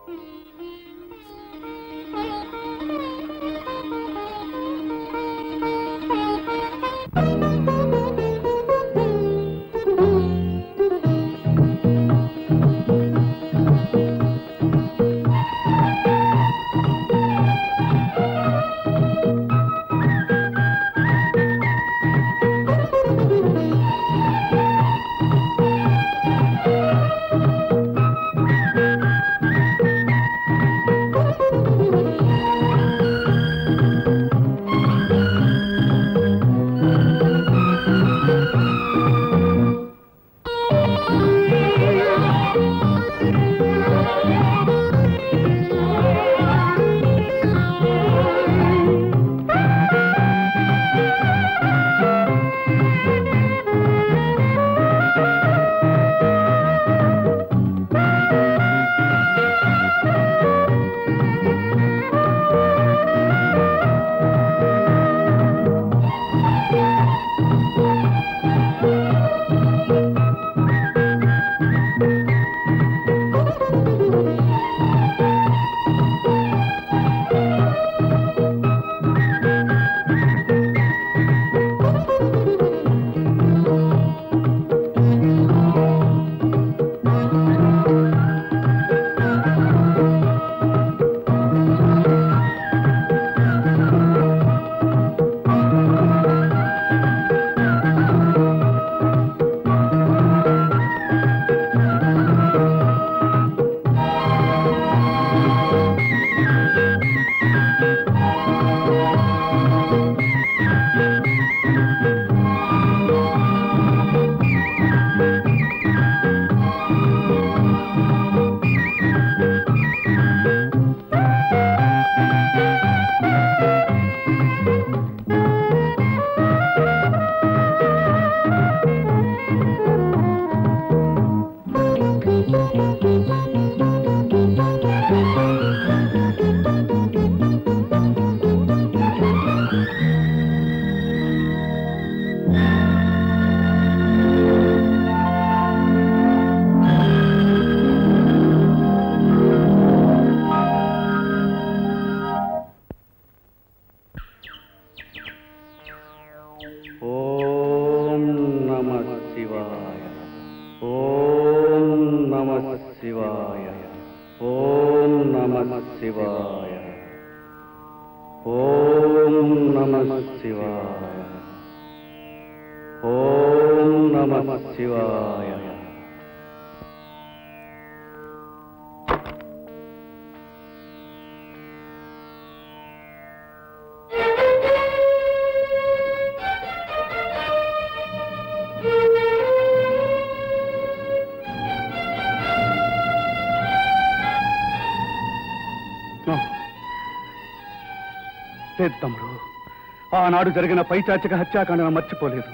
తమ్ముడు, ఆనాడు జరిగిన పైచాచిక హత్యాకాండను మర్చిపోలేదు.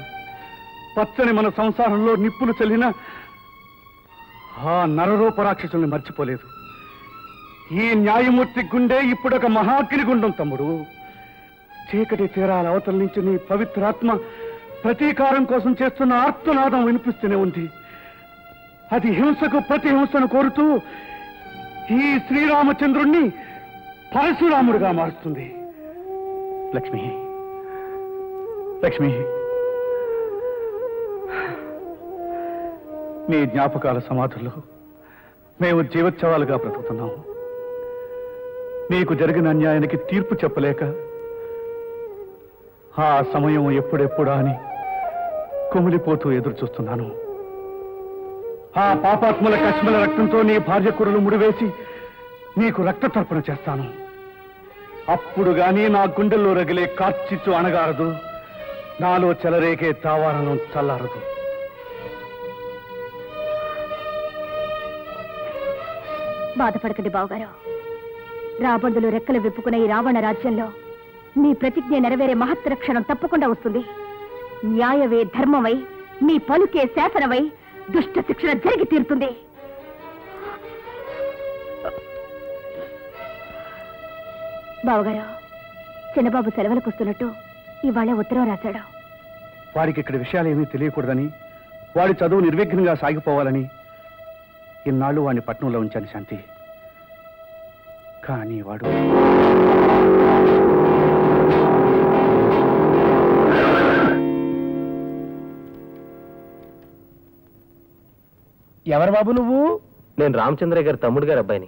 పచ్చని మన సంసారంలో నిప్పులు చల్లిన ఆ నరరూపరాక్షసుల్ని మర్చిపోలేదు. ఈ న్యాయమూర్తి గుండె ఇప్పుడొక మహాగ్ని గుండం తమ్ముడు. చీకటి తీరాల అవతల నుంచి నీ పవిత్రాత్మ ప్రతీకారం కోసం చేస్తున్న ఆర్తనాదం వినిపిస్తూనే ఉంది. అది హింసకు ప్రతి హింసను కోరుతూ ఈ శ్రీరామచంద్రుణ్ణి పరశురాముడిగా మారుస్తుంది. లక్ష్మి, లక్ష్మి, నీ జ్ఞాపకాల సమాధుల్లో మేము జీవోత్సవాలుగా బ్రతుకుతున్నాము. నీకు జరిగిన అన్యాయానికి తీర్పు చెప్పలేక ఆ సమయం ఎప్పుడెప్పుడా అని కుమిలిపోతూ ఎదురు చూస్తున్నాను. ఆ పాపాత్ముల కశ్మల రక్తంతో నీ భార్య కురలు ముడివేసి నీకు రక్త తర్పణ చేస్తాను. అప్పుడు గాని నా గుండెల్లో రగిలే కార్చిచ్చు అణగారదు, నాలో చెలరేగే తావారణం చల్లారదు. బాధపడకండి బావగారు. రాబందులు రెక్కలు విప్పుకున్న ఈ రావణ రాజ్యంలో మీ ప్రతిజ్ఞ నెరవేరే మహత్తర క్షణం తప్పకుండా వస్తుంది. న్యాయవే ధర్మమై, మీ పలుకే శాసనమై దుష్ట శిక్షణ జరిగి తీరుతుంది. బావగారు, చిన్నబాబు సెలవులకు వస్తున్నట్టు ఇవాళ ఉత్తరం రాశాడు. వాడికి ఇక్కడ విషయాలు ఏమీ తెలియకూడదని, వాడి చదువు నిర్విఘ్నంగా సాగిపోవాలని ఇన్నాళ్ళు వాడిని పట్నంలో ఉంచాను శాంతి. కానీ వాడు ఎవరు బాబు నువ్వు? నేను రామచంద్రయ్య గారి తమ్ముడు గారి అబ్బాయిని.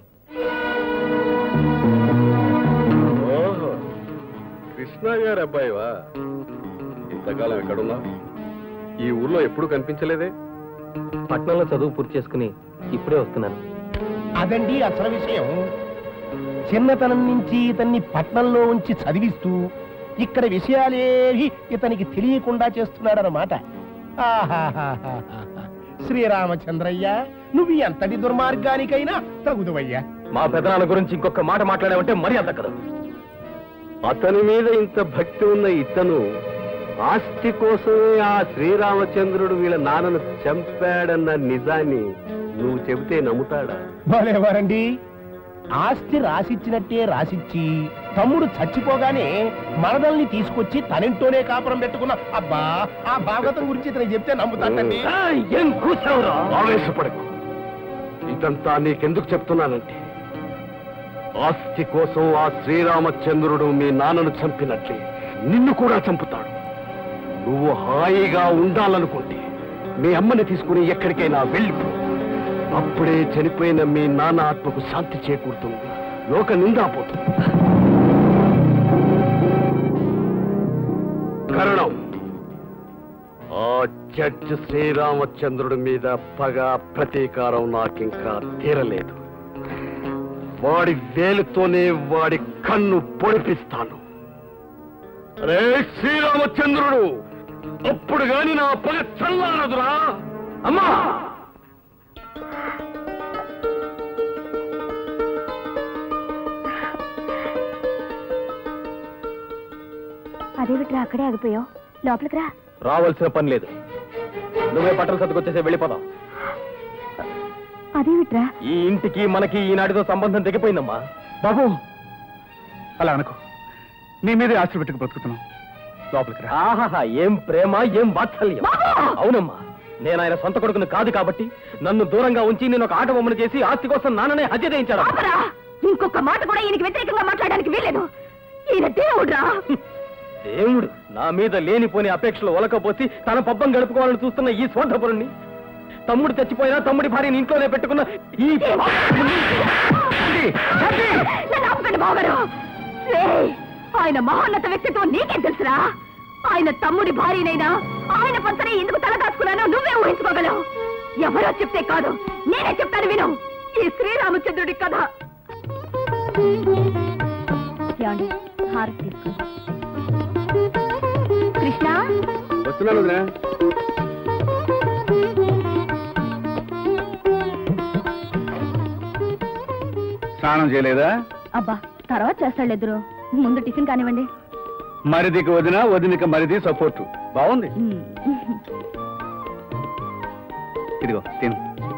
ఓహో, కృష్ణ గారి అబ్బాయివా? ఇంతకాలం ఎక్కడున్నా? ఈ ఊర్లో ఎప్పుడు కనిపించలేదే? పట్నంలో చదువు పూర్తి చేసుకుని ఇప్పుడే వస్తున్నాను. అదండి అసలు విషయం. చిన్నతనం నుంచి ఇతన్ని పట్నంలో ఉంచి చదివిస్తూ ఇక్కడ విషయాలేవి ఇతనికి తెలియకుండా చేస్తున్నాడన్నమాట. శ్రీరామచంద్రయ్య, నువ్వు ఎంతటి దుర్మార్గానికైనా తగుదువయ్యా. మా పెదనాన్న గురించి ఇంకొక మాట మాట్లాడామంటే మరీ అంత కదా. అతని మీద ఇంత భక్తి ఉన్న ఇతను ఆస్తి కోసమే ఆ శ్రీరామచంద్రుడు వీళ్ళ నాన్నను చంపాడన్న నిజాన్ని నువ్వు చెబితే నమ్ముతాడా? భలేవారండి, ఆస్తి రాసిచ్చినట్టే రాసిచ్చి తమ్ముడు చచ్చిపోగానే మరదల్ని తీసుకొచ్చి తనింటోనే కాపురం పెట్టుకున్న అబ్బా ఆ భాగవతం గురించి ఇతను చెప్తే నమ్ముతాడండి. ఏం కూర్చోవురా? ఆవేశపడకు. ఇదంతా నీకెందుకు చెప్తున్నానంటే ఆస్తి కోసం ఆ శ్రీరామచంద్రుడు మీ నాన్నను చంపినట్లే నిన్ను కూడా చంపుతాడు. నువ్వు హాయిగా ఉండాలనుకుంటే మీ అమ్మని తీసుకుని ఎక్కడికైనా వెళ్ళిపో. అప్పుడే చనిపోయిన మీ నాన్న ఆత్మకు శాంతి చేకూరుతుంది, లోక నిందాపోతుంది. కారణం ఆ జడ్జి శ్రీరామచంద్రుడి మీద పగ ప్రతీకారం నాకింకా తీరలేదు. వాడి వేలుతోనే వాడి కన్ను పొడిపిస్తాను. రే శ్రీరామచంద్రుడు, అప్పుడు గాని నా పగ చల్లారదురా. అమ్మా, అదేమిట్రా అక్కడే ఆగిపోయావు? లోపలికి రా. రావాల్సిన పని లేదు. నువ్వే బట్టలు సర్దుకొచ్చేసే వెళ్ళిపోదాం. అదేమిట్రా? ఈ ఇంటికి మనకి ఈనాటితో సంబంధం తెగిపోయిందమ్మా. బాబు, అలా అనుకో. నీ మీదే ఆశ పెట్టుకు బ్రతుకుతున్నాం. లోపలికి రా. ఆహాహా, ఏం ప్రేమ, ఏం వాత్సల్యం. అవునమ్మా, నేను ఆయన సొంత కొడుకును కాదు కాబట్టి నన్ను దూరంగా ఉంచి నేను ఒక ఆట బొమ్మను చేసి ఆస్తి కోసం నాన్ననే హత్య చేయించాడు. ఇంకొక మాట కూడా ఈయనకి వ్యతిరేకంగా మాట్లాడడానికి వీలేదు. ఈయన దేవుడురా. దేవుడు నా మీద లేనిపోని అపేక్షలు ఒలకపోసి తన పబ్బం గడుపుకోవాలని చూస్తున్న ఈ స్వార్థపరుణ్ణి, తమ్ముడు చచ్చిపోయినా తమ్ముడి భార్యని ఇంట్లోనే పెట్టుకున్న ఈ బావగారు, ఆయన మహోన్నత వ్యక్తిత్వం నీకేం తెలుసురా? ఆయన తమ్ముడి భార్యనైనా ఆయన పంచనే ఎందుకు తలదాచుకున్నానో నువ్వే ఊహించుకోగలవు. ఎవరో చెప్తే కాదు, నేనే చెప్తాను విను ఈ శ్రీరామచంద్రుడి కథ. కృష్ణ, వస్తున్నాను. స్నానం చేయలేదా? అబ్బా, తర్వాత చేస్తాడు. ముందు టిఫిన్ కానివ్వండి. మరిదికి వదిన, వదినకి మరిది సపోర్టు బాగుంది. ఇదిగో తిను.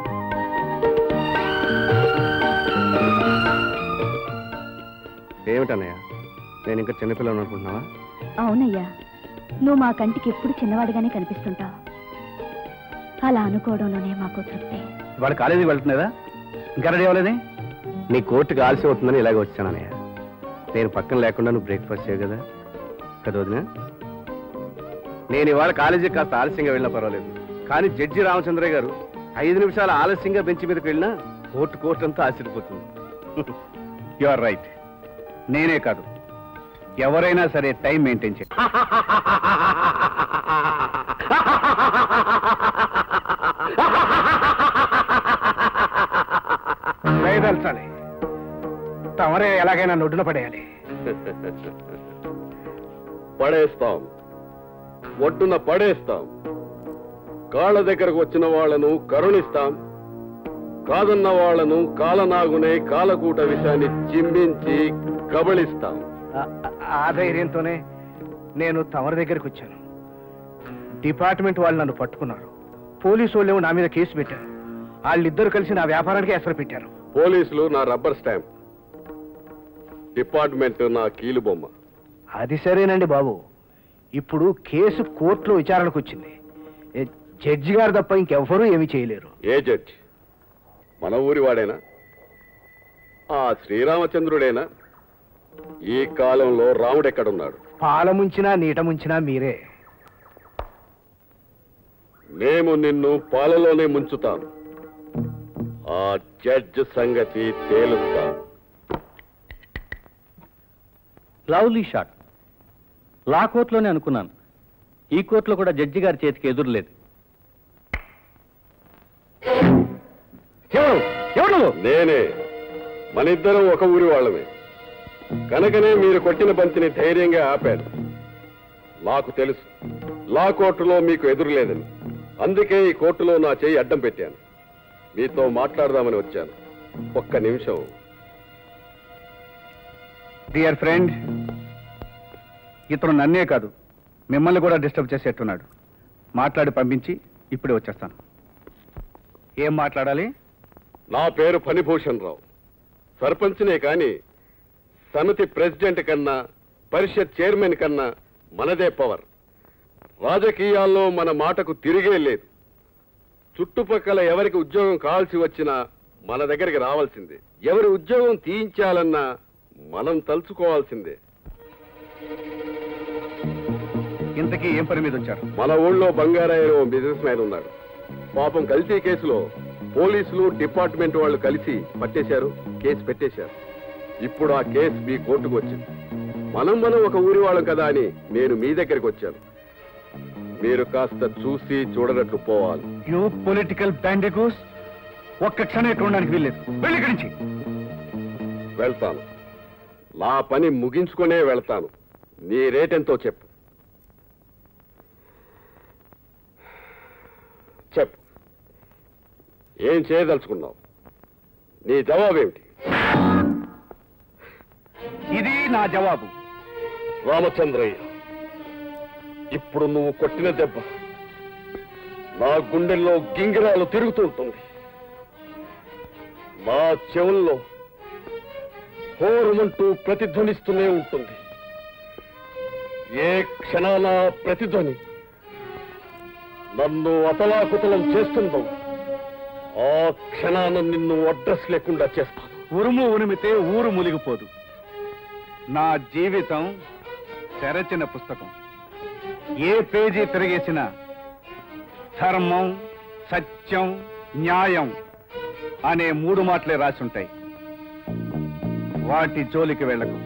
ఏమిటన్నయ్య, నేను ఇంకా చిన్నపిల్లని అనుకుంటున్నావా? అవునయ్యా, నువ్వు మా కంటికి ఎప్పుడు చిన్నవాడిగానే కనిపిస్తుంటావు. అలా అనుకోవడంలోనే మాకు తృప్తి. వాడు కాలేజీకి వెళ్తున్నారా? ఇంకా రెడీ అవ్వలేదే? నీ కోర్టుకి ఆలస్యం అవుతుందని ఇలాగ వచ్చానన్నయ్య. నేను పక్కన లేకుండా నువ్వు బ్రేక్ఫాస్ట్ చేయవు కదా వదినా? నేను ఇవాళ కాలేజీకి కాస్త ఆలస్యంగా వెళ్ళినా పర్వాలేదు, కానీ జడ్జి రామచంద్రయ్య గారు 5 నిమిషాలు ఆలస్యంగా బెంచ్ మీదకి వెళ్ళినా కోర్టు అంతా ఆశ్చర్యపోతుంది. You are right. నేనే కాదు, ఎవరైనా సరే టైం మెయింటైన్ చేయాలి. దయదల్చాలి. తమరే ఎలాగైనా నొడ్డున పడేయాలి. పడేస్తాం, ఒడ్డున పడేస్తాం. కాళ్ళ దగ్గరకు వచ్చిన వాళ్లను కరుణిస్తాం, కాదన్న వాళ్లను కాలనాగునే కాలకూట విషాన్ని చిమ్మించి కబళిస్తాం. ఆ ధైర్యంతోనే నేను తమరి దగ్గరికి వచ్చాను. డిపార్ట్మెంట్ వాళ్ళు నన్ను పట్టుకున్నారు. పోలీసు వాళ్ళు నా మీద కేసు పెట్టారు. వాళ్ళిద్దరు కలిసి నా వ్యాపారానికి ఎసరు పెట్టారు. పోలీసులు నా రబ్బర్ స్టాంప్, డిపార్ట్మెంట్ నా కీలు బొమ్మ. అది సరేనండి బాబు. ఇప్పుడు కేసు కోర్టులో విచారణకు వచ్చింది. జడ్జి గారు తప్ప ఇంకెవ్వరూ ఏమీ చేయలేరు. ఏ జడ్జి? మన ఊరి వాడేనా? ఆ శ్రీరామచంద్రుడేనా? ఈ కాలంలో రాముడెక్కడున్నాడు? పాల ముంచినా నీట ముంచినా మీరే. మేము నిన్ను పాలలోనే ముంచుతాను. ఆ జడ్జ్ సంగతి తేలుస్తాను. Lovely shot. లా కోర్టులోనే అనుకున్నాను. ఈ కోర్టులో కూడా జడ్జి గారి చేతికి ఎదురులేదు. నేనే. మనిద్దరం ఒక ఊరి వాళ్ళమే కనుకనే మీరు కొట్టిన బంతిని ధైర్యంగా ఆపాను. నాకు తెలుసు లా కోర్టులో మీకు ఎదురులేదని. అందుకే ఈ కోర్టులో నా చేయి అడ్డం పెట్టాను. మీతో మాట్లాడదామని వచ్చాను. ఒక్క నిమిషం. డియర్ ఫ్రెండ్, ఇతను నన్నే కాదు మిమ్మల్ని కూడా డిస్టర్బ్ చేసేట్టున్నాడు. మాట్లాడి పంపించి ఇప్పుడే వచ్చేస్తాను. ఏం మాట్లాడాలి? నా పేరు ఫణిభూషణ్ రావు. సర్పంచ్నే కానీ సమితి ప్రెసిడెంట్ కన్నా పరిషత్ చైర్మన్ కన్నా మనదే పవర్. రాజకీయాల్లో మన మాటకు తిరిగే లేదు. చుట్టుపక్కల ఎవరికి ఉద్యోగం కావాల్సి వచ్చినా మన దగ్గరికి రావాల్సిందే. ఎవరి ఉద్యోగం తీయించాలన్నా మనం తలుచుకోవాల్సిందే. ఇంతకీ ఏం పని మీద వచ్చారు? మన ఊళ్ళో బంగారాయన ఓ బిజినెస్ మ్యాన్ ఉన్నాడు. పాపం కల్తీ కేసులో పోలీసులు డిపార్ట్మెంట్ వాళ్ళు కలిసి పట్టేశారు, కేసు పెట్టేశారు. ఇప్పుడు ఆ కేసు మీ కోర్టుకు వచ్చింది. మనం ఒక ఊరి వాళ్ళం కదా అని నేను మీ దగ్గరికి వచ్చాను. మీరు కాస్త చూసి చూడనట్లు పోవాలి. యూ పొలిటికల్ బ్యాండిగోస్, ఒక్క క్షణం ఇక్కడ ఉండడానికి వీల్లేదు. వెళ్ళి ఇక్కడి నుంచి. వెళ్తాను. నా పని ముగించుకునే వెళ్తాను. నీ రేటెంతో చెప్పు. చెప్పు, ఏం చేయదలుచుకున్నావు? నీ జవాబేమిటి? ఇది నా జవాబు. రామచంద్రయ్య, ఇప్పుడు నువ్వు కొట్టిన దెబ్బ నా గుండెల్లో గింగిరాలు తిరుగుతుంటుంది. నా చెవుల్లో హోరుమంటూ ప్రతిధ్వనిస్తూనే ఉంటుంది. ఏ క్షణాన ప్రతిధ్వని నన్ను అతలాకుతలం చేస్తుందో ఆ క్షణాన నిన్ను అడ్రస్ లేకుండా చేస్తాను. ఉరుము ఉరిమితే ఊరు మునిగిపోదు. నా జీవితం తెరచిన పుస్తకం. ఏ పేజీ తిరిగేసినా ధర్మం, సత్యం, న్యాయం అనే 3 మాటలే రాసి ఉంటాయి. వాటి జోలికి వెళ్ళకు.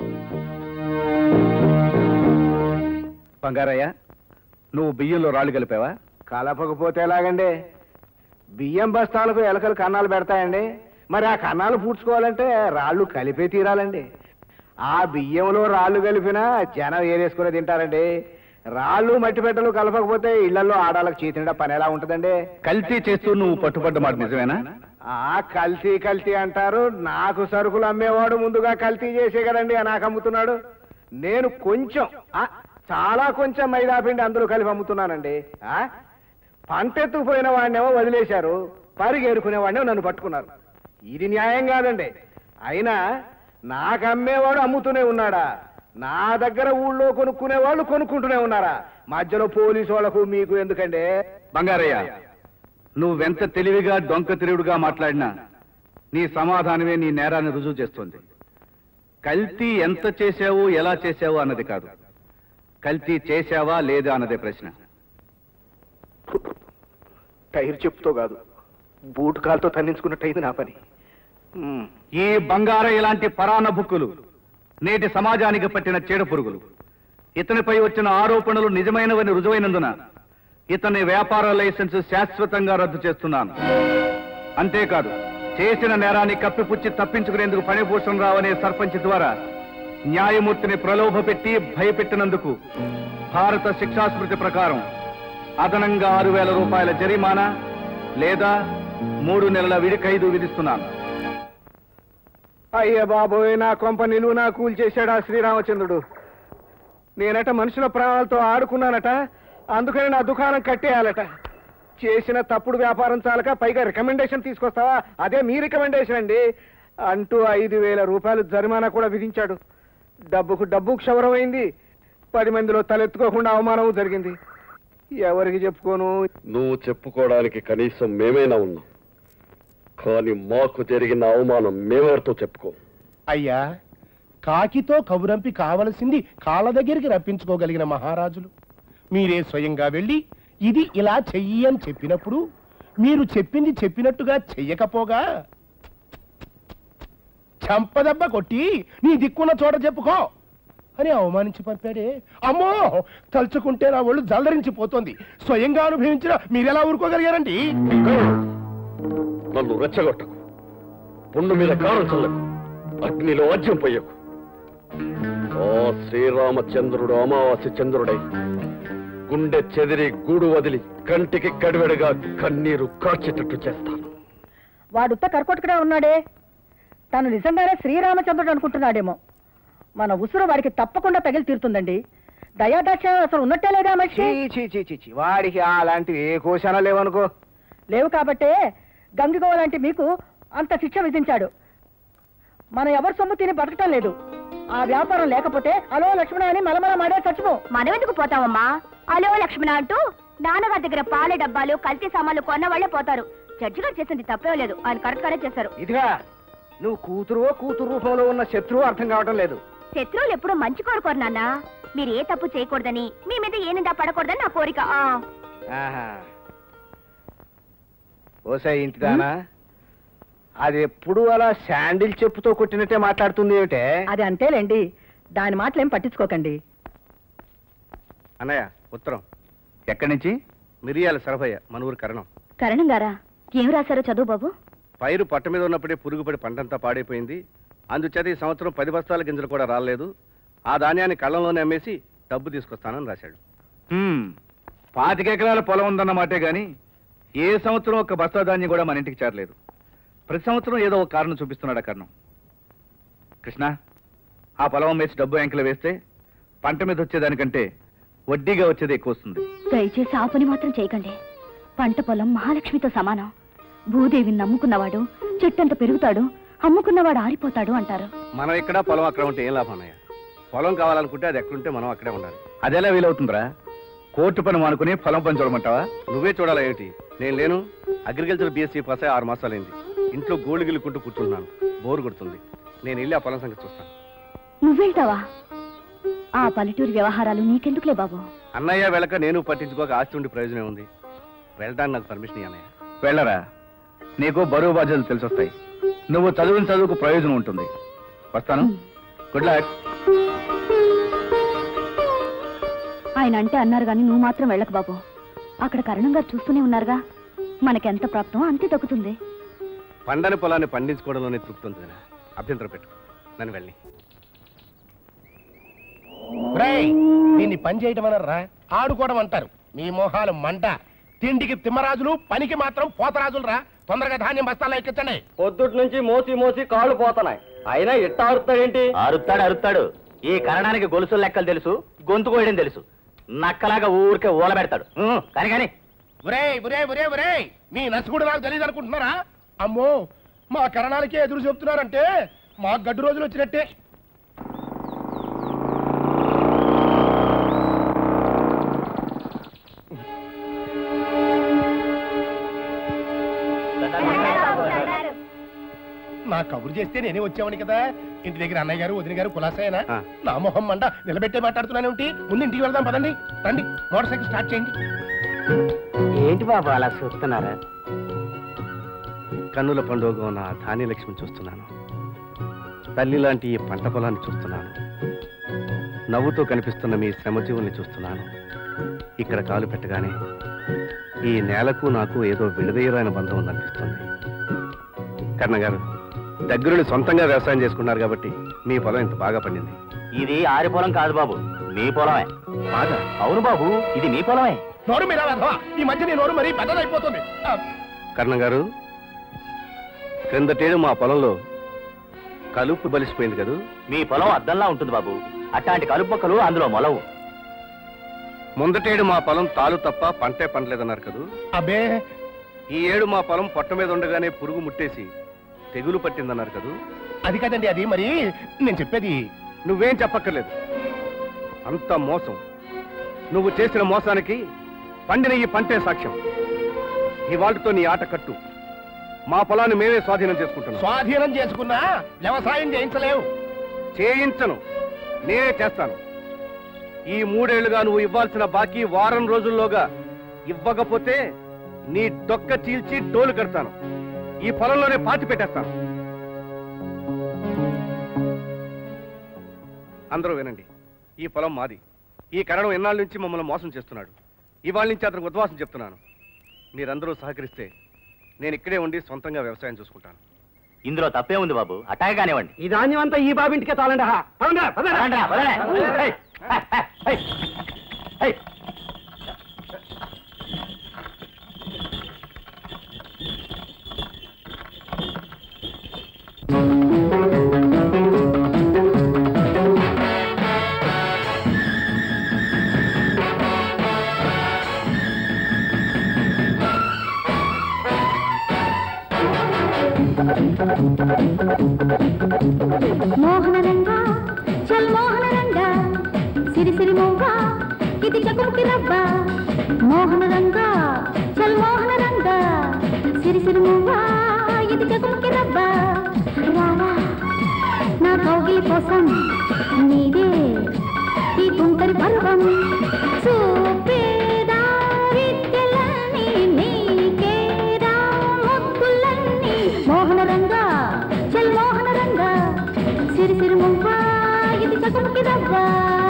బంగారయ్య, నువ్వు బియ్యంలో రాళ్ళు కలిపావా? కలపకపోతే ఎలాగండి? బియ్యం బస్తాలకు ఎలకలు కన్నాలు పెడతాయండి. మరి ఆ కన్నాలు పూడ్చుకోవాలంటే రాళ్ళు కలిపే తీరాలండి. ఆ బియ్యంలో రాళ్ళు కలిపినా జనం ఏరేసుకునే తింటారండి. రాళ్ళు మట్టి పెట్టలు కలపకపోతే ఇళ్లలో ఆడాలకు చీతిండా పని ఎలా ఉంటుందండి? కల్తీ చేస్తూ నువ్వు పట్టుబడ్డ మాట నిజమేనా? ఆ కల్తీ అంటారు. నాకు సరుకులు అమ్మేవాడు ముందుగా కల్తీ చేసే కదండి నాకు అమ్ముతున్నాడు. నేను కొంచెం చాలా కొంచెం మైదా పిండి అందులో కలిపి అమ్ముతున్నానండి. పంటెత్తుకుపోయిన వాడినేమో వదిలేశారు, పరిగేరుకునే వాడినేమో నన్ను పట్టుకున్నారు. ఇది న్యాయం కాదండి. అయినా నాకు అమ్మేవాడు అమ్ముతూనే ఉన్నాడా? నా దగ్గర ఊళ్ళో కొనుక్కునే వాళ్ళు కొనుక్కుంటూనే ఉన్నారా? మధ్యలో పోలీసు వాళ్ళకు మీకు ఎందుకండి? బంగారయ్య, నువ్వెంత తెలివిగా డొంక తిరుగుడుగా మాట్లాడినా నీ సమాధానమే నీ నేరాన్ని రుజువు చేస్తుంది. కల్తీ ఎంత చేశావు, ఎలా చేశావు అన్నది కాదు, కల్తీ చేశావా లేదా అన్నదే ప్రశ్న. టైర్ చెప్పుతో కాదు, బూట్ కాలుతో తన్నించుకున్నట్టయింది నా పని. ఈ బంగారయ్య లాంటి పరాన్న బుక్కులు నేటి సమాజానికి పట్టిన చీడ పురుగులు. ఇతనిపై వచ్చిన ఆరోపణలు నిజమైనవని రుజువైనందున ఇతని వ్యాపార లైసెన్స్ శాశ్వతంగా రద్దు చేస్తున్నాను. అంతేకాదు, చేసిన నేరాన్ని కప్పిపుచ్చి తప్పించుకునేందుకు ఫణిభూషణ్ రావు అనే సర్పంచ్ ద్వారా న్యాయమూర్తిని ప్రలోభ పెట్టి భయపెట్టినందుకు భారత శిక్షాస్మృతి ప్రకారం అదనంగా 6,000 రూపాయల జరిమానా లేదా 3 నెలల విడి ఖైదు విధిస్తున్నాను. అయ్య బాబోయ్, నా కొంప నిలువునా కూల్చేశాడు ఆ శ్రీరామచంద్రుడు. నేనట మనుషుల ప్రాణాలతో ఆడుకున్నానట, అందుకని నా దుకాణం కట్టేయాలట. చేసిన తప్పుడు వ్యాపారం చాలక పైగా రికమెండేషన్ తీసుకొస్తావా? అదే మీ రికమెండేషన్ అండి అంటూ 5,000 రూపాయలు జరిమానా కూడా విధించాడు. డబ్బుకు డబ్బు క్షవరమైంది. 10 మందిలో తలెత్తుకోకుండా అవమానం జరిగింది. ఎవరికి చెప్పుకోను? నువ్వు చెప్పుకోవడానికి కనీసం మేమైనా ఉన్నాం. కానీ మాకు జరిగిన అవమానం మేమెవరితో చెప్పుకో. అయ్యా, కాకితో కబురంపి కావలసింది కాళ్ళ దగ్గరికి రప్పించుకోగలిగిన మహారాజులు మీరే స్వయంగా వెళ్ళి ఇది ఇలా చెయ్యి అని చెప్పినప్పుడు మీరు చెప్పింది చెప్పినట్టుగా చెయ్యకపోగా చంపదెబ్బ కొట్టి నీ దిక్కున్న చోట చెప్పుకో అని అవమానించి పంపాడే. అమ్మో, తలుచుకుంటే నా ఒళ్ళు జలధరించిపోతోంది. స్వయంగా అనుభవించిన మీరెలా ఊరుకోగలిగారండి? నన్ను రెచ్చగొట్టకు, పుండు మీద కారం చల్లకు, అగ్నిలో అజ్యం పోయకు. ఆ శ్రీరామచంద్రుడు అమావాస్య చంద్రుడై గుండె చెదిరి గూడు వదిలి కంటికి కడివెడగా కన్నీరు కార్చేటట్టు చేస్తాను. వాడుత్త కర్కోటకుడే ఉన్నాడే, తను నిజంగానే శ్రీరామచంద్రుడు అనుకుంటున్నాడేమో. మన ఉసురు వాడికి తప్పకుండా తగిలి తీరుతుందండి. దయాదాక్ష అసలు ఉన్నట్టే లేదా మనిషి? వాడికి అలాంటివి ఏ కోశానా లేవనుకో. లేవు కాబట్టే గంగిగోవ లాంటి మీకు అంత శిక్ష విధించాడు. మనం ఎవరి సొమ్ము తిని బతకటం లేదు. ఆ వ్యాపారం లేకపోతే అలో లక్ష్మణ అని మలమల మాడే చచ్చిపో. మనం ఎందుకు పోతామమ్మా? అలో లక్ష్మణ అంటూ నాన్నగారి దగ్గర పాల డబ్బాలు కల్తీ సామాన్లు కొన్న వాళ్ళే పోతారు. జడ్జి గారు చేసింది తప్పే లేదు, ఆయన కరెక్ట్ గానే చేశారు. ఇదిగా నువ్వు కూతురు రూపంలో ఉన్న శత్రువు అర్థం కావటం లేదు. శత్రువులు ఎప్పుడు మంచి కోరుకోరు నాన్న. మీరు ఏ తప్పు చేయకూడదని, మీ మీద ఏ నిందా పడకూడదని నా కోరిక. ఓసే ఇంటిదానా, అది ఎప్పుడు అలా శాండిల్ చెప్పుతో కొట్టినట్టే మాట్లాడుతుంది ఏమిటే? అది అంతేలేండి, దాని మాటలేం పట్టించుకోకండి. అన్నయ్య ఉత్తరం. ఎక్కడి నుంచి? మిరియాల సరభయ్య, మన ఊరు కరణం. కరణం గారా? ఏం రాశారో చదువు బాబు. పైరు పట్ట మీద ఉన్నప్పుడే పురుగుపడి పంటంతా పాడైపోయింది. అందుచేత ఈ సంవత్సరం 10 బస్తాల గింజలు కూడా రాలేదు. ఆ ధాన్యాన్ని కళ్ళంలోనే అమ్మేసి డబ్బు తీసుకొస్తానని రాశాడు. 25 ఎకరాల పొలం ఉందన్నమాటే గాని ఏ సంవత్సరం ఒక బస్తా ధాన్యం కూడా మన ఇంటికి చేరలేదు. ప్రతి సంవత్సరం ఏదో ఒక కారణం చూపిస్తున్నాడు ఆ కారణం. కృష్ణ, ఆ పొలం అమ్మేసి డబ్బు ఎంకలు వేస్తే పంట మీద వచ్చేదానికంటే వడ్డీగా వచ్చేది ఎక్కువ వస్తుంది. దయచేసి ఆ పని మాత్రం చేయకండి. పంట పొలం మహాలక్ష్మితో సమానం. భూదేవిని నమ్ముకున్నవాడు చెట్టంత పెరుగుతాడు, అమ్ముకున్నవాడు ఆరిపోతాడు అంటారు. మనం ఇక్కడ పొలం అక్కడ ఉంటే ఏం లాభం అన్నయ్య? పొలం కావాలనుకుంటే అది ఎక్కడుంటే మనం అక్కడే ఉండాలి. అదెలా వీలవుతుందిరా? కోర్టు పని మానుకుని పొలం పని చూడమంటావా? నువ్వే చూడాలా ఏమిటి? నేను లేను. అగ్రికల్చర్ BSc పాస్ అయ్యి 6 మాసాలైంది. ఇంట్లో గోళ్ళు గిల్లుకుంటూ కూర్చుంటున్నాను. బోరు కొడుతుంది. నేను వెళ్ళి ఆ పొలం సంగతి చూస్తాను. నువ్వెళ్తావా? ఆ పల్లెటూరు వ్యవహారాలు నీకెందుకులే బాబు. అన్నయ్య వెళ్ళక నేను పట్టించుకోక ఆస్తి ఉండి ప్రయోజనం ఉంది. వెళ్ళడానికి నాకు పర్మిషన్ ఇయ్యన్నయ్య. వెళ్ళరా, నీకు బరువు బాధ్యతలు తెలిసొస్తాయి. నువ్వు చదువుని చదువుకు ప్రయోజనం ఉంటుంది. వస్తాను. Good luck. ఆయన అంటే అన్నారు గాని నువ్వు మాత్రం వెళ్ళకు బాబు. అక్కడ కరణం గారు చూస్తూనే ఉన్నారుగా, మనకెంత ప్రాప్తం అంతే దక్కుతుంది. పండని పొలాన్ని పండించుకోవడంలోనే తృప్తి ఉంటుంది. అభ్యంతరం పెట్టు, నన్ను వెళ్ళి. దీన్ని పని చేయటం అనరా, ఆడుకోవడం అంటారు. మీ మొహాలు మంట. తిండికి తిమ్మరాజులు, పనికి మాత్రం పోతరాజులు రా. తొందరగా ధాన్యం బస్తాల్లో ఎక్కించండి. పొద్దుటి నుంచి మోసి కాళ్ళు పోతున్నాయి. అయినా ఎట్ట అరుస్తాడేంటి? అరుస్తాడు. ఈ కరణానికి గొలుసుల లెక్కలు తెలుసు, గొంతు కోయడం తెలుసు. నక్కలాగా ఊరికే ఊల పెడతాడు. కానీ మీ నసుగుడు నాకు తెలియదు అనుకుంటున్నారా? అమ్మో, మా కరణాలకే ఎదురు చెప్తున్నారంటే మా గడ్డు రోజులు వచ్చినట్టే. నా కబురు చేస్తే నేనే వచ్చేవాడిని కదా. ఇంటి దగ్గర అన్నయ్య గారు వదిన గారు కులాసైనా నా మొహం మండ నిలబెట్టే మాట్లాడుతున్నాను. ముందు ఇంటికి వెళ్దాం పదండి. రండి, మోటార్ సైకిల్ స్టార్ట్ చేయండి. ఏంటి బాబు అలా చూస్తున్నారా? కన్నుల పండుగ ఉన్న ధాన్యలక్ష్మిని చూస్తున్నాను. తల్లి లాంటి ఈ పంట పొలాన్ని చూస్తున్నాను. నవ్వుతో కనిపిస్తున్న మీ శ్రమజీవుల్ని చూస్తున్నాను. ఇక్కడ కాలు పెట్టగానే ఈ నేలకు నాకు ఏదో విడదీయరాని బంధం ఉందనిపిస్తుంది. కర్ణ గారు, దగ్గరుని సొంతంగా వ్యవసాయం చేసుకున్నారు కాబట్టి మీ పొలం ఇంత బాగా పండింది. ఇది ఆరి పొలం కాదు బాబు, మీ పొలమే. బాగా? అవును బాబు, ఇది మీ పొలమే. నోరు మీద ఈ మధ్య నీ నోరు మరీ పెద్దదైపోతుంది. కర్ణ గారు, క్రిందటేడు మా పొలంలో కలుపు బలిసిపోయింది కదూ. మీ పొలం అద్దంలా ఉంటుంది బాబు. అట్లాంటి కలుపు మొక్కలు అందులో మొలవు. ముందటేడు మా పొలం తాలు తప్ప పంటే పండలేదన్నారు కదూ. అబ్బే, ఈ ఏడు మా పొలం పొట్ట మీద ఉండగానే పురుగు ముట్టేసి తెగులు పట్టిందన్నారు కదూ. అది కదండి, అది మరి నేను చెప్పేది. నువ్వేం చెప్పక్కర్లేదు. అంత మోసం. నువ్వు చేసిన మోసానికి పండిన ఈ పంటే సాక్ష్యం. ఈ వాళ్ళతో నీ ఆట కట్టు. మా పొలాన్ని మేమే స్వాధీనం చేసుకుంటున్నాం. స్వాధీనం చేసుకున్నా వ్యవసాయం చేయించలేవు. చేయించను, నేనే చేస్తాను. ఈ 3 ఏళ్లుగా నువ్వు ఇవ్వాల్సిన బాకీ వారం రోజుల్లోగా ఇవ్వకపోతే నీ డొక్క చీల్చి డోలు కడతాను. ఈ పొలంలోనే పాతి పెట్టేస్తాను. అందరూ వినండి, ఈ పొలం మాది. ఈ కరణం ఎన్నాళ్ళ నుంచి మమ్మల్ని మోసం చేస్తున్నాడు. ఇవాళ నుంచి అతనికి ఉద్వాసం చెప్తున్నాను. మీరందరూ సహకరిస్తే నేను ఇక్కడే ఉండి సొంతంగా వ్యవసాయం చూసుకుంటాను. ఇందులో తప్పే ఉంది బాబు, అటాగే కానివ్వండి. ఈ ధాన్యం అంతా ఈ బాబింటికే తాళండి. మోహన రంగా చల్ మోహన రంగా సిరి సిరి మోగా ఇది చకుముకి రబ్బా. మోహన రంగా చల్ మోహన రంగా సిరి సిరి మోగా ఇది చకుముకి రబ్బా. రావా నా కౌగిలి కోసం నీదే ఈ తుంటరి పర్వం. చూపేదా విద్యలన్నీ నీకేదా ముద్దులన్నీ. మోహన రంగా చల్ మోహన రంగా సిరి సిరి మువ్వా ఇది చకుముకి రవ్వా.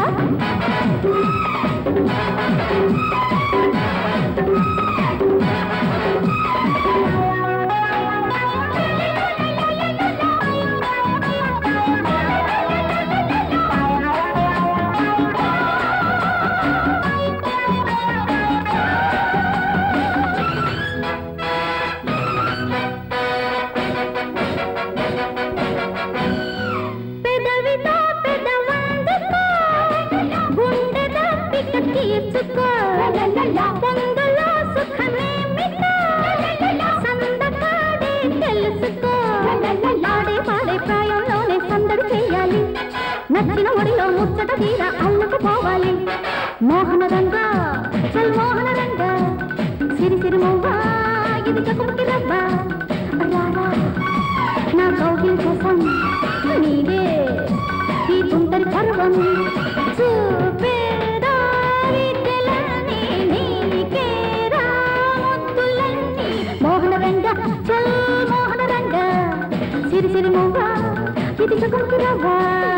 నచ్చిన ఒడిలో ముచ్చట తీర అల్లుకుపోవాలి. మోహన రంగా చల్ మోహన రంగా సిరి సిరి మువ్వా ఇది చకుముకి రవ్వా. రారా నా కౌగిలి కోసం నీదే ఈ తుంటరి పర్వం. చూపేదా విద్యలన్నీ నీకేదా ముద్దులన్నీ. మోహన రంగా చల్ మోహన రంగా సిరి సిరి మువ్వా ఇది చకుముకి రవ్వా.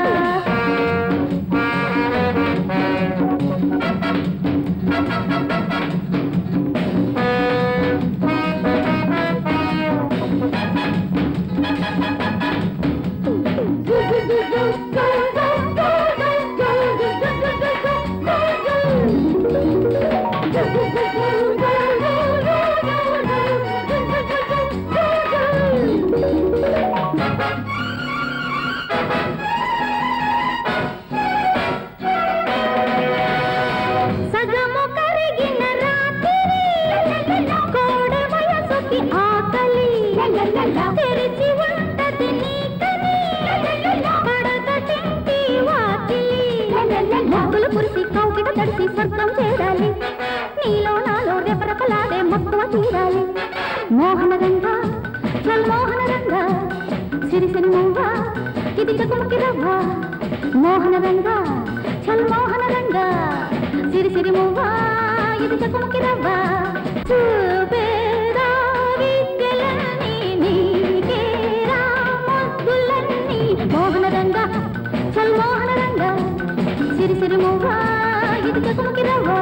స్వర్గం చేరాలి నీలో నాలో రెపరెపలాడే మక్కువ తీరాలి. మోహన రంగా చల్ మోహన రంగా సిరి సిరి మువ్వా ఇది చకుముకి రవ్వా. మోహన రంగా చల్ మోహన రంగా సిరి సిరి మువ్వా ఇది చకుముకి రవ్వా. చూపేదా విద్యలన్నీ నీకేదా ముద్దులన్నీ. మోహన రంగా చల్ మోహన రంగా సిరి సిరి మువ్వా ఇది చకుముకి రవ్వా.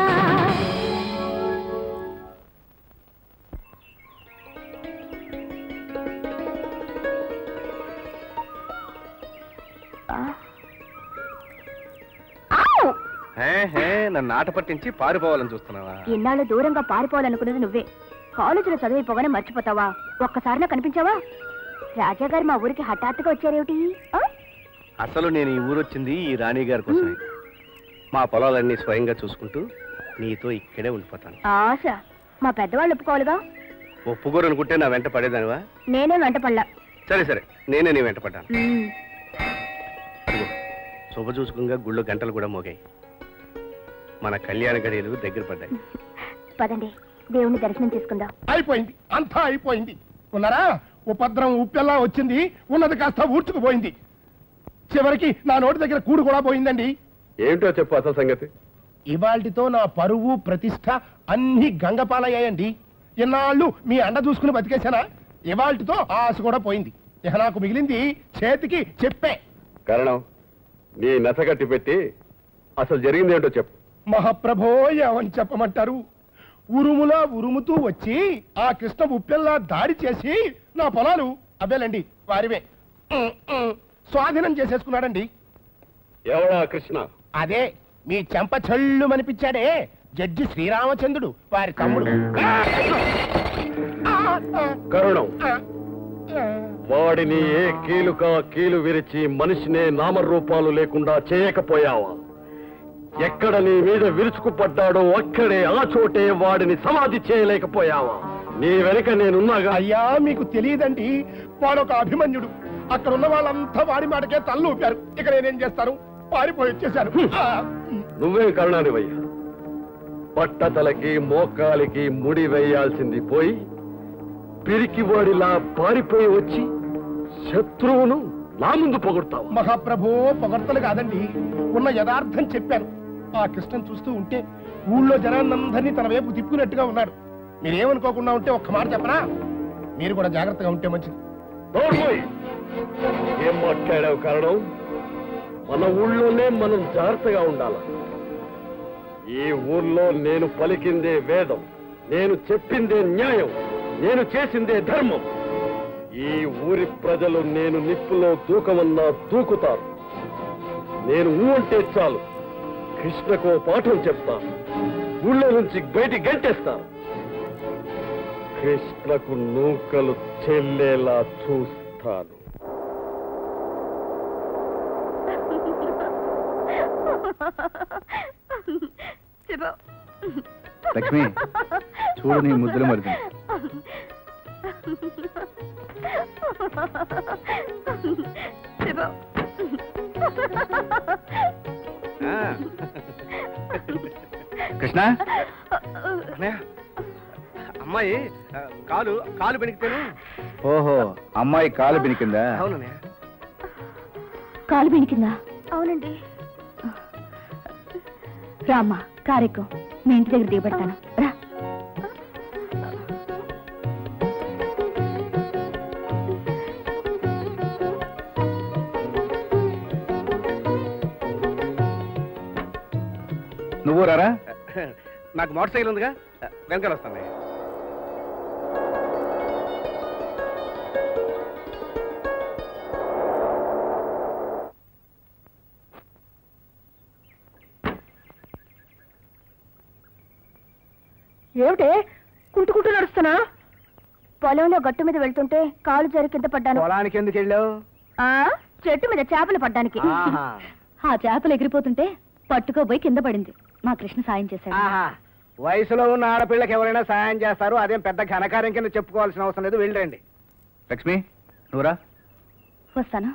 నన్ను ఆట పట్టించి పారిపోవాలని చూస్తున్నావా? ఇన్నాళ్ళు దూరంగా పారిపోవాలనుకున్నది నువ్వే. కాలేజీలో చదివిపోగానే మర్చిపోతావా? ఒక్కసారినా కనిపించావా? రాజాగారు మా ఊరికి హఠాత్తుగా వచ్చారేమిటి? అసలు నేను ఈ ఊరొచ్చింది ఈ రాణి గారి కోసమే. మా పొలాలన్నీ స్వయంగా చూసుకుంటూ నీతో ఇక్కడే ఉండిపోతాను. ఆశ మా పెద్దవాళ్ళు ఒప్పుకోవాలిగా. ఒప్పుకోరు అనుకుంటే నా వెంట పడేదానివా? నేనే వెంట పడలా. సరే సరే, నేనే నీ వెంట పడ్డాను. శుభ చూసుకుంగా గుళ్ళో గంటలు కూడా మోగాయి. మన కళ్యాణ గడియలు దగ్గర పడ్డాయి. పదండి దేవుని దర్శనం చేసుకుందాం. అయిపోయింది, అంతా అయిపోయింది. ఉన్నారా? ఉపద్రవం ఉప్పెల్లా వచ్చింది, ఉన్నది కాస్త ఊడ్చుకుపోయింది. చివరికి నా నోటి దగ్గర కూడు కూడా పోయిందండి. ఏమిటో చెప్పు అసలు సంగతి. ఇవాల్టితో నా పరువు ప్రతిష్ట అన్ని గంగపాలయ్యాయండి. ఇన్నాళ్ళు మీ అండ చూసుకుని బతికేశానా? ఇవాల్టితో ఆశ కూడా పోయింది. ఇక నాకు మిగిలింది చేతికి చెప్పే. కారణం నీ నసగట్టి పెట్టి అసలు జరిగింది ఏంటో చెప్పు. మహాప్రభో, ఏమని చెప్పమంటారు? ఉరుములా ఉరుముతూ వచ్చి ఆ కృష్ణ ఉప్పెల్లా దాడి చేసి నా పొలాలు అవ్వేలండి వారివే స్వాధీనం చేసేసుకున్నాడండి. ఎవడా కృష్ణ? అదే మీ చెంప చెళ్ళు అనిపించాడే జడ్జి శ్రీరామచంద్రుడు, వారి తమ్ముడు. కరుణం, వాడిని ఏ కీలుగా కీలు విరిచి మనిషినే నామరూపాలు లేకుండా చేయకపోయావా? ఎక్కడ నీ మీద విరుచుకుపడ్డాడో అక్కడే ఆ చోటే వాడిని సమాధి చేయలేకపోయావా? నీ వెనక నేనున్నాగా. అయ్యా, మీకు తెలియదండి, వాడొక అభిమన్యుడు. అక్కడ ఉన్న వాళ్ళంతా వాడి మాటకే తల్లు ఊపారు. ఇక నేనేం చేస్తాను? పారిపోయి వచ్చేశాను. నువ్వేం కరుణానివయ్యా? పట్టతలకి మోకాలికి ముడి వేయాల్సింది పోయి పిరికి వాడిలా పారిపోయి వచ్చి శత్రువును నా ముందు పొగుడతావు. మహాప్రభో, పొగడ్తలు కాదండి, ఉన్న యథార్థం చెప్పాను. ఆ కృష్ణను చూస్తూ ఉంటే ఊళ్ళో జనాన్నందరినీ తన వైపు తిప్పుకున్నట్టుగా ఉన్నాడు. మీరేమనుకోకుండా ఉంటే ఒక్క మాట చెప్పనా? మీరు కూడా జాగ్రత్తగా ఉంటే మంచిది. ఏం మాట్లాడావు కారణం? మన ఊళ్ళోనే మనం జాగ్రత్తగా ఉండాలి. ఈ ఊర్లో నేను పలికిందే వేదం, నేను చెప్పిందే న్యాయం, నేను చేసిందే ధర్మం. ఈ ఊరి ప్రజలు నేను నిప్పులో దూకమన్నా దూకుతారు. నేను ఊ అంటే చాలు కృష్ణకో పాఠం చెప్తాను, ఊళ్ళో నుంచి బయటికి గంటేస్తాను. కృష్ణకు నూకలు చెల్లేలా చూస్తాను. లక్ష్మి, చూడు నీ ముద్దులు మరిది. కృష్ణ, అమ్మాయి కాలు బెనికితేను. ఓహో, అమ్మాయి కాలు బెనికిందా? అవుననే. కాలు బెనికిందా? అవునండి. రామ్మా, కారెక్కు, మీ ఇంటి దగ్గర దిగబెడతాను. రా. నువ్వు రారా? నాకు మోటార్ సైకిల్ ఉందిగా, వెనకాల వస్తాను. ఏమిటే కుంటుకుంటూ నడుస్తున్నా? పొలంలో గట్టు మీద వెళ్తుంటే కాలు జారి కింద పడ్డాను. పొలానికి ఎందుకు వెళ్ళావు? చెట్టు మీద చేపలు పడ్డానికి. ఆ చేపలు ఎగిరిపోతుంటే పట్టుకోబోయి కింద పడింది. మా కృష్ణ సాయం చేశాడు. వయసులో ఉన్న ఆడపిల్లకి ఎవరైనా సాయం చేస్తారు, అదేం పెద్ద ఘనకార్యం కింద చెప్పుకోవాల్సిన అవసరం లేదు. వెళ్ళండి. లక్ష్మి, నువ్వురా. వస్తాను.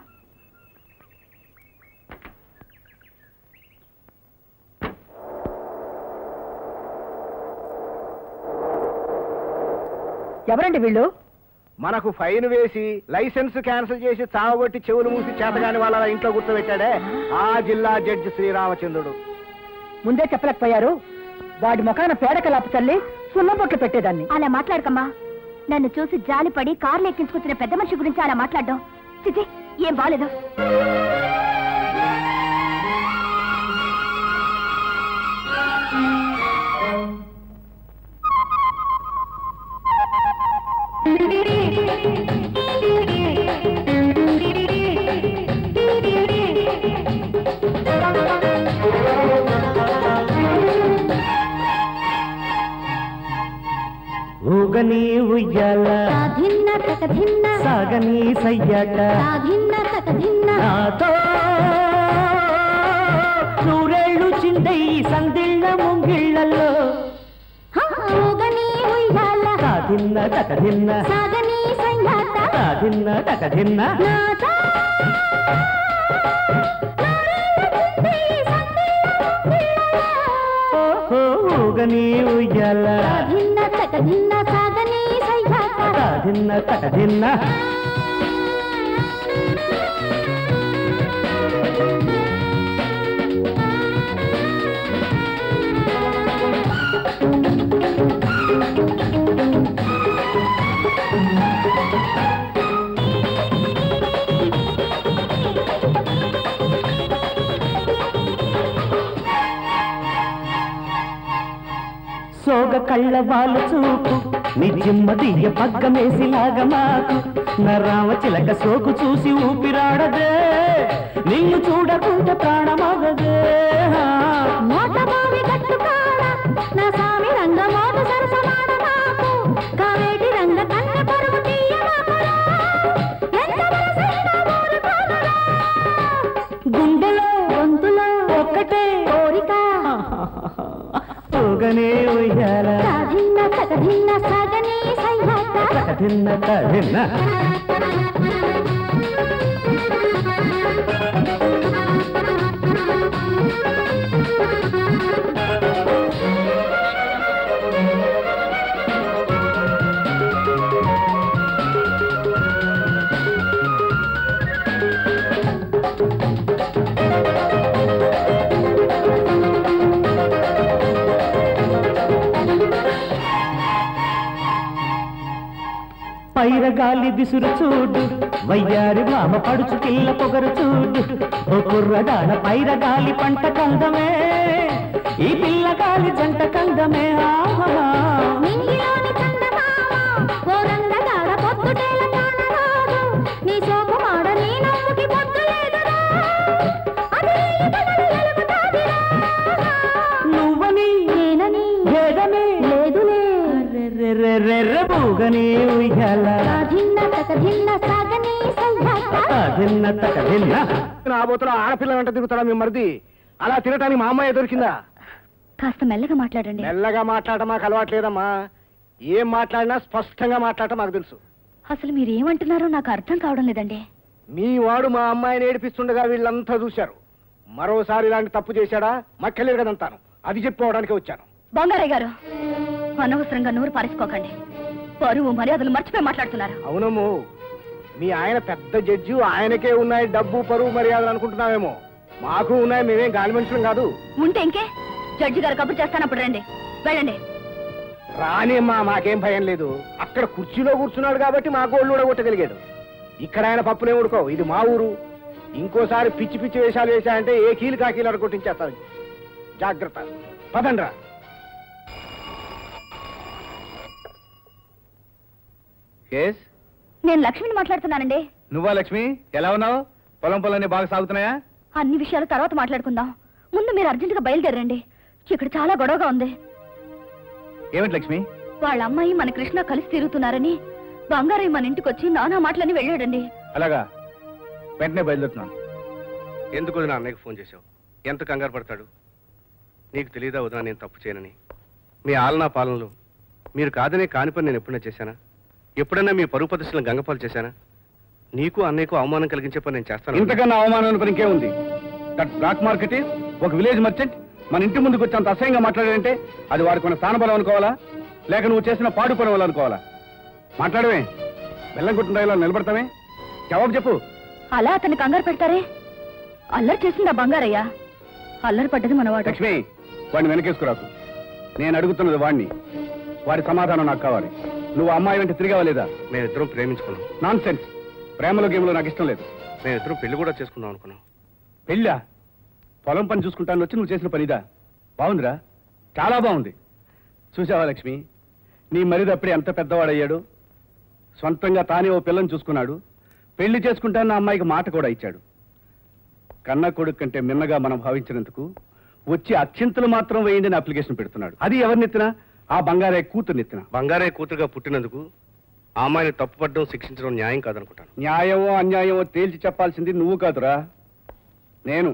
ఎవరండి వీళ్ళు? మనకు ఫైన్ వేసి లైసెన్స్ క్యాన్సిల్ చేసి చావగొట్టి చెవులు మూసి చేతగాని వాళ్ళ ఇంట్లో కూర్చోబెట్టాడే ఆ జిల్లా జడ్జి శ్రీరామచంద్రుడు. ముందే చెప్పలేకపోయారు? వాడి ముఖాన పేడకలాపు చల్లి సున్నబొట్లు పెట్టేదాన్ని. అలా మాట్లాడకమ్మా. నన్ను చూసి జాలిపడి కార్లు ఎక్కించుకొచ్చిన పెద్ద మనిషి గురించి అలా మాట్లాడడం చిచి, ఏం బాలేదు. ఊగని ఉయ్యాల సాగని సయ్యాట నాతో నూరేళ్ళు చిందై సందిళ్ళ ముంగిళ్ళల్లో సాధిన్న తకధిన్న సాధిన్న తకధిన్న ఊగని ఉయ్యాల తాదిన్న తటదిన్న సోగ కళ్ళ వాళ్ళ చూపు నిజమ్మదియ్య పగ్గమేసిలాగా మాకు నా రామచిలక సోకు చూసి ఊపిరాడదే నిన్ను చూడకుంటే ప్రాణమాగదే మోటబావి కట్టుకాడ నా సామి రంగ మోట సరసమాడ మాకు కావేటి రంగ కన్న పరువు తీయమాకురా ఎంత మనసైనా ఊరుకోనురా గుండెలో గొంతులో ఒక్కటే కోరిక ఊగనే ఉయ్యాల సాధిన్న సగధిన్న సాగని సయ్యాట తటదిన్న తటదిన్న పైరగాలి విసురు చూడు వయ్యారి భామ పడుచు పిల్ల పొగరు చూడు ఓ కుర్రదాన పైరగాలి పంట కందమే ఈ పిల్లగాలి జంట కందమే ఆహా నింగిలోని చందమామ ఓ రంగదాడ పొద్దుటేల కానరాదు నీ సోకు మాడ నీ నవ్వుకి పొద్దు లేదురా అది ఎలుగుతాదిరా నువ్వని నేనని భేదమే లేదులే బూగని ఉయ్యాల సాధిన్న సగధిన్న సాగని సయ్యాట తటదిన్న తటదిన్న నాబోతులో ఆడపిల్ల వెంట తిరుగుతాడా మీ మరిది అలా తినటానికి మా అమ్మాయి దొరికిందా కాస్త మెల్లగా మాట్లాడండి మెల్లగా మాట్లాడటం మాకు అలవాట్లేదమ్మా ఏం మాట్లాడినా స్పష్టంగా మాట్లాడటం మాకు తెలుసు అసలు మీరు ఏమంటున్నారో నాకు అర్థం కావడం లేదండి మీ వాడు మా అమ్మాయిని ఏడిపిస్తుండగా వీళ్ళంతా చూశారు మరోసారి ఇలాంటి తప్పు చేశాడా మక్కలేదు కదంతాను అది చెప్పుకోవడానికి వచ్చాను బంగారయ్య గారు అనవసరంగా నూరు పారేసుకోకండి పరువు మర్యాదలు మర్చిపోయి మాట్లాడుతున్నారు అవునము మీ ఆయన పెద్ద జడ్జి ఆయనకే ఉన్నాయి డబ్బు పరువు మర్యాదలు అనుకుంటున్నావేమో మాకు ఉన్నాయి మేమేం గాలి మనుషులం కాదు ఉంటే ఇంకే జడ్జి గారు కబురు చేస్తానప్పుడు రండి వెళ్ళండి రానిమ్మా మాకేం భయం లేదు అక్కడ కుర్చీలో కూర్చున్నాడు కాబట్టి మాకు ఒళ్ళు ఊడగొట్టగలిగాడు ఇక్కడ ఆయన పప్పునే ఊడుకో ఇది మా ఊరు ఇంకోసారి పిచ్చి పిచ్చి వేషాలు వేశాయంటే ఏ కీలు కాకీలు అడగొట్టించేస్తారు జాగ్రత్త పదండ్రా కేస్ నేను లక్ష్మిని మాట్లాడుతున్నానండి నువ్వా లక్ష్మి ఎలా ఉన్నావు పొలం బాగా సాగుతున్నాయా అన్ని విషయాలు తర్వాత మాట్లాడుకుందాం ముందు మీరు అర్జెంటుగా బయలుదేరండి ఇక్కడ చాలా గొడవగా ఉంది ఏమిటి లక్ష్మి వాళ్ళ అమ్మాయి మన కృష్ణ కలిసి తిరుగుతున్నారని బంగారయ్య మన ఇంటికి వచ్చి నానా మాటలని వెళ్ళాడండి అలాగా వెంటనే బయలుదేరుతున్నాను ఎందుకు వదినా అన్నయ్యకు ఫోన్ చేశావు ఎంత కంగారు పడతాడు నీకు తెలియదా వదినా నేను తప్పు చేయనని మీ ఆలనా పాలనలో మీరు కాదనే కాని పని నేను ఎప్పుడైనా చేశానా ఎప్పుడైనా మీ పరువు ప్రదర్శనలు గంగపాలు చేశానా నీకు అన్నయ్యకు అవమానం కలిగించే పని నేను చేస్తాను ఇంతకన్నా అవమానం పని ఇంకే ఉంది దట్ బ్లాక్ మార్కెట్ ఒక విలేజ్ మర్చెంట్ మన ఇంటి ముందుకు వచ్చి అంత అసహ్యంగా మాట్లాడాడంటే అది వారికి మన స్థానబలం అనుకోవాలా లేక నువ్వు చేసిన పాడు పని వల్ల అనుకోవాలా మాట్లాడవే బెల్లం కొట్టిన ఇలా నిలబడతావే జవాబు చెప్పు అలా అతన్ని కంగారు పెడతారే అల్లరి చేసిందా బంగారయ్య అల్లరి పడ్డది మనవాడు లక్ష్మి వాడిని వెనకేసుకురాకు నేను అడుగుతున్నది వాడిని వాడి సమాధానం నాకు కావాలి నువ్వు అమ్మాయి వెంట తిరిగావా లేదా మేమిద్దరం ప్రేమించుకున్నాం నాన్ సెన్స్ ప్రేమలో గేమ్లో నాకు ఇష్టం లేదు మేమిద్దరం పెళ్లి కూడా చేసుకుందాం అనుకున్నాం పెళ్ళా పొలం పని చూసుకుంటాను వచ్చి నువ్వు చేసిన పనిదా బాగుందిరా చాలా బాగుంది చూసావా లక్ష్మి నీ మరిది అప్పుడే ఎంత పెద్దవాడయ్యాడు సొంతంగా తానే ఓ పిల్లని చూసుకున్నాడు పెళ్లి చేసుకుంటానన్న అమ్మాయికి మాట కూడా ఇచ్చాడు కన్న కొడుకు కంటే మిన్నగా మనం భావించినందుకు వచ్చి అత్యంతలు మాత్రం వేయండి అప్లికేషన్ పెడుతున్నాడు అది ఎవరినెత్తినా ఆ బంగారయ్య కూతురునెత్తినా బంగారయ్య కూతురుగా పుట్టినందుకు ఆ అమ్మాయిని తప్పుపడడం శిక్షించడం న్యాయం కాదనుకుంటాను న్యాయమో అన్యాయమో తేల్చి చెప్పాల్సింది నువ్వు కాదురా నేను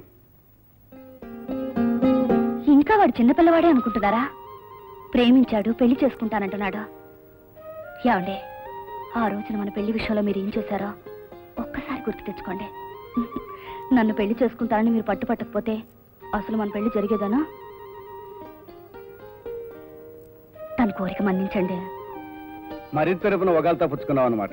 ఇంకా వాడు చిన్నపిల్లవాడే అనుకుంటున్నారా ప్రేమించాడు పెళ్లి చేసుకుంటానంటున్నాడు ఏమండి ఆ రోజున మన పెళ్లి విషయంలో మీరు ఏం చేశారో ఒక్కసారి గుర్తు తెచ్చుకోండి నన్ను పెళ్లి చేసుకుంటానని మీరు పట్టుపట్టకపోతే అసలు మన పెళ్లి జరిగేదనా తన కోరిక మన్నించండి మరింత తరపున వగాల్తా పుచ్చుకున్నావు అనమాట.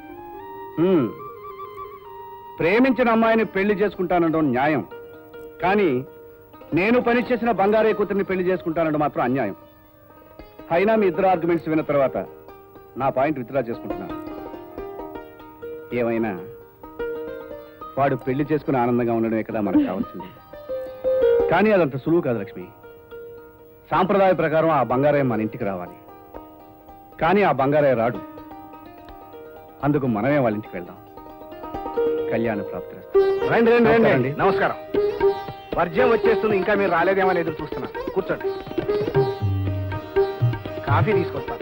ప్రేమించిన అమ్మాయిని పెళ్లి చేసుకుంటానడం న్యాయం, కానీ నేను పనిచేసిన బంగారే కూతురిని పెళ్లి చేసుకుంటానడం మాత్రం అన్యాయం. అయినా మీ ఇద్దరు ఆర్గ్యుమెంట్స్ విన్న తర్వాత నా పాయింట్ విత్డ్రా చేసుకుంటున్నాను. ఏమైనా వాడు పెళ్లి చేసుకుని ఆనందంగా ఉండడమే కదా మనకు కావాల్సింది. కానీ అదంత సులువు కాదు లక్ష్మి. సాంప్రదాయ ప్రకారం ఆ బంగారయ్య మన ఇంటికి రావాలి, కానీ ఆ బంగారయ్య రాడు. అందుకు మనమే వాళ్ళ ఇంటికి వెళ్దాం. కళ్యాణ ప్రాప్తి. రండి రండి రండి. నమస్కారం. వర్జ్యం వచ్చేస్తుంది, ఇంకా మీరు రాలేదేమని ఎదురు చూస్తున్నాను. కూర్చోండి, కాఫీ తీసుకొస్తాను.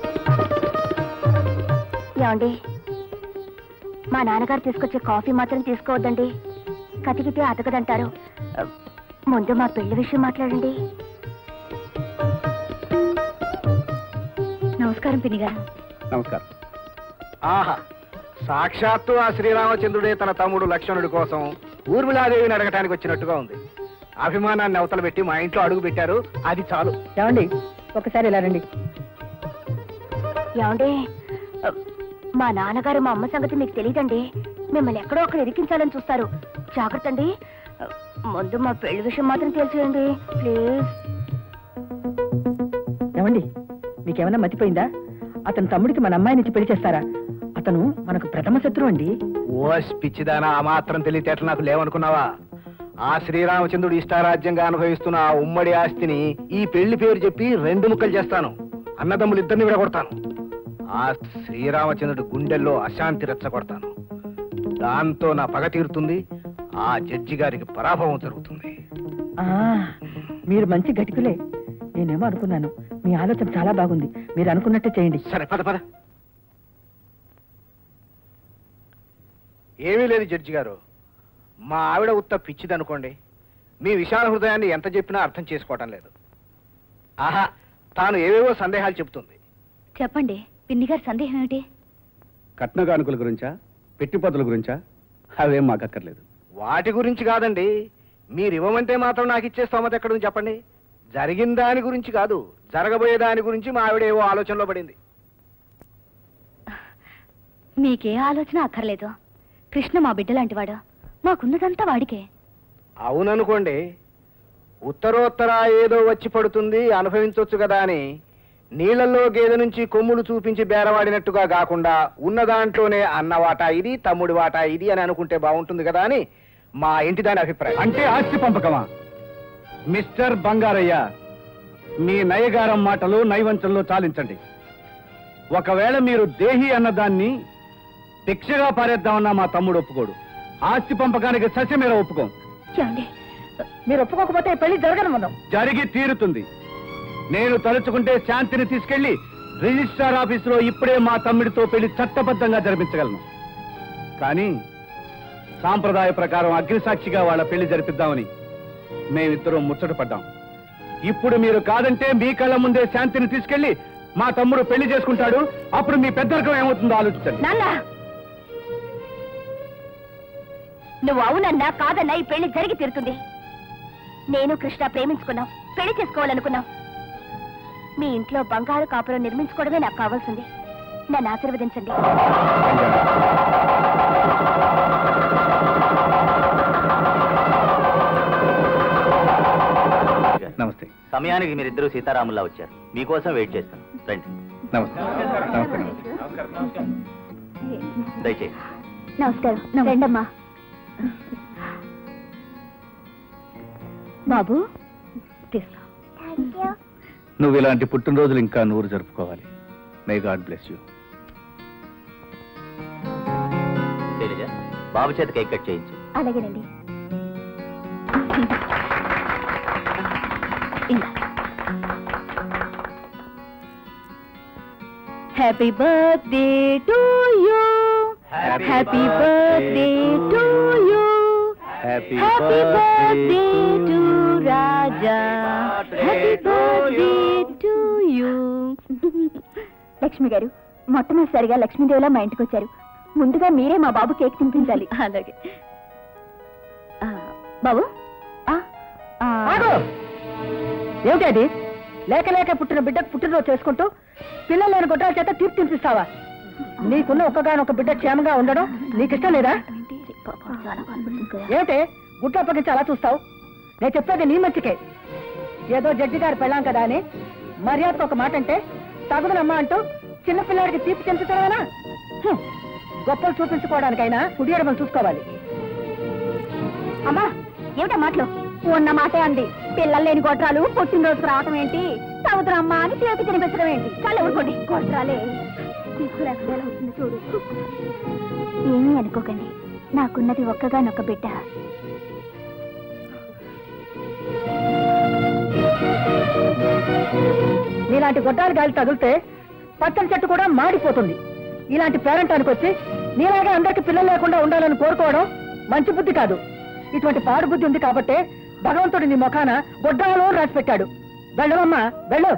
ఏమండి, మా నాన్నగారు తీసుకొచ్చే కాఫీ మాత్రం తీసుకోవద్దండి, కతికితే అతకదంటారు. ముందు మా పెళ్లి విషయం మాట్లాడండి. నమస్కారం పిన్ని గారు. నమస్కారం. ఆహా, సాక్షాత్తు ఆ శ్రీరామచంద్రుడే తన తమ్ముడు లక్ష్మణుడి కోసం ఊర్మిళాదేవిని అడగటానికి వచ్చినట్టుగా ఉంది. అభిమానాన్ని అవతల పెట్టి మా ఇంట్లో అడుగు పెట్టారు, అది చాలు. ఏమండి, ఒకసారి ఇలా రండి. ఏమండి, మా నాన్నగారు మా అమ్మ సంగతి మీకు తెలియదండి. మిమ్మల్ని ఎక్కడో అక్కడ ఇరికించాలని చూస్తారు, జాగ్రత్త అండి. ముందు మా పెళ్లి విషయం మాత్రం తెలిసేయండి ప్లీజ్. ఏమండి, మీకేమైనా మతిపోయిందా? అతని తమ్ముడికి మన అమ్మాయిని పెళ్లి చేస్తారా? అతను మనకు ప్రథమ శత్రువు అండి. ఓస్ పిచ్చిదానా, ఆ మాత్రం తెలియటట్లు నాకు లేవనుకున్నావా? ఆ శ్రీరామచంద్రుడు ఇష్టారాజ్యంగా అనుభవిస్తున్న ఆ ఉమ్మడి ఆస్తిని ఈ పెళ్లి పేరు చెప్పి 2 ముక్కలు చేస్తాను. అన్నదమ్ములు ఇద్దరిని విడగొడతాను. ఆ శ్రీరామచంద్రుడి గుండెల్లో అశాంతి రెచ్చగొడతాను. దాంతో నా పగ తీరుతుంది, ఆ జడ్జి గారికి పరాభవం జరుగుతుంది. మీరు మంచి గట్టికులే. నేనేమో అనుకున్నాను, మీ ఆలోచన చాలా బాగుంది. మీరు అనుకున్నట్టే చేయండి. సరే, పద పద. ఏమీ లేదు జడ్జి గారు, మా ఆవిడ ఉత్త పిచ్చిదనుకోండి. మీ విశాల హృదయాన్ని ఎంత చెప్పినా అర్థం చేసుకోవటం లేదు. ఆహా, తాను ఏవేవో సందేహాలు చెబుతుంది. చెప్పండి, పిన్ని గారి సందేహం ఏమిటి? కట్న కానుకల గురించా, పెట్టుబడుల గురించా? అవేం మాకు అక్కర్లేదు. వాటి గురించి కాదండి, మీరు ఇవ్వమంటే మాత్రం నాకు ఇచ్చే స్తోమత ఎక్కడుంది చెప్పండి. జరిగిన దాని గురించి కాదు, జరగబోయే దాని గురించి మా ఆవిడ ఏవో ఆలోచనలో పడింది. మీకే ఆలోచన అక్కర్లేదు. కృష్ణ మా బిడ్డ లాంటివాడు, మాకున్నదంతా వాడికే. అవుననుకోండి, ఉత్తరోత్తర ఏదో వచ్చి పడుతుంది, అనుభవించవచ్చు కదా అని నీళ్లలో గేదె నుంచి కొమ్ములు చూపించి బేరవాడినట్టుగా కాకుండా ఉన్న దాంట్లోనే అన్న వాటా ఇది, తమ్ముడి వాటా ఇది అని అనుకుంటే బాగుంటుంది కదా అని మా ఇంటి దాని అభిప్రాయం. అంటే ఆస్తి పంపకమా? మిస్టర్ బంగారయ్య, మీ నయగారం మాటలు నైవంచంలో చాలించండి. ఒకవేళ మీరు దేహి అన్నదాన్ని భిక్షగా పారేద్దామన్నా మా తమ్ముడు ఒప్పుకోడు. ఆస్తి పంపకానికి సస్యమేర ఒప్పుకోం. మీరు ఒప్పుకోకపోతే పెళ్లి జరగను. మనం జరిగి తీరుతుంది. నేను తలుచుకుంటే శాంతిని తీసుకెళ్లి రిజిస్ట్రార్ ఆఫీసులో ఇప్పుడే మా తమ్ముడితో పెళ్లి చట్టబద్ధంగా జరిపించగలను. కానీ సాంప్రదాయ ప్రకారం అగ్నిసాక్షిగా వాళ్ళ పెళ్లి జరిపిద్దామని మేమిద్దరం ముచ్చట పడ్డాం. ఇప్పుడు మీరు కాదంటే మీ కళ్ళ ముందే శాంతిని తీసుకెళ్లి మా తమ్ముడు పెళ్లి చేసుకుంటాడు. అప్పుడు మీ పెద్దరికం ఏమవుతుందో ఆలోచించండి. నువ్వు అవునన్నా కాదన్నా ఈ పెళ్లి జరిగి తీరుతుంది. నేను కృష్ణ ప్రేమించుకున్నాం, పెళ్లి చేసుకోవాలనుకున్నాం. మీ ఇంట్లో బంగారు కాపురం నిర్మించుకోవడమే నాకు కావాల్సింది. నన్ను ఆశీర్వదించండి. నమస్తే. సమయానికి మీరిద్దరూ సీతారాముల్లా వచ్చారు. మీకోసం వెయిట్ చేస్తాను. రండి. నమస్తే. నమస్తే. దయచేసి. నమస్కారం. రండమ్మా. బాబు తీసుకో. నువ్వు ఇలాంటి పుట్టినరోజులు ఇంకా 100 జరుపుకోవాలి. May God bless you. Shailaja, బాబు చేత కేక్ కట్ చేయించు. అలాగేనండి. Happy birthday to you. Happy birthday to you. Happy birthday to Raja. Happy birthday to you. Lakshmi garu, మొట్టమొదటిసారిగా లక్ష్మీదేవిలా మా ఇంటికి వచ్చారు. ముందుగా మీరే మా బాబు కేక్ తినిపించాలి. అలాగే బాబు. ఏమిటి అది? లేక లేక పుట్టిన బిడ్డకు పుట్టినరోజు చేసుకుంటూ పిల్లలు లేని గొడ్రాల చేత తీర్పు తినిపిస్తావా? నీకున్న ఒక్కగానొక్క బిడ్డ క్షేమంగా ఉండడం నీకిష్టం లేదా? ఏమిటే గుడ్లు అప్పగించి అలా చూస్తావు? నేను చెప్పేది నీ మంచికే. ఏదో జడ్జి గారు పెళ్ళాం కదా అని మర్యాదకు ఒక మాట అంటే తగుదనమ్మా అంటూ చిన్నపిల్లాడికి తీపి చెందుతావేనా? గొప్పలు చూపించుకోవడానికైనా కుడియడమని చూసుకోవాలి. అమ్మా ఏమిటా మాటలు? ఉన్న మాటే అంది. పిల్లలు లేని గొడ్రాలు పుట్టినరోజు రావటం ఏంటి, సముద్రమ్మ అని తీపి తినిపించడం ఏంటి? చాలా ఊరుకోండి. గొడ్రాలే తీసుకురాకుండా అవుతుంది చూడు. ఏమీ అనుకోకండి, నాకున్నది ఒక్కగానొక్క బిడ్డ. నీలాంటి గొడ్డాలు గాలి తగిలితే పచ్చని చెట్టు కూడా మాడిపోతుంది. ఇలాంటి పేరెంటానికి వచ్చి నీలాగే అందరికి పిల్లలు లేకుండా ఉండాలని కోరుకోవడం మంచి బుద్ధి కాదు. ఇటువంటి పాడు బుద్ధి ఉంది కాబట్టే భగవంతుడు నీ ముఖాన గొడ్డాలో రాసి పెట్టాడు. వెళ్ళవమ్మా వెళ్ళు.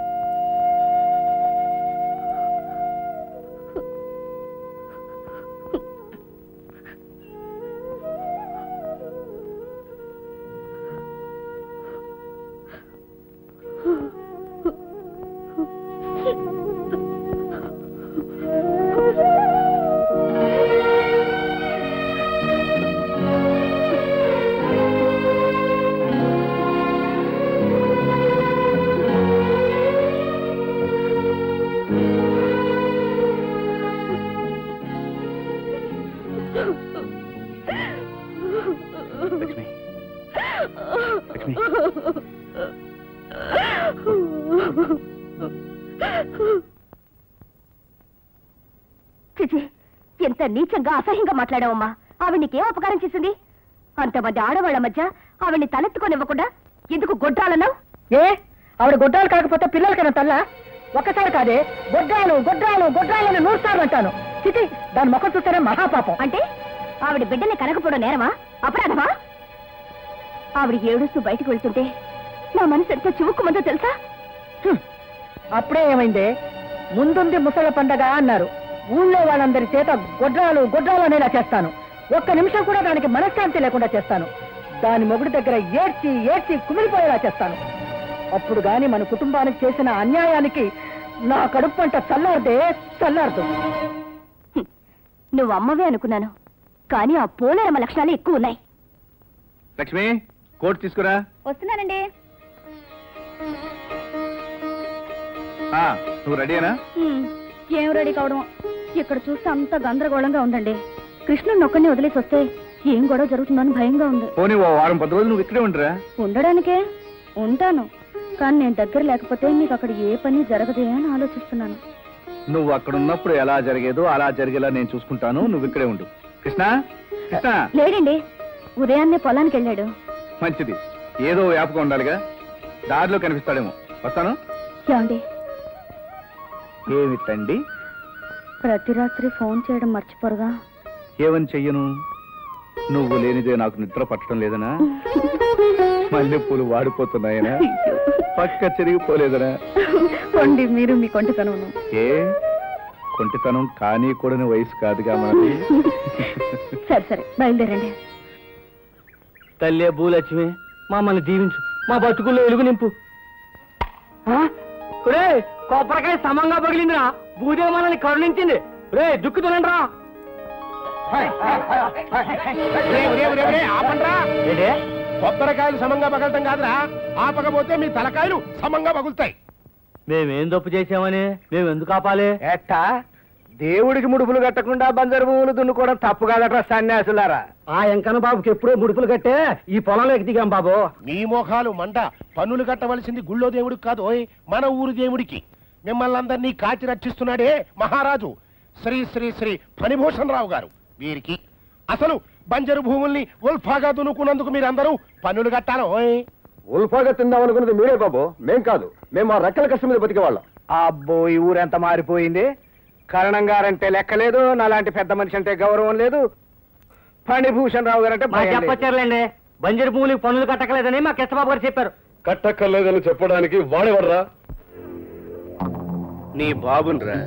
చిచి, ఎంత నీచంగా అసహ్యంగా మాట్లాడావమ్మా. ఆవిడ నీకేం అపకారం చేసింది? అంతమంది ఆడవాళ్ల మధ్య ఆవిడ్ని తలెత్తుకొనివ్వకుండా ఎందుకు గొడ్రాలన్నావు? ఏ ఆవిడ గొడ్రాలు కాకపోతే పిల్లలకైనా తల్లా? ఒక్కసారి కాదే గొడ్రాలు గొడ్రాలు గొడ్రాలని 100 సార్లు అంటాను. చిచి, దాని ముఖం చూస్తేనే మహాపాపం. అంటే ఆవిడ బిడ్డని కనకపోవడం నేరమా, అపరాధమా? ఆవిడ ఏడుస్తూ బయటకు వెళ్తుంటే నా మనసు ఎంత చివుక్కుమందో తెలుసా? అప్పుడే ఏమైందే? ముందుంది ముసళ్ళ పండగ అన్నారు. ఊళ్ళో వాళ్ళందరి చేత గొడ్రాలు గొడ్రాలు అనేలా చేస్తాను. ఒక్క నిమిషం కూడా దానికి మనశ్శాంతి లేకుండా చేస్తాను. దాని మొగుడి దగ్గర ఏడ్చి ఏడ్చి కుమిలిపోయేలా చేస్తాను. అప్పుడు గాని మన కుటుంబానికి చేసిన అన్యాయానికి నా కడుపు పంట చల్లారదే చల్లారదు. నువ్వు అమ్మవే అనుకున్నాను, కానీ ఆ పోలేరమ్మ లక్షణాలు ఎక్కువ ఉన్నాయి. లక్ష్మి, కోట్ తీసుకురా. వస్తున్నానండి. నువ్వు రెడీనా? ఏం రెడీ కావడం? ఇక్కడ చూస్తే అంత గందరగోళంగా ఉందండి. కృష్ణుని ఒక్కడిని వదిలేసి వస్తే ఏం గొడవ జరుగుతుందని భయంగా ఉంది. పోనీ ఓ వారం 10 రోజులు నువ్వు ఇక్కడే ఉండరా? ఉండడానికే ఉంటాను, కానీ నేను దగ్గర లేకపోతే మీకు అక్కడ ఏ పని జరగదే అని ఆలోచిస్తున్నాను. నువ్వు అక్కడ ఉన్నప్పుడు ఎలా జరిగేదో అలా జరిగేలా నేను చూసుకుంటాను. నువ్వు ఇక్కడే ఉండు. కృష్ణ, కృష్ణ లేడండి, ఉదయాన్నే పొలానికి వెళ్ళాడు. మంచిది, ఏదో వ్యాపకం ఉండాలిగా. దారిలో కనిపిస్తాడేమో. వస్తాను. ఏమండి? ఏమిటండి? ప్రతి రాత్రి ఫోన్ చేయడం మర్చిపోరుగా? ఏమని చెయ్యను? నువ్వు లేనిదే నాకు నిద్ర పట్టడం లేదనా? మల్లెపూలు వాడిపోతున్నాయనా? పక్క చెరిగిపోలేదనా? కొండి మీరు మీ కొంటితనం. ఏ కొంటితనం కానీ కూడని వయసు కాదుగా మనది. సరే సరే బయలుదేరండి. తల్లే భూలక్ష్మి, మమ్మల్ని దీవించు, మా బతుకుల్లో వెలుగు నింపు. రే కొబ్బరికాయ సమంగా పగిలిందిరా, భూదేవి మనల్ని కరుణించింది. రే దుక్కు తినండి రా. కొబ్బరికాయలు సమంగా పగలటం కాదురా, ఆపకపోతే మీ తలకాయలు సమంగా పగులుతాయి. మేమేం తప్పు చేసామని మేము ఎందుకు ఆపాలి? ఎట్టా దేవుడికి ముడుపులు కట్టకుండా బంజరు భూములు దున్నుకోవడం తప్పు కాదట్రా సన్యాసులారా. ఆ ఎంకన్న బాబుకి ఎప్పుడో ముడుపులు కట్టే ఈ పొలంలోకి దిగాం బాబు. మీ మోఖాలు మంట. పన్నులు కట్టవలసింది గుళ్ళో దేవుడికి కాదు, ఓయ్ మన ఊరు దేవుడికి. మిమ్మల్ని అందరినీ కాచి రక్షిస్తున్నాడే మహారాజు శ్రీ శ్రీ శ్రీ ఫణిభూషణ్ రావు గారు. వీరికి అసలు బంజరు భూముల్ని ఉల్ఫాగా దున్నుకున్నందుకు మీరందరూ పన్నులు కట్టాలి. ఓయ్ ఉల్ఫాగా తిందాం అనుకున్నది మీరే బాబు, మేం కాదు. మేము ఆ రెక్కల కష్టం మీద బతికేవాళ్ళం. అబ్బో, ఈ ఊరెంత మారిపోయింది. కరణం గారంటే లెక్కలేదు, నాలాంటి పెద్ద మనిషి అంటే గౌరవం లేదు. ఫణిభూషణ్ రావు గారంటే చెప్పచ్చారులేండి, బంజరు భూములకి పన్నులు కట్టకలేదని మా కిష్టబాబు గారు చెప్పారు. కట్టక్కర్లేదని చెప్పడానికి వాడేవర్రా? నీ బాబునరా.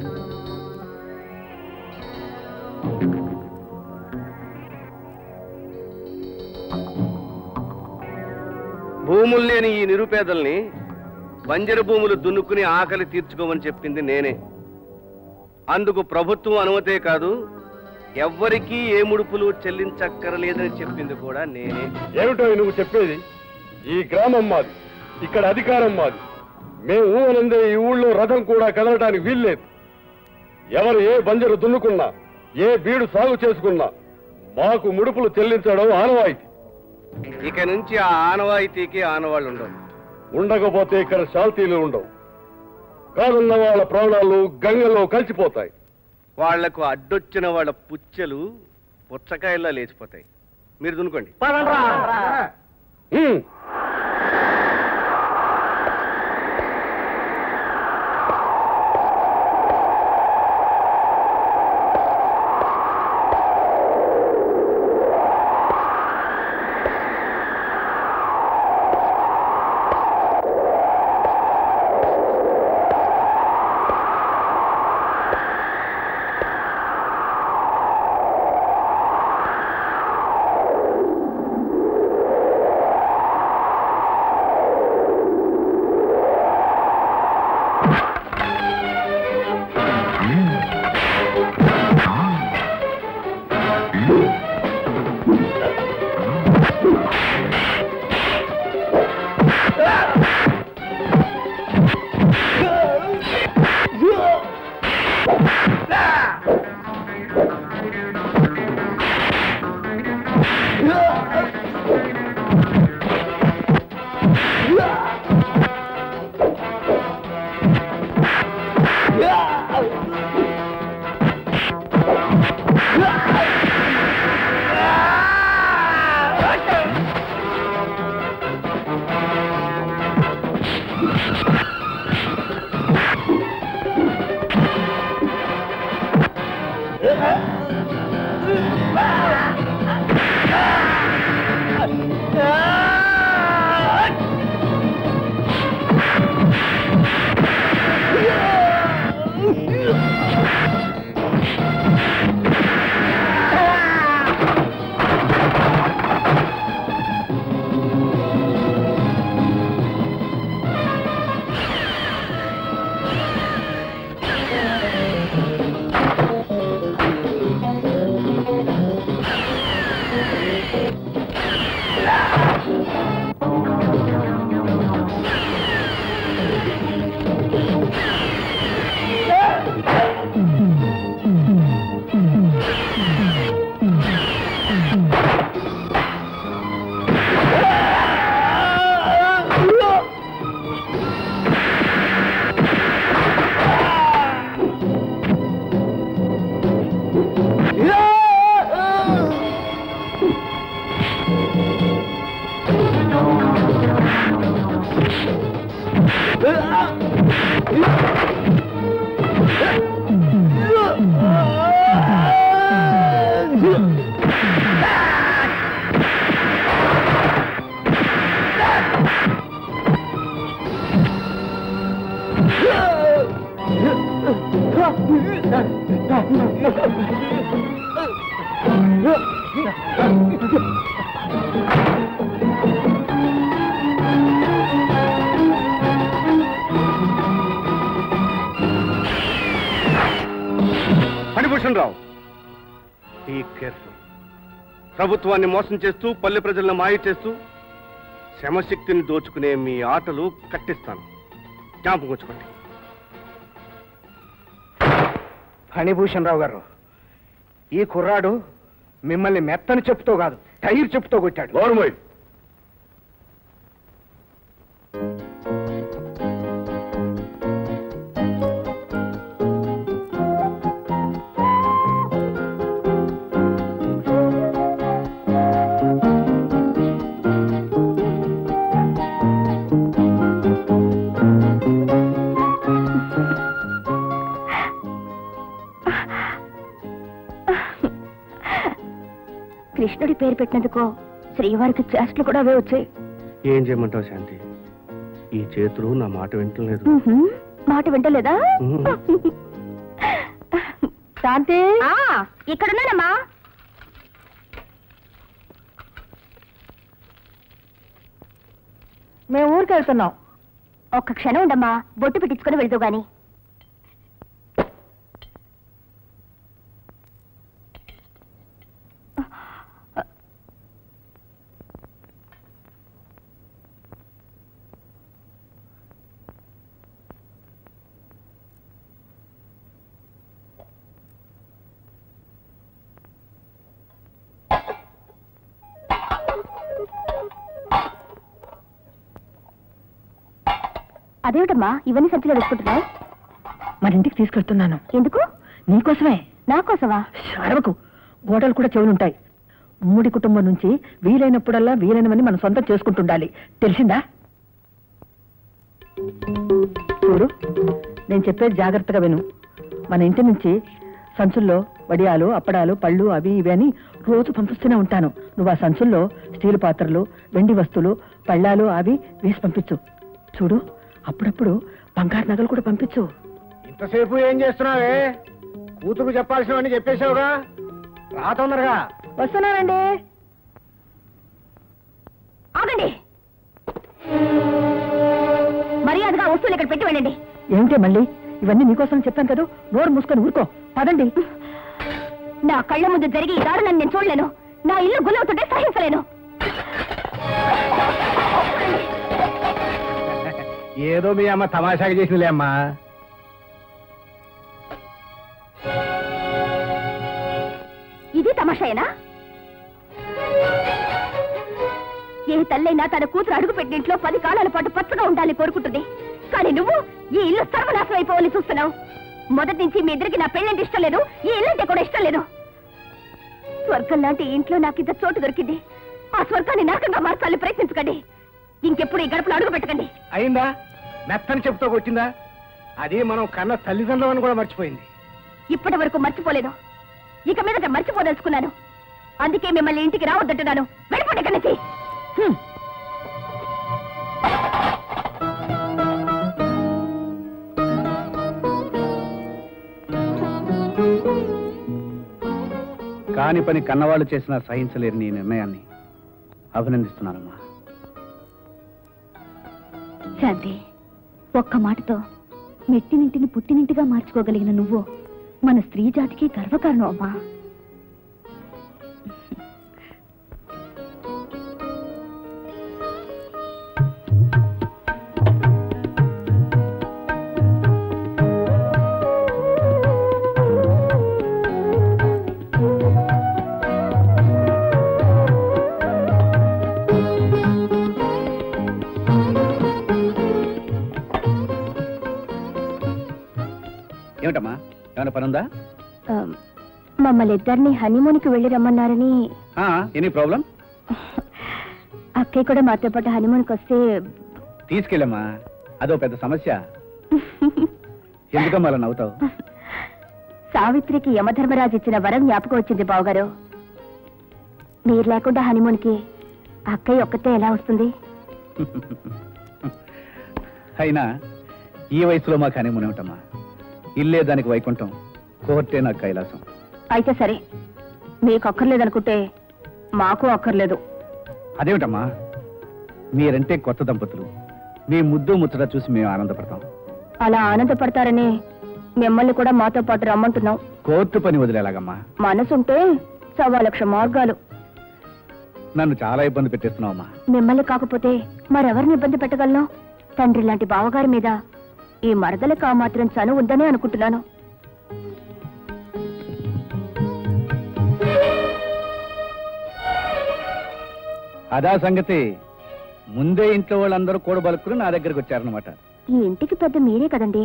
భూములు లేని ఈ నిరుపేదల్ని బంజరు భూములు దున్నుకుని ఆకలి తీర్చుకోమని చెప్పింది నేనే. అందుకు ప్రభుత్వం అనుమతే కాదు, ఎవ్వరికీ ఏ ముడుపులు చెల్లించక్కరలేదని చెప్పింది కూడా నేనే. ఏమిటో నువ్వు చెప్పేది? ఈ గ్రామం మాది, ఇక్కడ అధికారం మాది. మేము ఊనందే ఈ ఊళ్ళో రథం కూడా కదలడానికి వీల్లేదు. ఎవరు ఏ బంజరు దున్నుకున్నా, ఏ బీడు సాగు చేసుకున్నా మాకు ముడుపులు చెల్లించడం ఆనవాయితీ. ఇక నుంచి ఆ ఆనవాయితీకి ఆనవాళ్ళు ఉండవు. ఉండకపోతే ఇక్కడ శాల్తీలు ఉండవు. కాదన్న వాళ్ళ ప్రాణాలు గంగలో కలిసిపోతాయి. వాళ్లకు అడ్డొచ్చిన వాళ్ళ పుచ్చలు పుచ్చకాయల్లా లేచిపోతాయి. మీరు దున్నుకోండి. Phanibhushan Rao, be careful. ప్రభుత్వాన్ని మోసం చేస్తూ పల్లె ప్రజలను మాయ చేస్తూ శ్రమశక్తిని దోచుకునే మీ ఆటలు కట్టిస్తాను. జ్ఞాపకం ఉంచుకోండి. ఫణిభూషణ్ రావు గారు, ఈ కుర్రాడు మిమ్మల్ని మెత్తని చెప్పుతో కాదు, టైర్ చెప్పుతో కొట్టాడు. గౌరవమై కృష్ణుడి పేరు పెట్టినందుకో శ్రీవారికి చేష్టలు కూడా అవే వచ్చాయి. ఏం చేయమంటావు శాంతి? ఈ చేతులు నా మాట వింటలేదు. మాట వింటలేదా? శాంతి, ఇక్కడున్నానమ్మా. మేము ఊరికి వెళ్తున్నాం. ఒక్క క్షణం ఉండమ్మా, బొట్టు పెట్టించుకొని వెళ్తూ గాని. అదేమిటమ్మా ఇవన్నీ సంచిలో వేసుకుంటున్నావు? మన ఇంటికి తీసుకెళ్తున్నాను. ఎందుకు? నీకోసమే. నాకోసమా? అరవకు, గోడలు కూడా చెవులుంటాయి. ఉమ్మడి కుటుంబం నుంచి వీలైనప్పుడల్లా వీలైనవన్నీ మనం సొంతం చేసుకుంటుండాలి, తెలిసిందా? చూడు, నేను చెప్పేది జాగ్రత్తగా విను. మన ఇంటి నుంచి సంచుల్లో వడియాలు, అప్పడాలు, పళ్ళు అవి ఇవి అని రోజు పంపిస్తూనే ఉంటాను. నువ్వు ఆ సంచుల్లో స్టీల్ పాత్రలు, వెండి వస్తువులు, పళ్ళాలు అవి వేసి పంపించు. చూడు, అప్పుడప్పుడు బంగారు నగలు కూడా పంపించు. ఇంతసేపు ఏం చేస్తున్నావే? కూతురు చెప్పాల్సినవన్నీ చెప్పేశావుగా, రా తొందరగా. వస్తున్నానండి. ఆగండి, మర్యాదగా వస్తువులు ఇక్కడ పెట్టి వెళ్ళండి. ఏమిటి మళ్ళీ? ఇవన్నీ నీకోసం చెప్పాను కదా, నోరు మూసుకొని ఊరుకో. పదండి. నా కళ్ళ ముందు జరిగి ఈ దారుణాన్ని నేను చూడలేను. నా ఇల్లు గుల్లవుతుంటే సహించలేను. ఏదో మీ అమ్మ తమాషాగా చేసిందిలే అమ్మా. ఇది తమాషాయేనా? ఏ తల్లైనా తన కూతురు అడుగు పెట్టింట్లో 10 కాలాల పాటు పచ్చగా ఉండాలని కోరుకుంటుంది. కానీ నువ్వు ఈ ఇల్లు సర్వనాశనం అయిపోవాలని చూస్తున్నావు. మొదటి నుంచి మీ ఇద్దరికి నా పెళ్ళంటే ఇష్టం లేదు, ఈ ఇల్లంటే కూడా ఇష్టం లేదు. స్వర్గం లాంటి ఇంట్లో నాకు ఇంత చోటు దొరికింది. ఆ స్వర్గాన్ని నరకంగా మార్చాలని ప్రయత్నించకండి. ఇంకెప్పుడు ఈ గడపలో అడుగు పెట్టకండి. అయిందా? మెత్తని చెప్తూ వచ్చిందా? అది మనం కన్న తల్లిదండ్రులను కూడా మర్చిపోయింది. ఇప్పటి వరకు మర్చిపోలేదు, ఇక మీదట మర్చిపోదలుచుకున్నాను. అందుకే మిమ్మల్ని ఇంటికి రావద్దంటున్నాను. వెళ్ళిపోండి ఇక్కడి నుంచి. కాని పని కన్నవాళ్ళు చేసినా సహించలేరు నీ నిర్ణయాన్ని. అభినందిస్తున్నానమ్మా. శాంతి, ఒక్క మాటతో మెట్టినింటిని పుట్టినింటిగా మార్చుకోగలిగిన నువ్వు మన స్త్రీ జాతికి గర్వకారణం అమ్మా. ఏమిటమ్మా, ఏమైనా పనుందా? మమ్మల్ని ఇద్దరిని హనీమూన్కి వెళ్ళి రమ్మన్నారని. Any problem? అక్కయ్య కూడా మాతో పాటు హనీమూన్కి వస్తే తీసుకెళ్ళమ్మా. అదో పెద్ద సమస్య. ఎందుకమ్మా అలా నవ్వుతావు? సావిత్రికి యమధర్మరాజు ఇచ్చిన వరం జ్ఞాపకం వచ్చింది బావగారు. మీరు లేకుండా హనీమూన్కి అక్కయ్య ఒక్కతే ఎలా వస్తుంది? అయినా ఈ వయసులో మాకు హనీమూన్ ఏమిటమ్మా? ఇల్లే దానికి వైకుంఠం, కోర్టే నాకు కైలాసం. అయితే సరే, మీకు అక్కర్లేదనుకుంటే మాకు అక్కర్లేదు. అదేమిటమ్మా, మీరంటే కొత్త దంపతులు, మీ ముద్దు ముచ్చట చూసి మేము ఆనందపడతాం. అలా ఆనందపడతారని మిమ్మల్ని కూడా మాతో పాటు రమ్మంటున్నాం. కోర్టు పని వదిలేలాగమ్మా? మనసుంటే 1,00,000 మార్గాలు. నన్ను చాలా ఇబ్బంది పెట్టేస్తున్నావమ్మా. మిమ్మల్ని కాకపోతే మరెవరిని ఇబ్బంది పెట్టగలను? తండ్రి లాంటి బావగారి మీద ఈ మరదలకు ఆ మాత్రం చనువు ఉందని అనుకుంటున్నాను. అదా సంగతి. ముందే ఇంట్లో వాళ్ళందరూ కూడబలుక్కుని నా దగ్గరికి వచ్చారనమాట. ఈ ఇంటికి పెద్ద మీరే కదండి.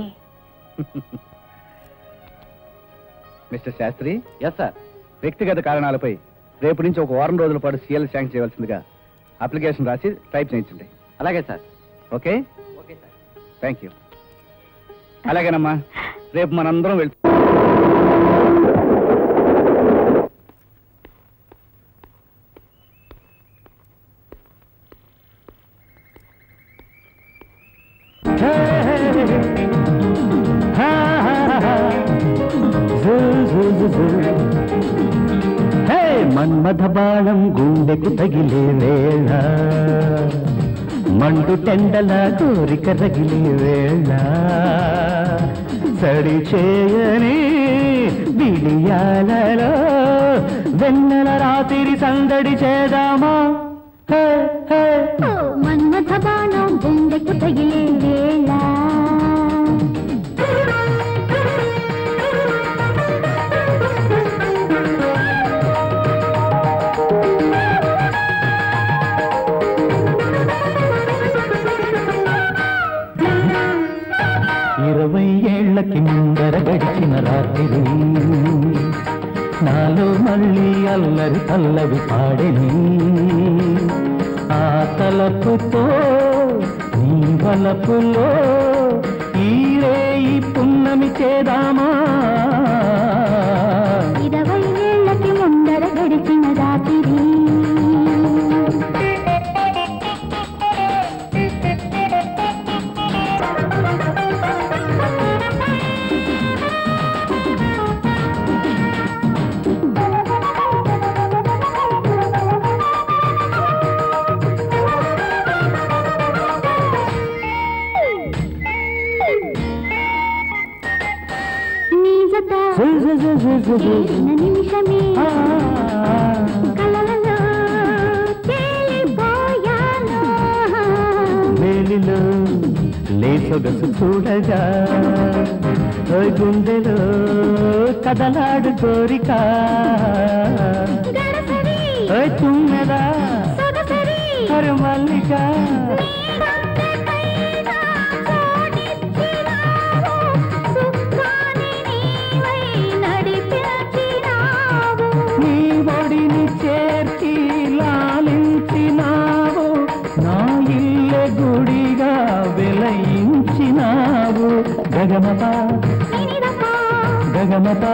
మిస్టర్ శాస్త్రి. Yes sir. వ్యక్తిగత కారణాలపై రేపు నుంచి ఒక వారం రోజుల పాటు సీఎల్ శాంక్షన్ చేయవలసిందిగా అప్లికేషన్ రాసి టైప్ చేయించండి. అలాగే sir. Okay okay sir. Thank you. అలాగేనమ్మా, రేపు మనందరం వెళ్తాం. మన్మథ బాణం గుండెకు తగిలే వేళ మండు టెండల కోరిక రగిలే వేళ సడి చేయని బిడియాలలో వెన్నెల రాత్రి సందడి చేద్దామా మన్మథ బాణం గుండెకు తగిలే వేళ ఏళ్ళకి ముందర గడిచిన రాత్రి నాలో మళ్ళీ అల్లరి పల్లవి పాడని ఆ తలపుతో నీ వలపులో ఈ పున్నమి చేదామా 20 ఏళ్ళకి ముందర గడిచిన రాత్రి నిమిషమే కలలలో తేలిపోయాను వేలిలో లేసొగసు చూడగా గుండెలో కదలాడు కోరిక తుమ్మెదా మల్లిక గగమపా గగమపా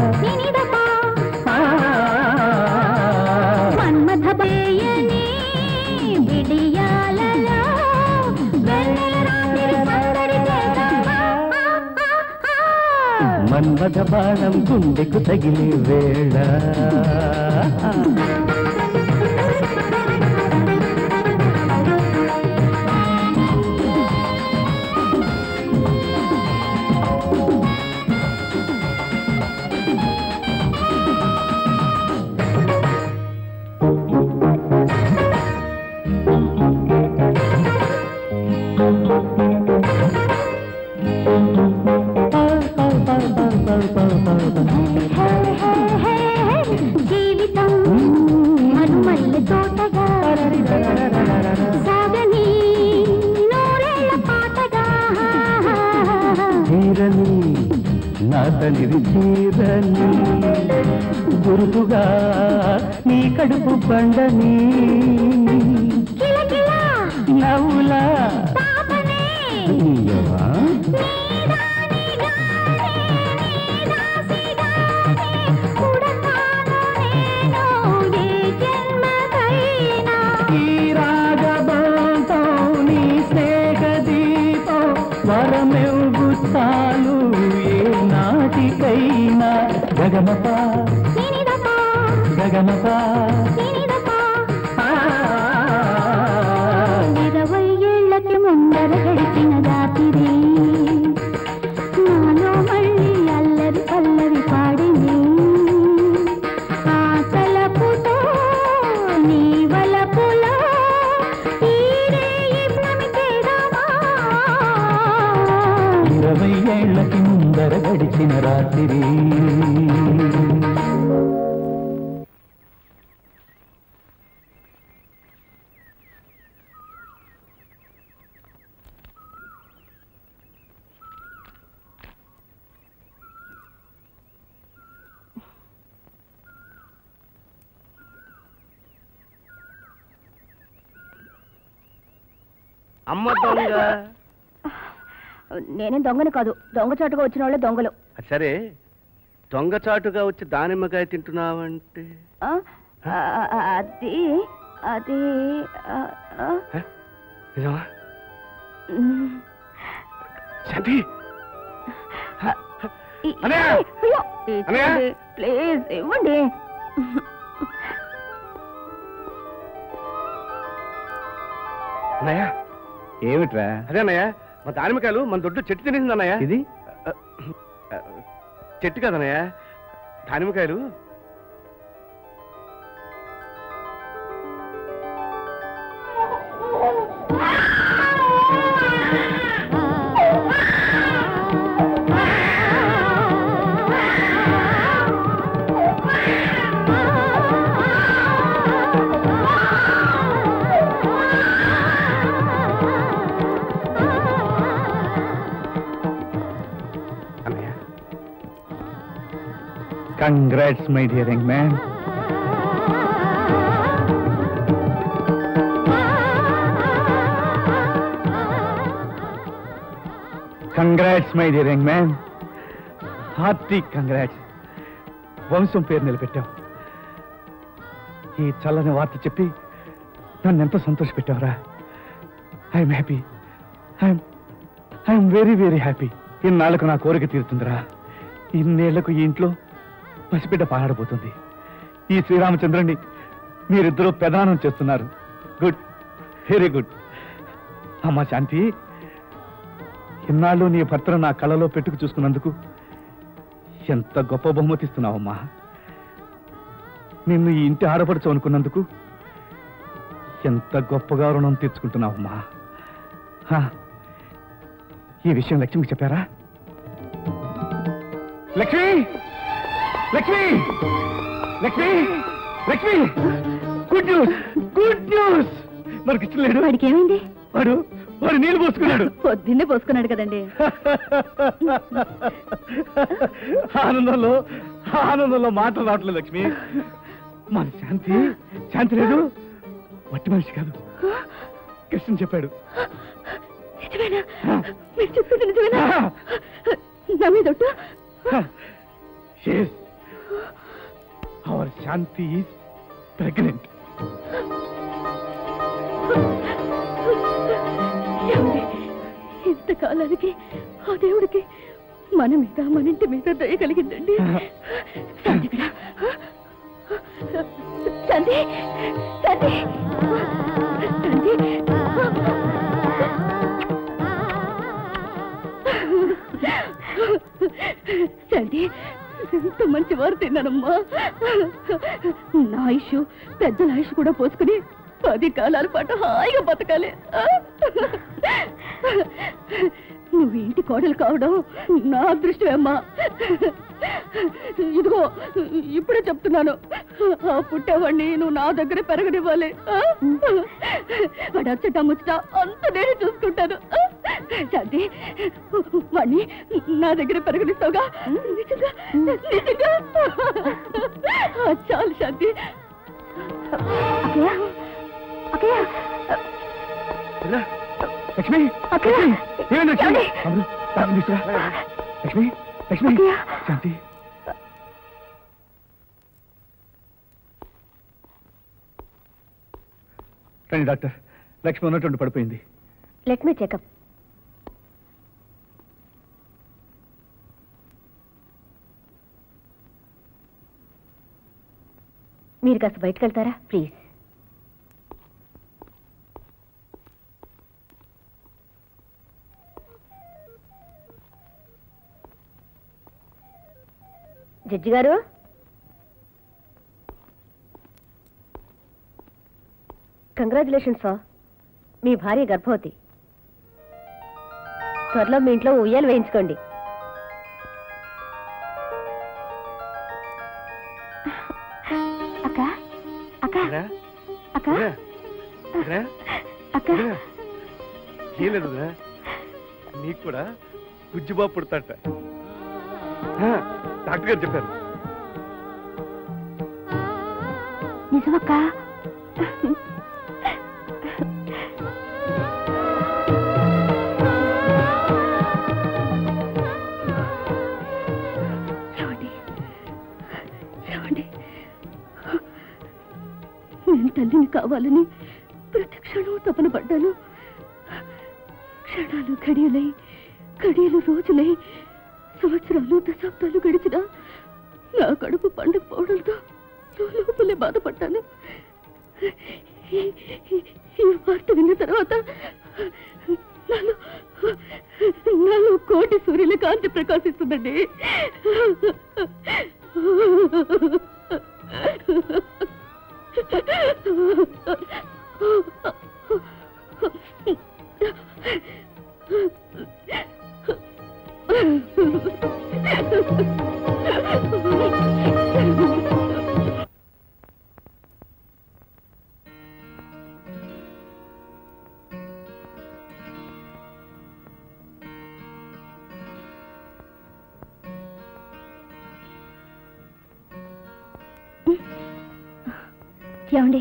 మన్మథ బేయని బిడియాలలో మన్మథ బాణం గుండెకు తగిలే వేళ జీవితం మరుమల్లె తోటగా సాగని నూరేళ్ల పాటగా తీరని నాతనిది తీరని గురుతుగా నీ కడుపు పండని నవ్వులా వరమెవుతాలు ఏ నాటికైనా గగమపా గగమపా 20 ఏళ్ళకి ముందర గడిచిన రాత్రి నాలో మళ్ళీ అల్లరి పల్లవి పాడింది ఆ తలపుతో నీ వలపులో ఈ పున్నమి చేద్దామా 20 ఏళ్ళకి ముందర గడిచిన రాత్రి అమ్మ దొంగ. నేనేం దొంగని కాదు, దొంగచాటుగా వచ్చిన వాళ్ళే దొంగలు. సరే, దొంగచాటుగా వచ్చి దానిమ్మకాయ తింటున్నావంటే అది అది ప్లీజ్ ఇవ్వండి. అన్నయ్య ఏమిట్రా? అదే అన్నయ్య, మా దానిమ్మకాయలు మన దొడ్డు చెట్టు తినేసింది అన్నయ్య. ఇది చెట్టు కదన్నయ్య, దానిమ్మకాయలు. Congrats, my dear young man. Congrats, my dear young man. Hearty congrats. వంశం పేరు నిలబెట్టావు. ఈ చల్లని వార్త చెప్పి నన్ను ఎంతో సంతోషపెట్టావురా. I'm happy. I'm very very happy. ఇన్నాళ్లకు నా కోరిక తీరుతుందిరా. ఇన్నేళ్లకు ఈ ఇంట్లో పసిబిడ్డ పారాడబోతుంది. ఈ శ్రీరామచంద్రుణ్ణి మీరిద్దరూ ప్రదానం చేస్తున్నారు. Good, very good. అమ్మా శాంతి, ఇన్నాళ్ళు నీ భర్తను నా కళ్ళలో పెట్టుకు చూసుకున్నందుకు ఎంత గొప్ప బహుమతి ఇస్తున్నావమ్మా. నిన్ను ఈ ఇంటి ఆడపడుచు అనుకున్నందుకు ఎంత గొప్పగా రుణం తీర్చుకుంటున్నావమ్మా. ఈ విషయం లక్ష్మికి చెప్పారా? Lakshmi, Lakshmi, Lakshmi, Lakshmi, good news, good news. మనకి ఇష్టం లేడు. వాడికి ఏమైంది? వాడు నీళ్ళు పోసుకున్నాడు. పొద్దున్నే పోసుకున్నాడు కదండి. ఆనందంలో మాటలు రావట్లేదు లక్ష్మి. మన శాంతి లేదు. మట్టి మనిషి కాదు. కృష్ణ చెప్పాడు. నిజమేనా? మీరు చెప్పింది నిజమేనా? నా మీద ఒట్టు? Yes. Our Shanti is pregnant. ఇంతకాలానికి ఆ దేవుడికి మన మీద, మన ఇంటి మీద దయ కలిగిందండి. శాంతి, శాంతి, శాంతి, ఎంత మంచి వారు తిన్నానమ్మా. నా ఆయుష్, పెద్దల ఆయుష్ కూడా పోసుకుని 10 కాలాల పాటు హాయిగా బతకాలి. నువ్వు ఇంటి కోడలు కావడం నా అదృష్టమే అమ్మా. ఇదిగో ఇప్పుడే చెప్తున్నాను, ఆ పుట్టేవాడిని నువ్వు నా దగ్గర పెరగనివ్వాలి. వాడు అచ్చట ముచ్చట అంత నేనే చూసుకుంటాను. శాంతి, వాడిని నా దగ్గర పెరగనిస్తావుగా? నిజంగా నిజంగా చాలు శాంతి. లక్ష్మి, లక్ష్మి, లక్ష్మి, శాంతి. రండి డాక్టర్. లక్ష్మి ఉన్నటువంటి పడిపోయింది. Let me checkup. మీరు కాస్త బయటకు వెళ్తారా please? Judge garu, congratulations sir. మీ భార్య గర్భవతి. త్వరలో మీ ఇంట్లో ఉయ్యాలు వేయించుకోండి. అక్క, అక్క, అక్క, అక్క, ఏం లేదు నీకు కూడా బుజ్జిబాబు పుడతాట. డాక్టర్ గారు చెప్పారు. నిజమక్క? నేను తల్లిని కావాలని ప్రతి క్షణం తపన పడ్డాను. క్షణాలు ఘడియలై, ఘడియలు రోజులై, సంవత్సరాలు దశాబ్దాలు గడిచినా నా కడుపు పండకపోవడంతో లోపలే బాధపడ్డాను. ఈ వార్త విన్న తర్వాత నాలో కోటి సూర్యుల కాంతి ప్రకాశిస్తుందండి. ఏమండి?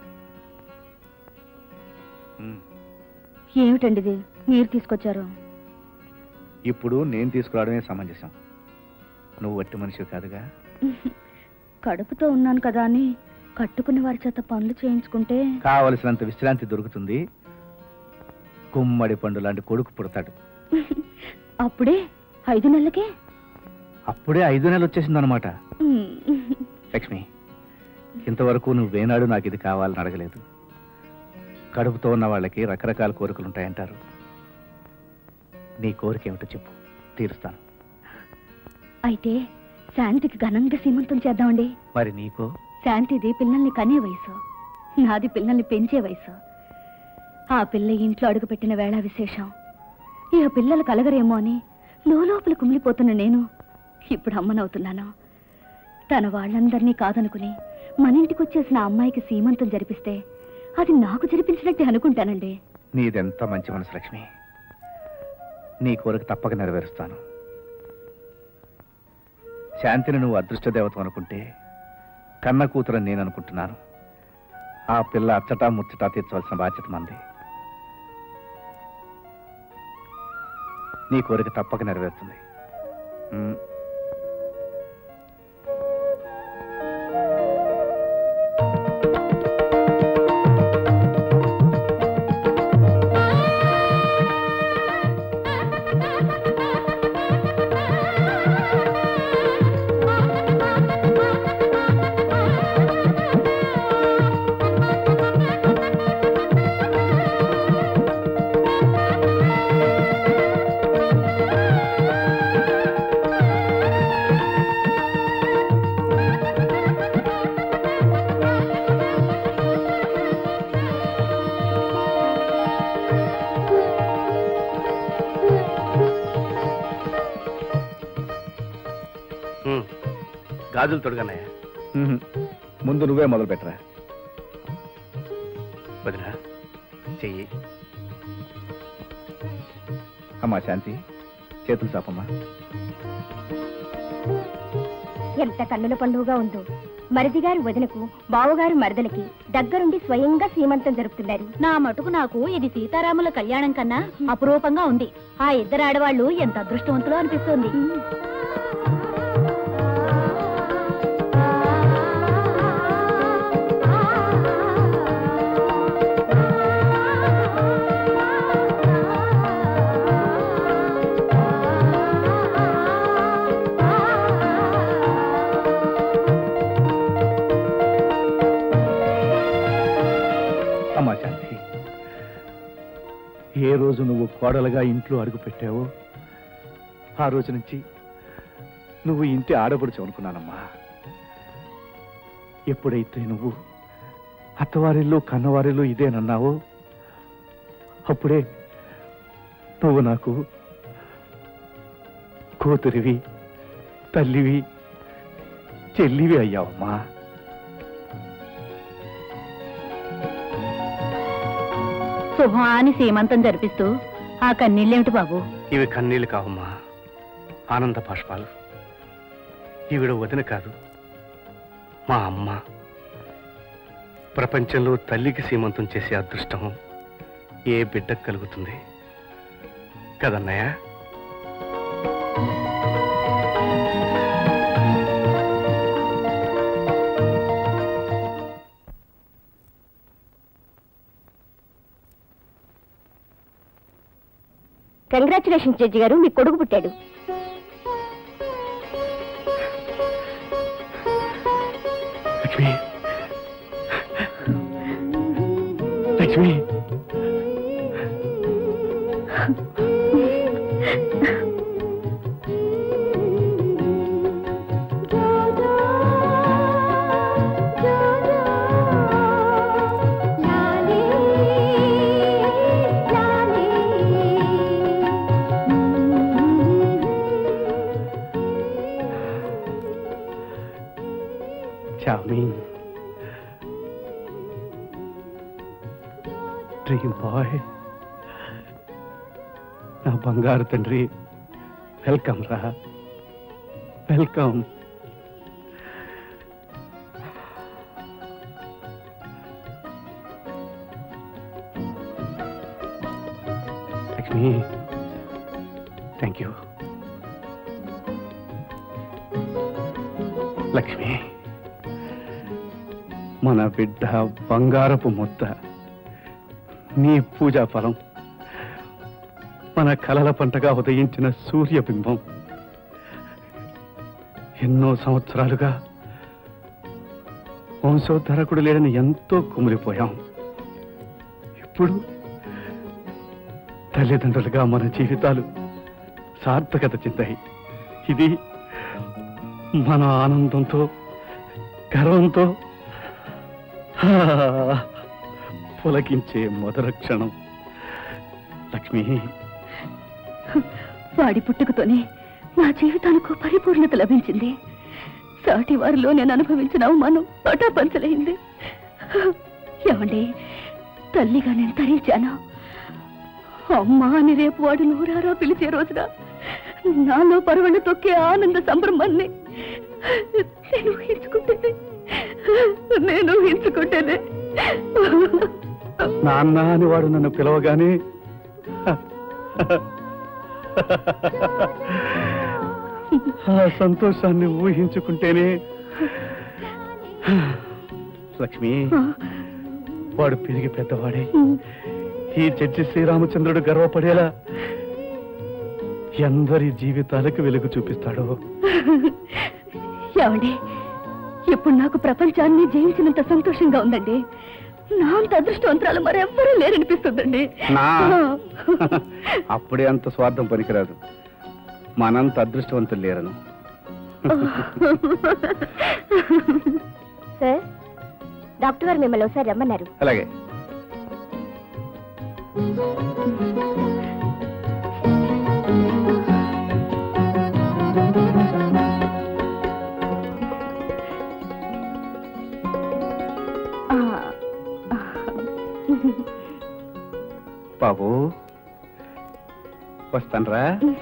ఏమిటండి ఇది మీరు తీసుకొచ్చారు? ఇప్పుడు నేను తీసుకురావడమే సమంజసం. నువ్వు వట్టి మనిషి కాదుగా. కడుపుతో ఉన్నాను కదా అని కట్టుకున్న వారి చేత పనులు చేయించుకుంటే కావలసినంత విశ్రాంతి దొరుకుతుంది. గుమ్మడి పండు లాంటి కొడుకు పుడతాడు. అప్పుడే 5 నెలలకే? అప్పుడే 5 నెలలు వచ్చేసిందనమాట. లక్ష్మి, ఇంతవరకు నువ్వేనాడు నాకు ఇది కావాలని అడగలేదు. కడుపుతో ఉన్న వాళ్ళకి రకరకాల కోరికలు ఉంటాయంటారు. నీ కోరిక ఏమిటో చెప్పు, తీరుస్తాను. అయితే శాంతికి ఘనంగా సీమంతం చేద్దామండి. మరి నీకో? శాంతిది పిల్లల్ని కనే వయసు, నాది పిల్లల్ని పెంచే వయసు. ఆ పిల్ల ఇంట్లో అడుగుపెట్టిన వేళ విశేషం. ఈ పిల్లలు కలగరేమో అని లోపల కుమిలిపోతున్న నేను ఇప్పుడు అమ్మనవుతున్నాను. తన వాళ్ళందరినీ కాదనుకుని మన ఇంటికి వచ్చేసిన అమ్మాయికి సీమంతం జరిపిస్తే అది నాకు జరిపించినట్టే అనుకుంటానండి. నీదెంత మంచి మనసు లక్ష్మి. నీ కోరిక తప్పక నెరవేరుస్తాను. శాంతిని నువ్వు అదృష్ట దేవతం అనుకుంటే కన్న కూతురని నేను అనుకుంటున్నాను. ఆ పిల్ల అచ్చటా ముచ్చటా తీర్చవలసిన బాధ్యత మంది. నీ కోరిక తప్పక నెరవేరుతుంది. గాజులు తొడగన్నాయా? ముందు నువ్వే మొదలు పెట్టరా. వదినా చెయ్యి. అమ్మా శాంతి, చేతులు చాపమ్మా. ఎంత కన్నుల పండుగగా ఉందో. మరిదిగారు వదినకు, బావగారు మరదలకి దగ్గరుండి స్వయంగా సీమంతం జరుపుతున్నారు. నా మటుకు నాకు ఇది సీతారాముల కళ్యాణం కన్నా అపురూపంగా ఉంది. ఆ ఇద్దరు ఆడవాళ్లు ఎంత అదృష్టవంతులో అనిపిస్తోంది. అమ్మా శాంతి, ఏ రోజు నువ్వు కోడలుగా ఇంట్లో అడుగు పెట్టావో ఆ రోజు నుంచి నువ్వు ఇంటి ఆడపడుచు అనుకున్నానమ్మా. ఎప్పుడైతే నువ్వు అత్తవారిల్లు కన్నవారిల్లు ఇదేనన్నావో అప్పుడే నువ్వు నాకు కూతురివి, తల్లివి, చెల్లివి అయ్యావమ్మా. శుభాని సీమంతం జరిపిస్తూ ఆ కన్నీళ్ళేమిటి బాబు? ఇవి కన్నీళ్ళు కావమ్మా, ఆనంద బాష్పాలు. ఈవిడ వదిన కాదు, మా అమ్మ. ప్రపంచంలో తల్లికి సీమంతం చేసే అదృష్టం ఏ బిడ్డకు కలుగుతుంది కదన్నయ్య? కంగ్రాచులేషన్స్ జడ్జి గారు, మీ కొడుకు పుట్టాడు. లక్ష్మి, లక్ష్మి, డ్రీమ్ బాయ్, నా బంగారు తండ్రి, వెల్కమ్ రా, welcome. Lakshmi, thank you. Lakshmi, మన బిడ్డ బంగారపు ముద్ద, నీ పూజా ఫలం, మన కలల పంటగా ఉదయించిన సూర్యబింబం. ఎన్నో సంవత్సరాలుగా వంశోద్ధరకుడు లేడని ఎంతో కుమిలిపోయాం. ఇప్పుడు తల్లిదండ్రులుగా మన జీవితాలు సార్థకత చెందాయి. ఇది మన ఆనందంతో, గర్వంతో పులకించే మొదటి క్షణం. లక్ష్మి, వాడి పుట్టుకతోనే నా జీవితానికి పరిపూర్ణత లభించింది. సాటి వారిలో నేను అనుభవించిన అవమానం పటాపంచలైంది. ఏమండి, తల్లిగా నేను తరించాను. అమ్మా అని రేపు వాడు నూరారా పిలిచే రోజున నాలో పరవణ తొక్కే ఆనంద సంభ్రమాన్ని నేను ఊహించుకుంటేనే నాన్న అని వాడు నన్ను పిలవగానే ఆ సంతోషాన్ని ఊహించుకుంటేనే. లక్ష్మి, వాడు పెరిగి పెద్దవాడే ఈ జడ్జి శ్రీరామచంద్రుడు గర్వపడేలా ఎందరి జీవితాలకు వెలుగు చూపిస్తాడు. ఏమండి, ఇప్పుడు నాకు ప్రపంచాన్ని జయించినంత సంతోషంగా ఉందండి. నా అంత అదృష్టవంతరాలు మరెవ్వరూ లేరనిపిస్తుందండి. అప్పుడే అంత స్వార్థం పనికిరాదు. మనంత అదృష్టవంతులు లేరను. సార్, డాక్టర్ గారు మిమ్మల్ని ఒకసారి రమ్మన్నారు. అలాగే. బాబు, వస్తానరా?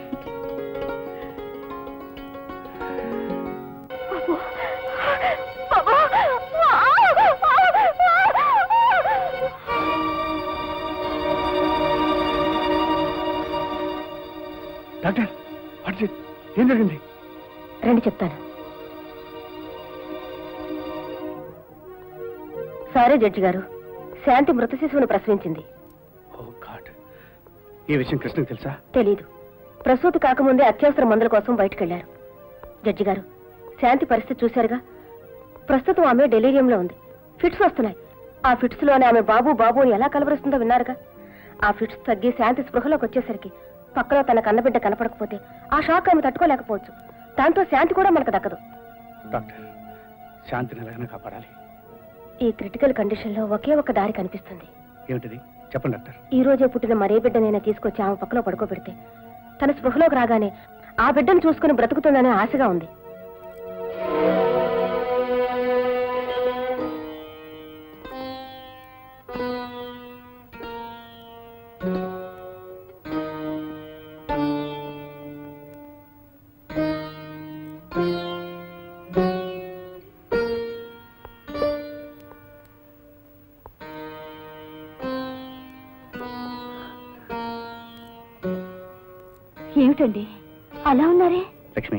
డాక్టర్, ఏం జరిగింది? రండి చెప్తాను. సారీ జడ్జి గారు, శాంతి మృత శిశువును ప్రసవించింది. ఈ విషయం కృష్ణకి తెలుసా? తెలీదు. ప్రసూతి కాకముందే అత్యవసర మందుల కోసం బయటకెళ్లారు. జడ్జి గారు, శాంతి పరిస్థితి చూశారుగా. ప్రస్తుతం ఆమె డెలీరియంలో ఉంది. ఫిట్స్ వస్తున్నాయి. ఆ ఫిట్స్ లోనే ఆమె బాబు బాబు అని ఎలా కలవరిస్తుందో విన్నారుగా. ఆ ఫిట్స్ తగ్గి శాంతి స్పృహలోకి వచ్చేసరికి పక్కలో తన కన్నబిడ్డ కనపడకపోతే ఆ షాక్ ఆమె తట్టుకోలేకపోవచ్చు. దాంతో శాంతి కూడా మనకు దక్కదు. డాక్టర్, శాంతిని ఎలాగైనా కాపాడాలి. ఈ క్రిటికల్ కండిషన్ లో ఒకే ఒక దారి కనిపిస్తుంది. ఏమిటిది? చెప్పండి డాక్టర్. ఈ రోజే పుట్టిన మరే బిడ్డనైనా తీసుకొచ్చి ఆమె పక్కలో పడుకోబెడితే తన స్పృహలోకి రాగానే ఆ బిడ్డను చూసుకుని బ్రతుకుతుందనే ఆశగా ఉంది. ఏమిటండి అలా ఉన్నారే? లక్ష్మి,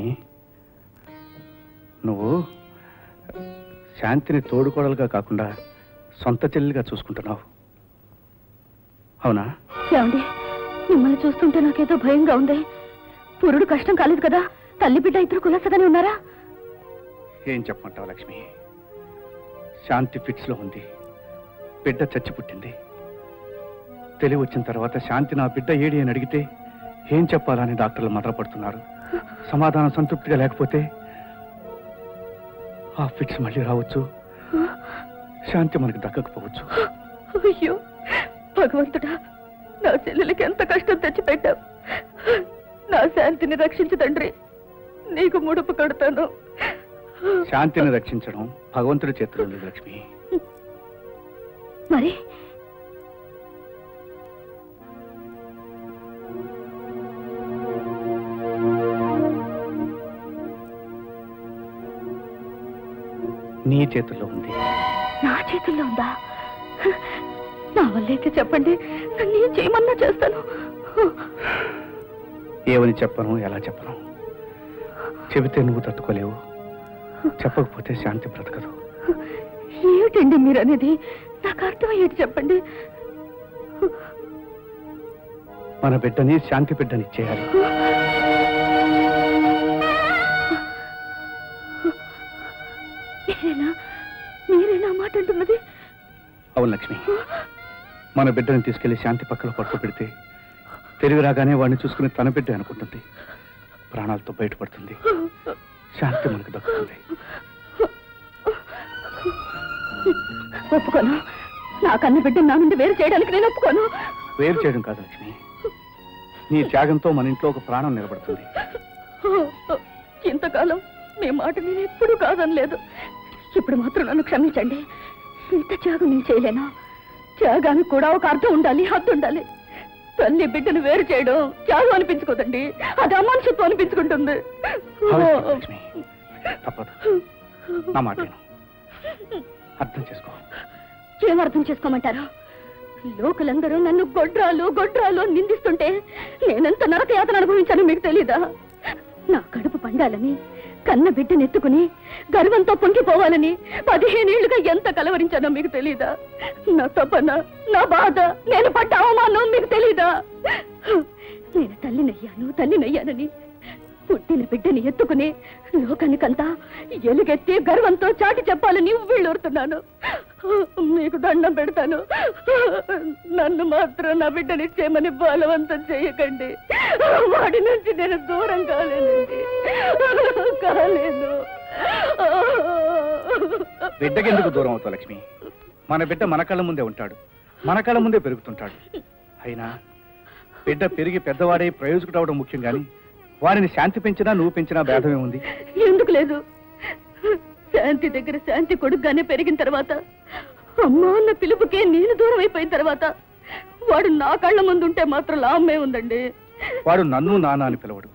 నువ్వు శాంతిని తోడుకోడలుగా కాకుండా సొంత చెల్లిగా చూసుకుంటున్నావు, అవునా? ఏమండి, మిమ్మల్ని చూస్తుంటే నాకేదో భయంగా ఉంది. పురుడు కష్టం కాలేదు కదా? తల్లి బిడ్డ ఇద్దరు కులసగానే ఉన్నారా? ఏం చెప్పమంటావు లక్ష్మి? శాంతి ఫిట్స్ లో ఉంది. బిడ్డ చచ్చి పుట్టింది. తెలివి వచ్చిన తర్వాత శాంతి నా బిడ్డ ఏడి అని అడిగితే ఏం చెప్పాలని డాక్టర్లు మదరపడుతున్నారు. సమాధానం సంతృప్తిగా లేకపోతే ఆ ఫిట్స్ మళ్ళీ రావచ్చు. శాంతి మనకు దక్కకపోవచ్చు. అయ్యో భగవంతుడా, నా చెల్లెలకి ఎంత కష్టం తెచ్చిపెట్టావు. నా శాంతిని రక్షించు తండ్రి, నీకు ముడుపు కడతాను. శాంతిని రక్షించడం భగవంతుడి చేతిలో లేదు లక్ష్మి. మరి చేతుల్లో ఉంది. నా చేతుల్లో ఉందా? నా వల్లైతే చెప్పండి, నన్ను ఏం చేయమన్నా చేస్తాను. ఏమని చెప్పను, ఎలా చెప్పను? చెబితే నువ్వు తట్టుకోలేవు, చెప్పకపోతే శాంతి బ్రతకదు. ఏమిటండి మీరు అనేది? నాకు అర్థమయ్యేది చెప్పండి. మన బిడ్డని శాంతి బిడ్డని ఇచ్చేయాలి. మీరేనా మాట అంటున్నది? అవును లక్ష్మి, మన బిడ్డని తీసుకెళ్లి శాంతి పక్కన పడుకోబెడితే తెలివి రాగానే వాడిని చూసుకుని తన బిడ్డ అనుకుంటుంది, ప్రాణాలతో బయటపడుతుంది, శాంతి మనకు దక్కుతుంది. ఒప్పుకోను. నా కన్న బిడ్డ నా నుండి వేరు చేయడానికి నేను ఒప్పుకోను. వేరు చేయడం కాదు లక్ష్మి, నీ త్యాగంతో మన ఇంట్లో ఒక ప్రాణం నిలబడుతుంది. ఇంతకాలం మీ మాట నేను ఎప్పుడూ కాదనలేదు. ఇప్పుడు మాత్రం నన్ను క్షమించండి. ఇంత త్యాగం నేను చేయలేనా? త్యాగానికి కూడా ఒక అర్థం ఉండాలి, హద్దు ఉండాలి. తల్లి బిడ్డను వేరు చేయడం త్యాగం అనిపించుకోదండి, అది అమానుషత్వం అనిపించుకుంటుంది. లక్ష్మి, తప్పదు, నా మాట విను. అర్థం చేసుకో. ఏం అర్థం చేసుకోమంటారు? లోకలందరూ నన్ను గొడ్రాలు గొడ్రాలు నిందిస్తుంటే నేనెంత నరక యాతన అనుభవించానో మీకు తెలీదా? నా కడుపు పండాలని, కన్న బిడ్డనెత్తుకుని గర్వంతో పొంగిపోవాలని 15 ఏళ్లుగా ఎంత కలవరించానో మీకు తెలీదా? నా తపన, నా బాధ, నేను పడ్డ అవమానం మీకు తెలీదా? నేను తల్లినయ్యానని పుట్టిన బిడ్డని ఎత్తుకుని లోకానికంతా ఎలుగెత్తి గర్వంతో చాటి చెప్పాలని వీళ్ళూరుతున్నాను. మీకు దండం పెడతాను, నన్ను మాత్రం నా బిడ్డనిచ్చేయమని బలవంతం చేయకండి. వాడి నుంచి నేను దూరం కాలేనండి, కాలేను. బిడ్డకెందుకు దూరం అవుతావు లక్ష్మి? మన బిడ్డ మన కళ్ళ ముందే ఉంటాడు, మన కళ్ళ ముందే పెరుగుతుంటాడు. అయినా బిడ్డ పెరిగి పెద్దవాడై ప్రయోజకుడు అవడం ముఖ్యం గాని వారిని శాంతి పెంచినా నువ్వు పెంచినా భేదమే ఉంది. ఎందుకు లేదు? శాంతి దగ్గర శాంతి కొడుకుగానే పెరిగిన తర్వాత, అమ్మా అన్న పిలుపుకే నేను దూరం అయిపోయిన తర్వాత వాడు నా కళ్ళ ముందు ఉంటే మాత్రం లాభమే ఉందండి. వాడు నన్ను నాన్న అని పిలవడు.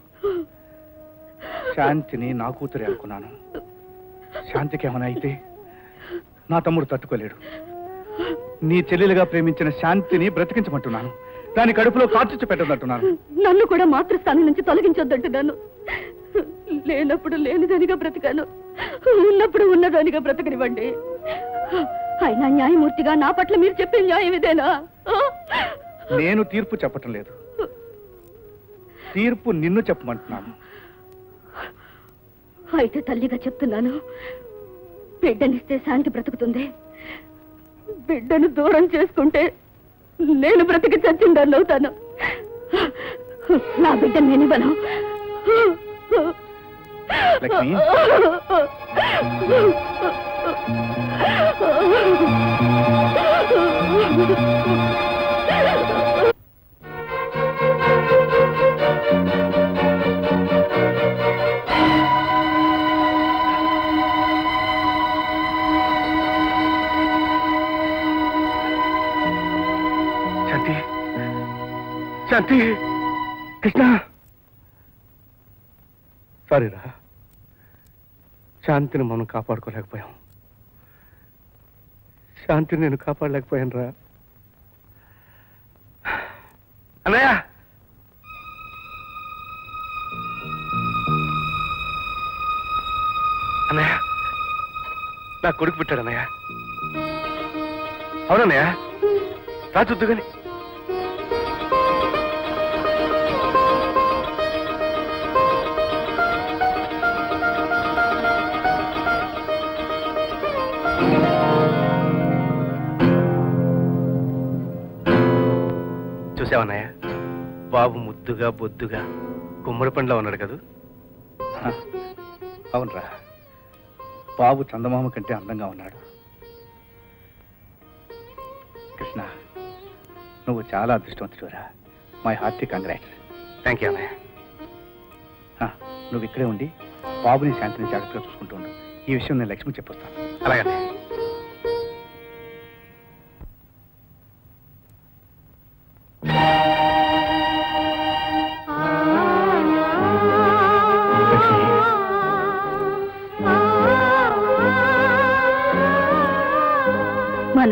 శాంతిని నా కూతురే అనుకున్నాను. శాంతికి ఏమైనా అయితే నా తమ్ముడు తట్టుకోలేడు. నీ చెల్లెలుగా ప్రేమించిన శాంతిని బ్రతికించమంటున్నాను, దాని కడుపులో కార్చిచ్చు పెట్టదంటున్నాను. నన్ను కూడా మాతృస్థానం నుంచి తొలగించొద్దంటున్నాను. లేనప్పుడు లేనిదానిగా బ్రతికాను, ఉన్నప్పుడు ఉన్నదానిగా బ్రతకనివ్వండి. అయినా న్యాయమూర్తిగా నా పట్ల మీరు చెప్పే న్యాయం ఇదేనా? నేను తీర్పు చెప్పటం లేదు, తీర్పు నిన్ను చెప్పమంటున్నాను. అయితే తల్లిగా చెప్తున్నాను, బిడ్డనిస్తే శాంతి బ్రతుకుతుంది. బిడ్డను దూరం చేసుకుంటే నేను బ్రతికి చచ్చిందని అవుతాను. నా బిడ్డ నేనివ్వను. లక్ష్మి, శాంతి, శాంతి, కృష్ణ, సారీరా, శాంతిని మనం కాపాడుకోలేకపోయాం. శాంతిని నేను కాపాడలేకపోయాను రా. అన్నయ్య, అన్నయ్య, నా కొడుకు పుట్టాడు అన్నయ్య. అవునన్నయ్య, రా చూద్దు గాని. చూసావన్నయ్య, బాబు ముద్దుగా బొద్దుగా గుమ్మడి పండ్లా ఉన్నాడు కదూ? అవునరా, బాబు చందమామ కంటే అందంగా ఉన్నాడు. కృష్ణ, నువ్వు చాలా అదృష్టవంతుడురా. My hearty congrats. Thank you అన్నయ్య. నువ్వు ఇక్కడే ఉండి బాబుని శాంతిని జాగ్రత్తగా చూసుకుంటూ ఉండు. ఈ విషయం నేను లక్ష్మి చెప్పొస్తాను. అలాగే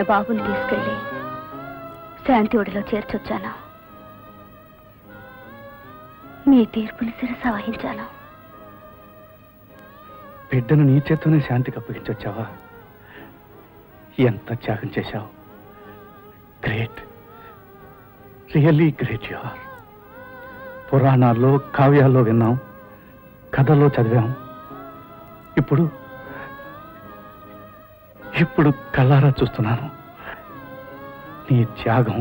బాబుని తీసుకెళ్లి శాంతి ఒడిలో చేర్చొచ్చాను. మీ తీర్పుని శిరస వహించాను. బిడ్డను నీ చేతోనే శాంతికి అప్పగించొచ్చావా? ఎంత త్యాగం చేశావు! Great, really great you are. పురాణాల్లో కావ్యాల్లో విన్నాం, కథల్లో చదివాం. ఇప్పుడు కళ్ళారా చూస్తున్నాను. నీ త్యాగం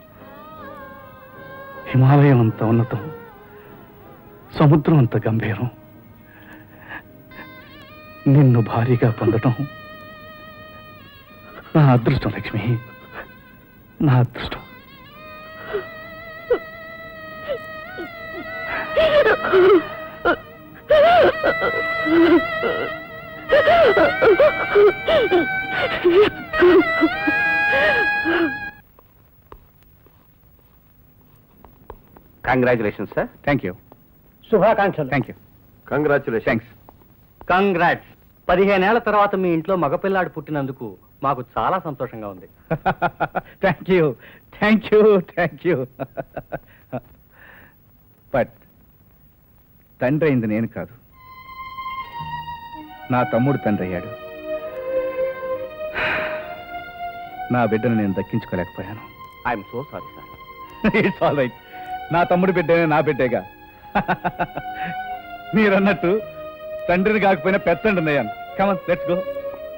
హిమాలయం అంత ఉన్నతం, సముద్రం అంత గంభీరం. నిన్ను భారీగా పొందటం నా అదృష్టం లక్ష్మి, నా అదృష్టం. Congratulation sir. Thank you. శుభాకాంక్షలు. Thank you. Congratulation. Thanks. Congrats. 15 ఏళ్ల తర్వాత మీ ఇంట్లో మగపిల్లాడు పుట్టినందుకు మాకు చాలా సంతోషంగా ఉంది. Thank you, thank you, thank you. But తండ్రి అయింది నేను కాదు, నా తమ్ముడు తండ్రి అయ్యాడు. నా బిడ్డను నేను దక్కించుకోలేకపోయాను. I'm so sorry sir. It's all right. నా తమ్ముడు బిడ్డనే నా బిడ్డేగా. మీరన్నట్టు తండ్రిని కాకపోయినా పెద్దండ్రిని అయ్యాను. Come on, let's go.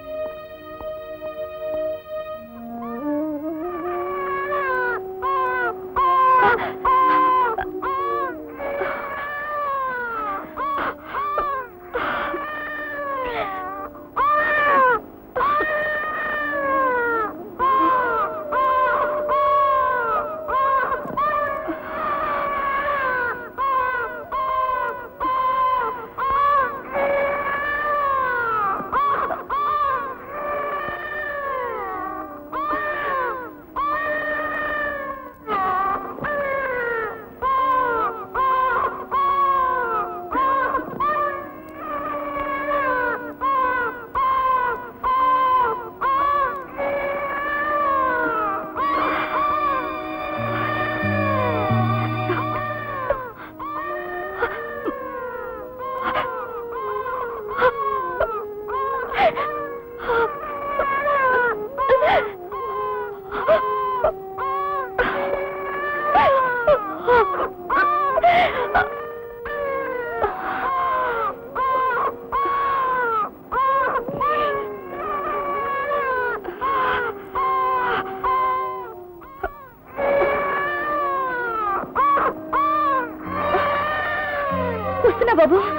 బాబు,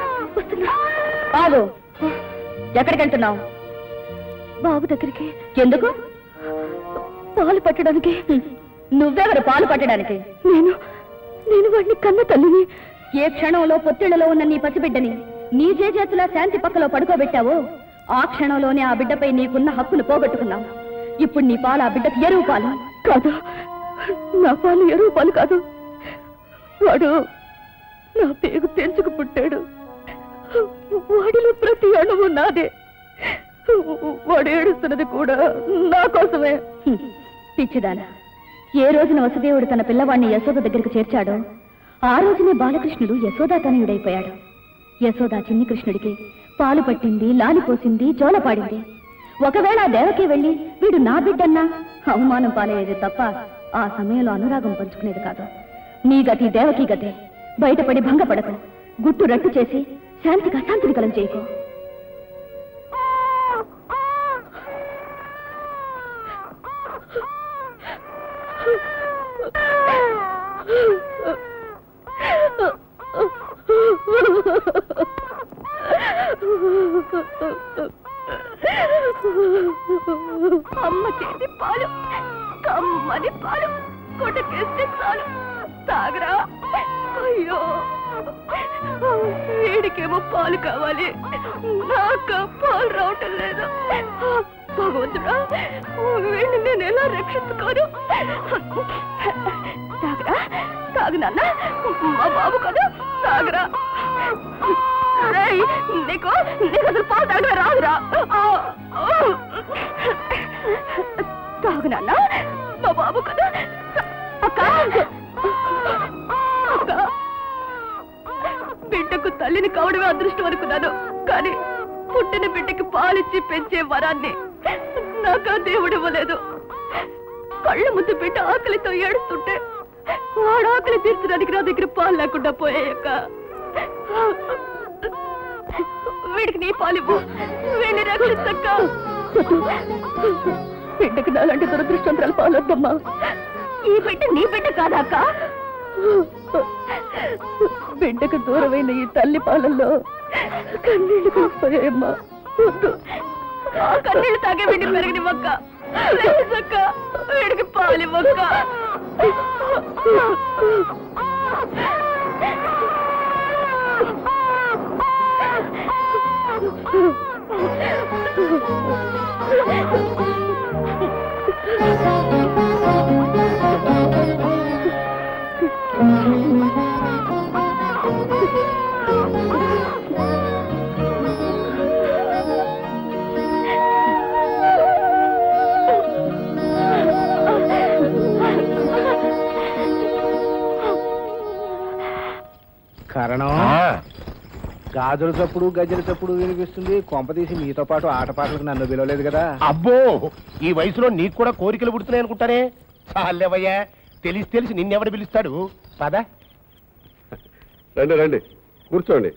బాబు ఎక్కడికి వెళ్తున్నావు? బాబు దగ్గరికి. ఎందుకు? పాలు పట్టడానికి. నువ్వెవరు పాలు పట్టడానికి? నేను వాడిని కన్న తల్లిని. ఏ క్షణంలో పొత్తిళ్లలో ఉన్న నీ పసిబిడ్డని నీ చేతుల శాంతి పక్కలో పడుకోబెట్టావో ఆ క్షణంలోనే ఆ బిడ్డపై నీకున్న హక్కును పోగొట్టుకున్నావు. ఇప్పుడు నీ పాలు ఆ బిడ్డకు ఎరువు పాలు కాదు. నా పాలు ఎరువు పాలు కాదు. వాడు నా పేగు తెంచుకు పుట్టాడు. వాడిలో ప్రతి అణువు నాదే. వాడు ఏడుస్తున్నది కూడా నా కోసమే. పిచ్చిదానా, ఏ రోజున వసుదేవుడు తన పిల్లవాడిని యశోద దగ్గరికి చేర్చాడో ఆ రోజునే బాలకృష్ణుడు యశోదాతనయుడైపోయాడు. యశోద చిన్ని కృష్ణుడికి పాలు పట్టింది, లాలిపోసింది, జోలపాడింది. ఒకవేళ ఆ దేవకి వెళ్ళి వీడు నా బిడ్డన్నా అవమానం పాలయ్యేది తప్ప ఆ సమయంలో అనురాగం పంచుకునేది కాదు. నీ గతి దేవకి గతే. బయటపడి భంగపడకు. గుట్టు రట్టు చేసి శాంతికి అశాంతిని కలం చేయకు. అమ్మ చేతి పాలు, కమ్మని పాలు, కొట్టకేస్తే చాలు తాగరా. అయ్యో, వీడికేమో పాలు కావాలి, నాకు పాలు రావటం లేదు. భగవంతుడా, వీడిని నేను ఎలా రక్షించుకోను? తాగరా, తాగు నాన్న, మా బాబు కదా, తాగరా. నీకు అసలు పాలు తాగడమే రాదురా. ఆగు నాన్న, మా బాబు కదా. అక్క బిడ్డకు తల్లిని కావడమే అదృష్టం అనుకున్నాను, కానీ పుట్టిన బిడ్డకి పాలిచ్చి పెంచే వరాన్ని నాకు ఆ దేవుడు ఇవ్వలేదు. కళ్ళ ముందు బిడ్డ ఆకలితో ఏడుస్తుంటే వాడు ఆకలి తీర్చడానికి నా దగ్గర పాలు లేకుండా పోయాక వీడికి నీ పాలివ్వు, వీడిని రక్షించక్క. బిడ్డకి నాలాంటి దురదృష్టంతరాలు పాలొద్దమ్మా. ఈ బిడ్డ నీ బిడ్డ కాదాక? బిడ్డకు దూరమైన ఈ తల్లి పాలల్లో కన్నీళ్లు కలిసిపోయాయమ్మా. ఆ కన్నీళ్లు తాగే వీడిని పెరగనివ్వక్క, లేదక్క వీడికి పాలివ్వక్క. కారణం గాజుల చప్పుడు గజ్జల చప్పుడు వినిపిస్తుంది. కొంపదీసి మీతో పాటు ఆటపాటలకు నన్ను పిలవలేదు కదా. అబ్బో, ఈ వయసులో నీకు కూడా కోరికలు పుడుతున్నాయి అనుకుంటానే. చాలేవయ్యా, తెలిసి నిన్నెవడు పిలుస్తాడు. పద రండి రండి, కూర్చోండి.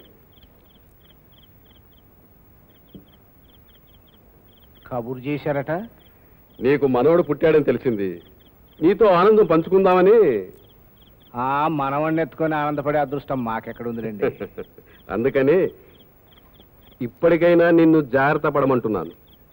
కబురు చేశారట. నీకు మనవడు పుట్టాడని తెలిసింది, నీతో ఆనందం పంచుకుందామని. మనవణ్ణి ఎత్తుకొని ఆనందపడే అదృష్టం మాకెక్కడుందిలేండి. అందుకని ఇప్పటికైనా నిన్ను జాగ్రత్త పడమంటున్నాను.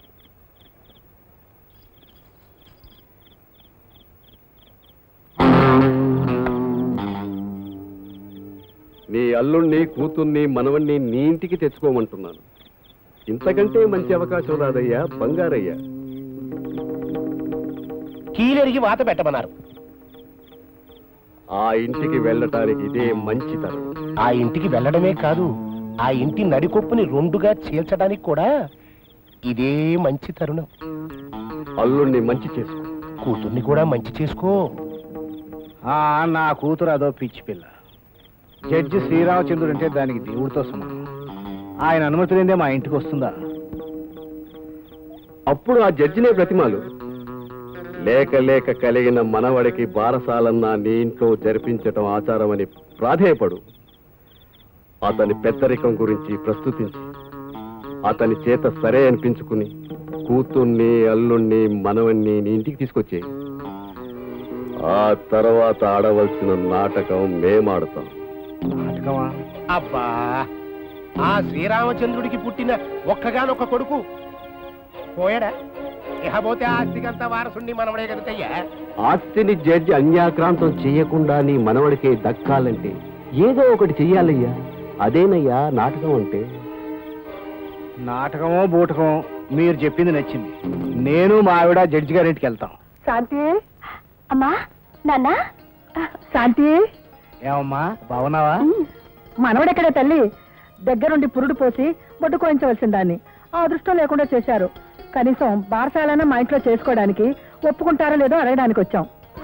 నీ అల్లుణ్ణి, కూతుర్ని, మనవణ్ణి నీ ఇంటికి తెచ్చుకోమంటున్నాను. ఇంతకంటే మంచి అవకాశం రాదయ్యా బంగారయ్యా. కీలెరిగి వాత పెట్టమన్నారు. ఆ ఇంటికి వెళ్ళటానికి ఇదే మంచి తరం. ఆ ఇంటికి వెళ్ళడమే కాదు, ఆ ఇంటి నడికొప్పుని రెండుగా చీల్చడానికి కూడా ఇదే మంచి తరుణం. అల్లుణ్ణి మంచి చేసుకో, కూతుర్ని కూడా మంచి చేసుకో. నా కూతురు అదో పిచ్చి పిల్ల. జడ్జి శ్రీరామచంద్రుడు అంటే దానికి దేవుడితో సమానం. ఆయన అనుమతి లేదే మా ఇంటికి వస్తుందా? అప్పుడు ఆ జడ్జినే బ్రతిమాలు. లేక లేక కలిగిన మనవడికి బారసాలన్నా నీ ఇంట్లో జరిపించటం ఆచారమని ప్రాధేయపడు. అతని పెద్దరికం గురించి ప్రస్తుతించి అతని చేత సరే అనిపించుకుని కూతుర్ని, అల్లుణ్ణి, మనవణ్ణి నీ ఇంటికి తీసుకొచ్చే. ఆ తర్వాత ఆడవలసిన నాటకం మేమాడతాం. నాటకమా? అబ్బా, ఆ శ్రీరామచంద్రుడికి పుట్టిన ఒక్కగానొక్క కొడుకు పోయాడా? ఇహపోతే ఆస్తికంతా వారసుని మనవడే కదయ్యా. ఆస్తిని జడ్జి అన్యాక్రాంతం చెయ్యకుండా నీ మనవడికి దక్కాలంటే ఏదో ఒకటి చెయ్యాలయ్యా. అదేనయ్యా నాటకం అంటే. నాటకమో బూటకమో మీరు చెప్పింది నచ్చింది. నేను మా ఆవిడ జడ్జి గారింటికి వెళ్తాం. శాంతి, అమ్మా, నాన్న. శాంతి, ఏమమ్మా బాగున్నావా? మనవడెక్కడే తల్లి? దగ్గరుండి పురుడు పోసి బొడ్డు కోయించవలసిన దాన్ని ఆ అదృష్టం లేకుండా చేశారు. కనీసం బారసాలైనా మా ఇంట్లో చేసుకోవడానికి ఒప్పుకుంటారో లేదో అడగడానికి వచ్చాం.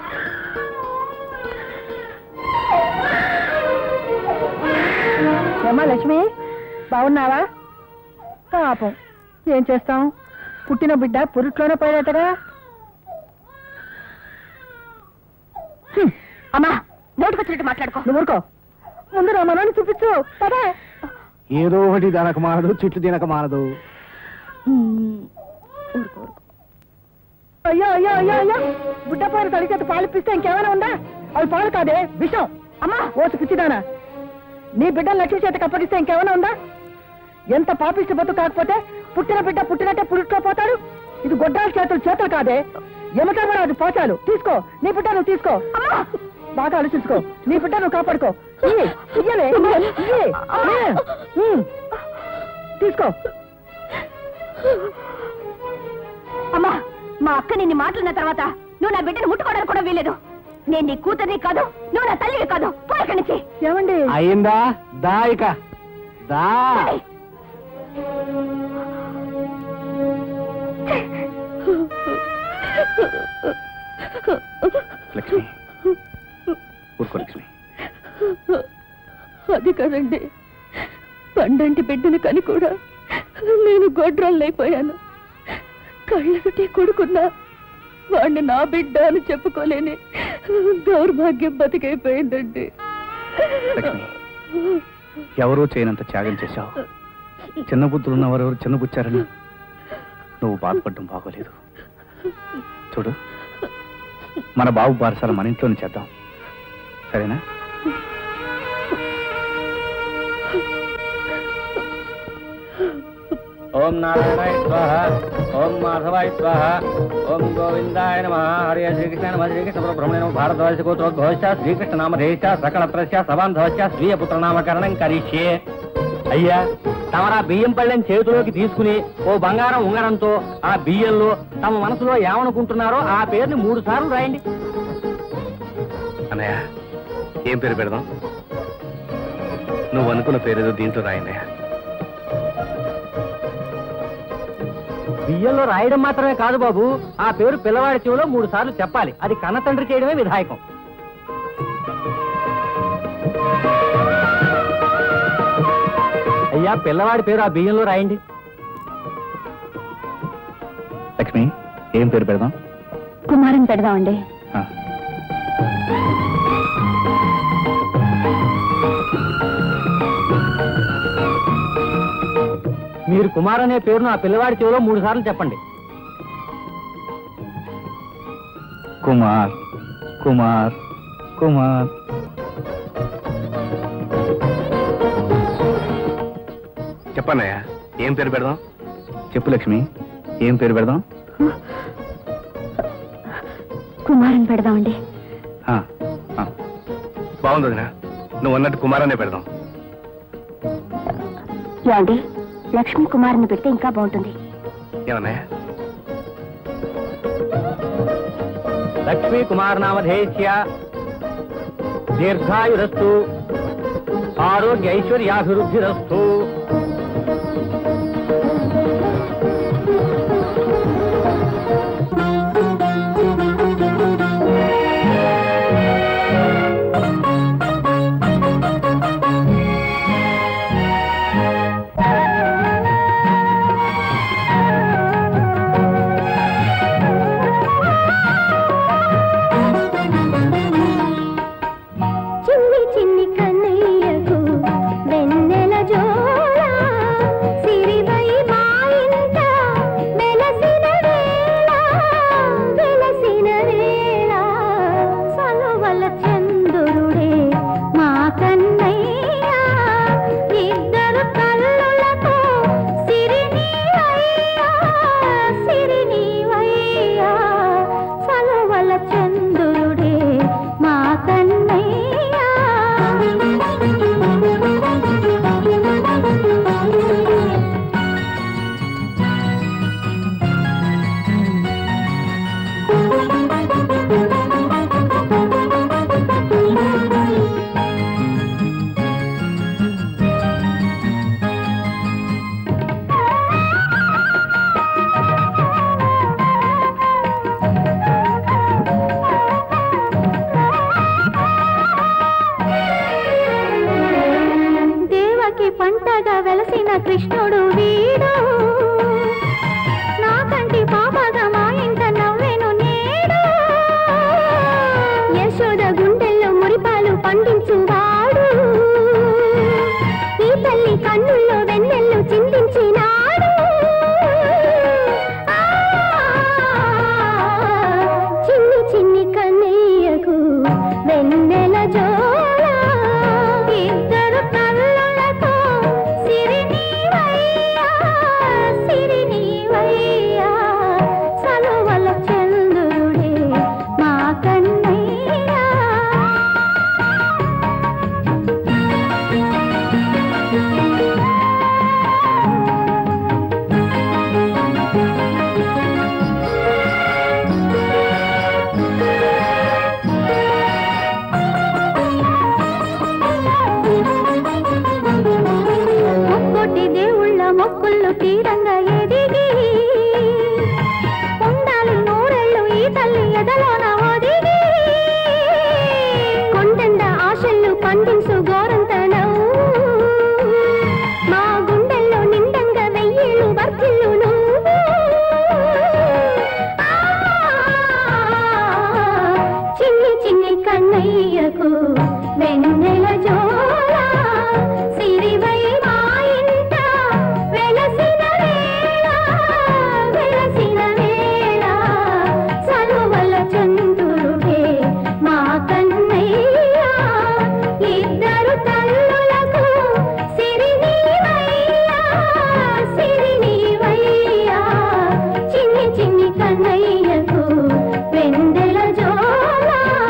ఏమ్మా లక్ష్మి, బాగున్నావా? పాపం ఏం చేస్తాం, పుట్టిన బిడ్డ పురుట్లోనే పోయాటగా. అమ్మా, నోటుకొచ్చినట్టు మాట్లాడుకో. నువ్వు ఊరుకో. ముందు నా మనోని చూపించు పదే. ఏదో ఒకటి దనక మానదు, చిట్లు తినక మానదు. అయ్యో అయ్యో అయ్యో అయ్యో, బుడ్డ పైన తడిచేత పాలిపిస్తే ఇంకేమైనా ఉందా? అవి పాలు కాదే, విషం. అమ్మా ఓసి పిచ్చిదానా, నీ బిడ్డను లక్ష్మి చేతకు అప్పగిస్తే ఇంకేమైనా ఉందా? ఎంత పాపిష్టి బతు కాకపోతే పుట్టిన బిడ్డ పుట్టినట్టే పురుట్లో పోతాడు. ఇది గొడ్డాల చేతులు కాదే, ఎమటమరా అది పోచాలు. తీసుకో, నీ బిడ్డ నువ్వు తీసుకో. బాగా ఆలోచించుకో, నీ బిడ్డ నువ్వు కాపాడుకో. తీసుకో. అమ్మా, మా అక్క నిన్ను మాట్లాడిన తర్వాత నువ్వు నా బిడ్డను ముట్టుకోవడానికి కూడా వీలేదు. నేను నీ కూతుర్ని కాదు, నువ్వు నా తల్లివి కాదు. పోయి నుంచి. ఏమండి అయిందా? దా ఇక దా. లక్ష్మి ఊరుకో లక్ష్మి. అది కాదండి, పండంటి బిడ్డను కని కూడా నేను గొడ్రాళ్ళైపోయాను. కళ్ళకి కొడుకున్నా వాడిని నా బిడ్డ అని చెప్పుకోలేని దౌర్భాగ్యం బతికైపోయిందండి. లక్ష్మి, ఎవరో చేయనంత త్యాగం చేశావు. చిన్న బుద్ధులున్న వారెవరు చిన్నబుచ్చారని నువ్వు బాధపడడం బాగోలేదు. చూడు, మన బాబు బారసాల మన ఇంట్లోనే చేద్దాం, సరేనా? ఓం నారాయణాయ స్వాహ, ఓం మాధవాయ స్వాహ, ఓం గోవిందాయ నమః. హరే శ్రీకృష్ణ నమః. శ్రీకృష్ణ బ్రహ్మణే నమః. భారతవర్ష గోత్రోద్భవశ్చ శ్రీకృష్ణ నామధేయశ్చ సకలత్రస్య సబాంధవశ్చ స్వీయ పుత్ర నామకరణం కరిష్యే. అయ్యా, తమరా బియ్యం పళ్ళెం చేతిలోకి తీసుకుని ఓ బంగారం ఉంగరంతో ఆ బియ్యంలో తమ మనసులో ఏమనుకుంటున్నారో ఆ పేరుని 3 సార్లు రాయండి. అన్నయ్య, ఏం పేరు పెడదాం? నువ్వు అనుకున్న పేరేదో దీంట్లో రాయన్నయ్య. బియ్యంలో రాయడం మాత్రమే కాదు బాబు, ఆ పేరు పిల్లవాడి చెవిలో 3 సార్లు చెప్పాలి. అది కన్న తండ్రి చేయడమే విధాయకం. అయ్యా, పిల్లవాడి పేరు ఆ బియ్యంలో రాయండి. లక్ష్మి, ఏం పేరు పెడదాం? కుమారం పెడదామండి. మీరు కుమార్ అనే పేరును ఆ పిల్లవాడి చెవిలో 3 సార్లు చెప్పండి. కుమార్ కుమార్ కుమార్. చెప్పన్నయ్య, ఏం పేరు పెడదాం? చెప్పు లక్ష్మి, ఏం పేరు పెడదాం? కుమారం పెడదామండి. బాగుంది వదినా, నువ్వు అన్నట్టు కుమారాన్ని పెడదాం. ఏమండి, లక్ష్మీ కుమార్ని పెడితే ఇంకా బాగుంటుంది. ఏమన్నయ్య? లక్ష్మీ కుమార్ నామధేయస్య దీర్ఘాయురస్తు ఆరోగ్య ఐశ్వర్యాభివృద్ధిరస్తు. పంటగా వెలసిన కృష్ణుడు వీడు, నాకంటి పాపగా మా ఇంట నవ్వెను నేడు. యశోద గుండెల్లో మురిపాలు పండించువాడు, ఈ తల్లి కన్నుల్లో వెన్నెల్లు చిందించినాడు. చిన్ని చిన్ని కన్నయ్యకు వెన్నెల జోల, ఇద్దరు కళ్ళకు సిరినీవయ్యా, సలువల చంద్రుడే మా కన్నయ్య. కన్నయ్యకు వెన్నెల జోల సిరివై మా ఇంట వెలసిన వేళ సలువల చంద్రుడే మా కన్నయ్య ఇద్దరు తల్లులకు సిరినీవయ్యా చిన్ని చిన్ని కన్నయ్యకు వెన్నెల జోల.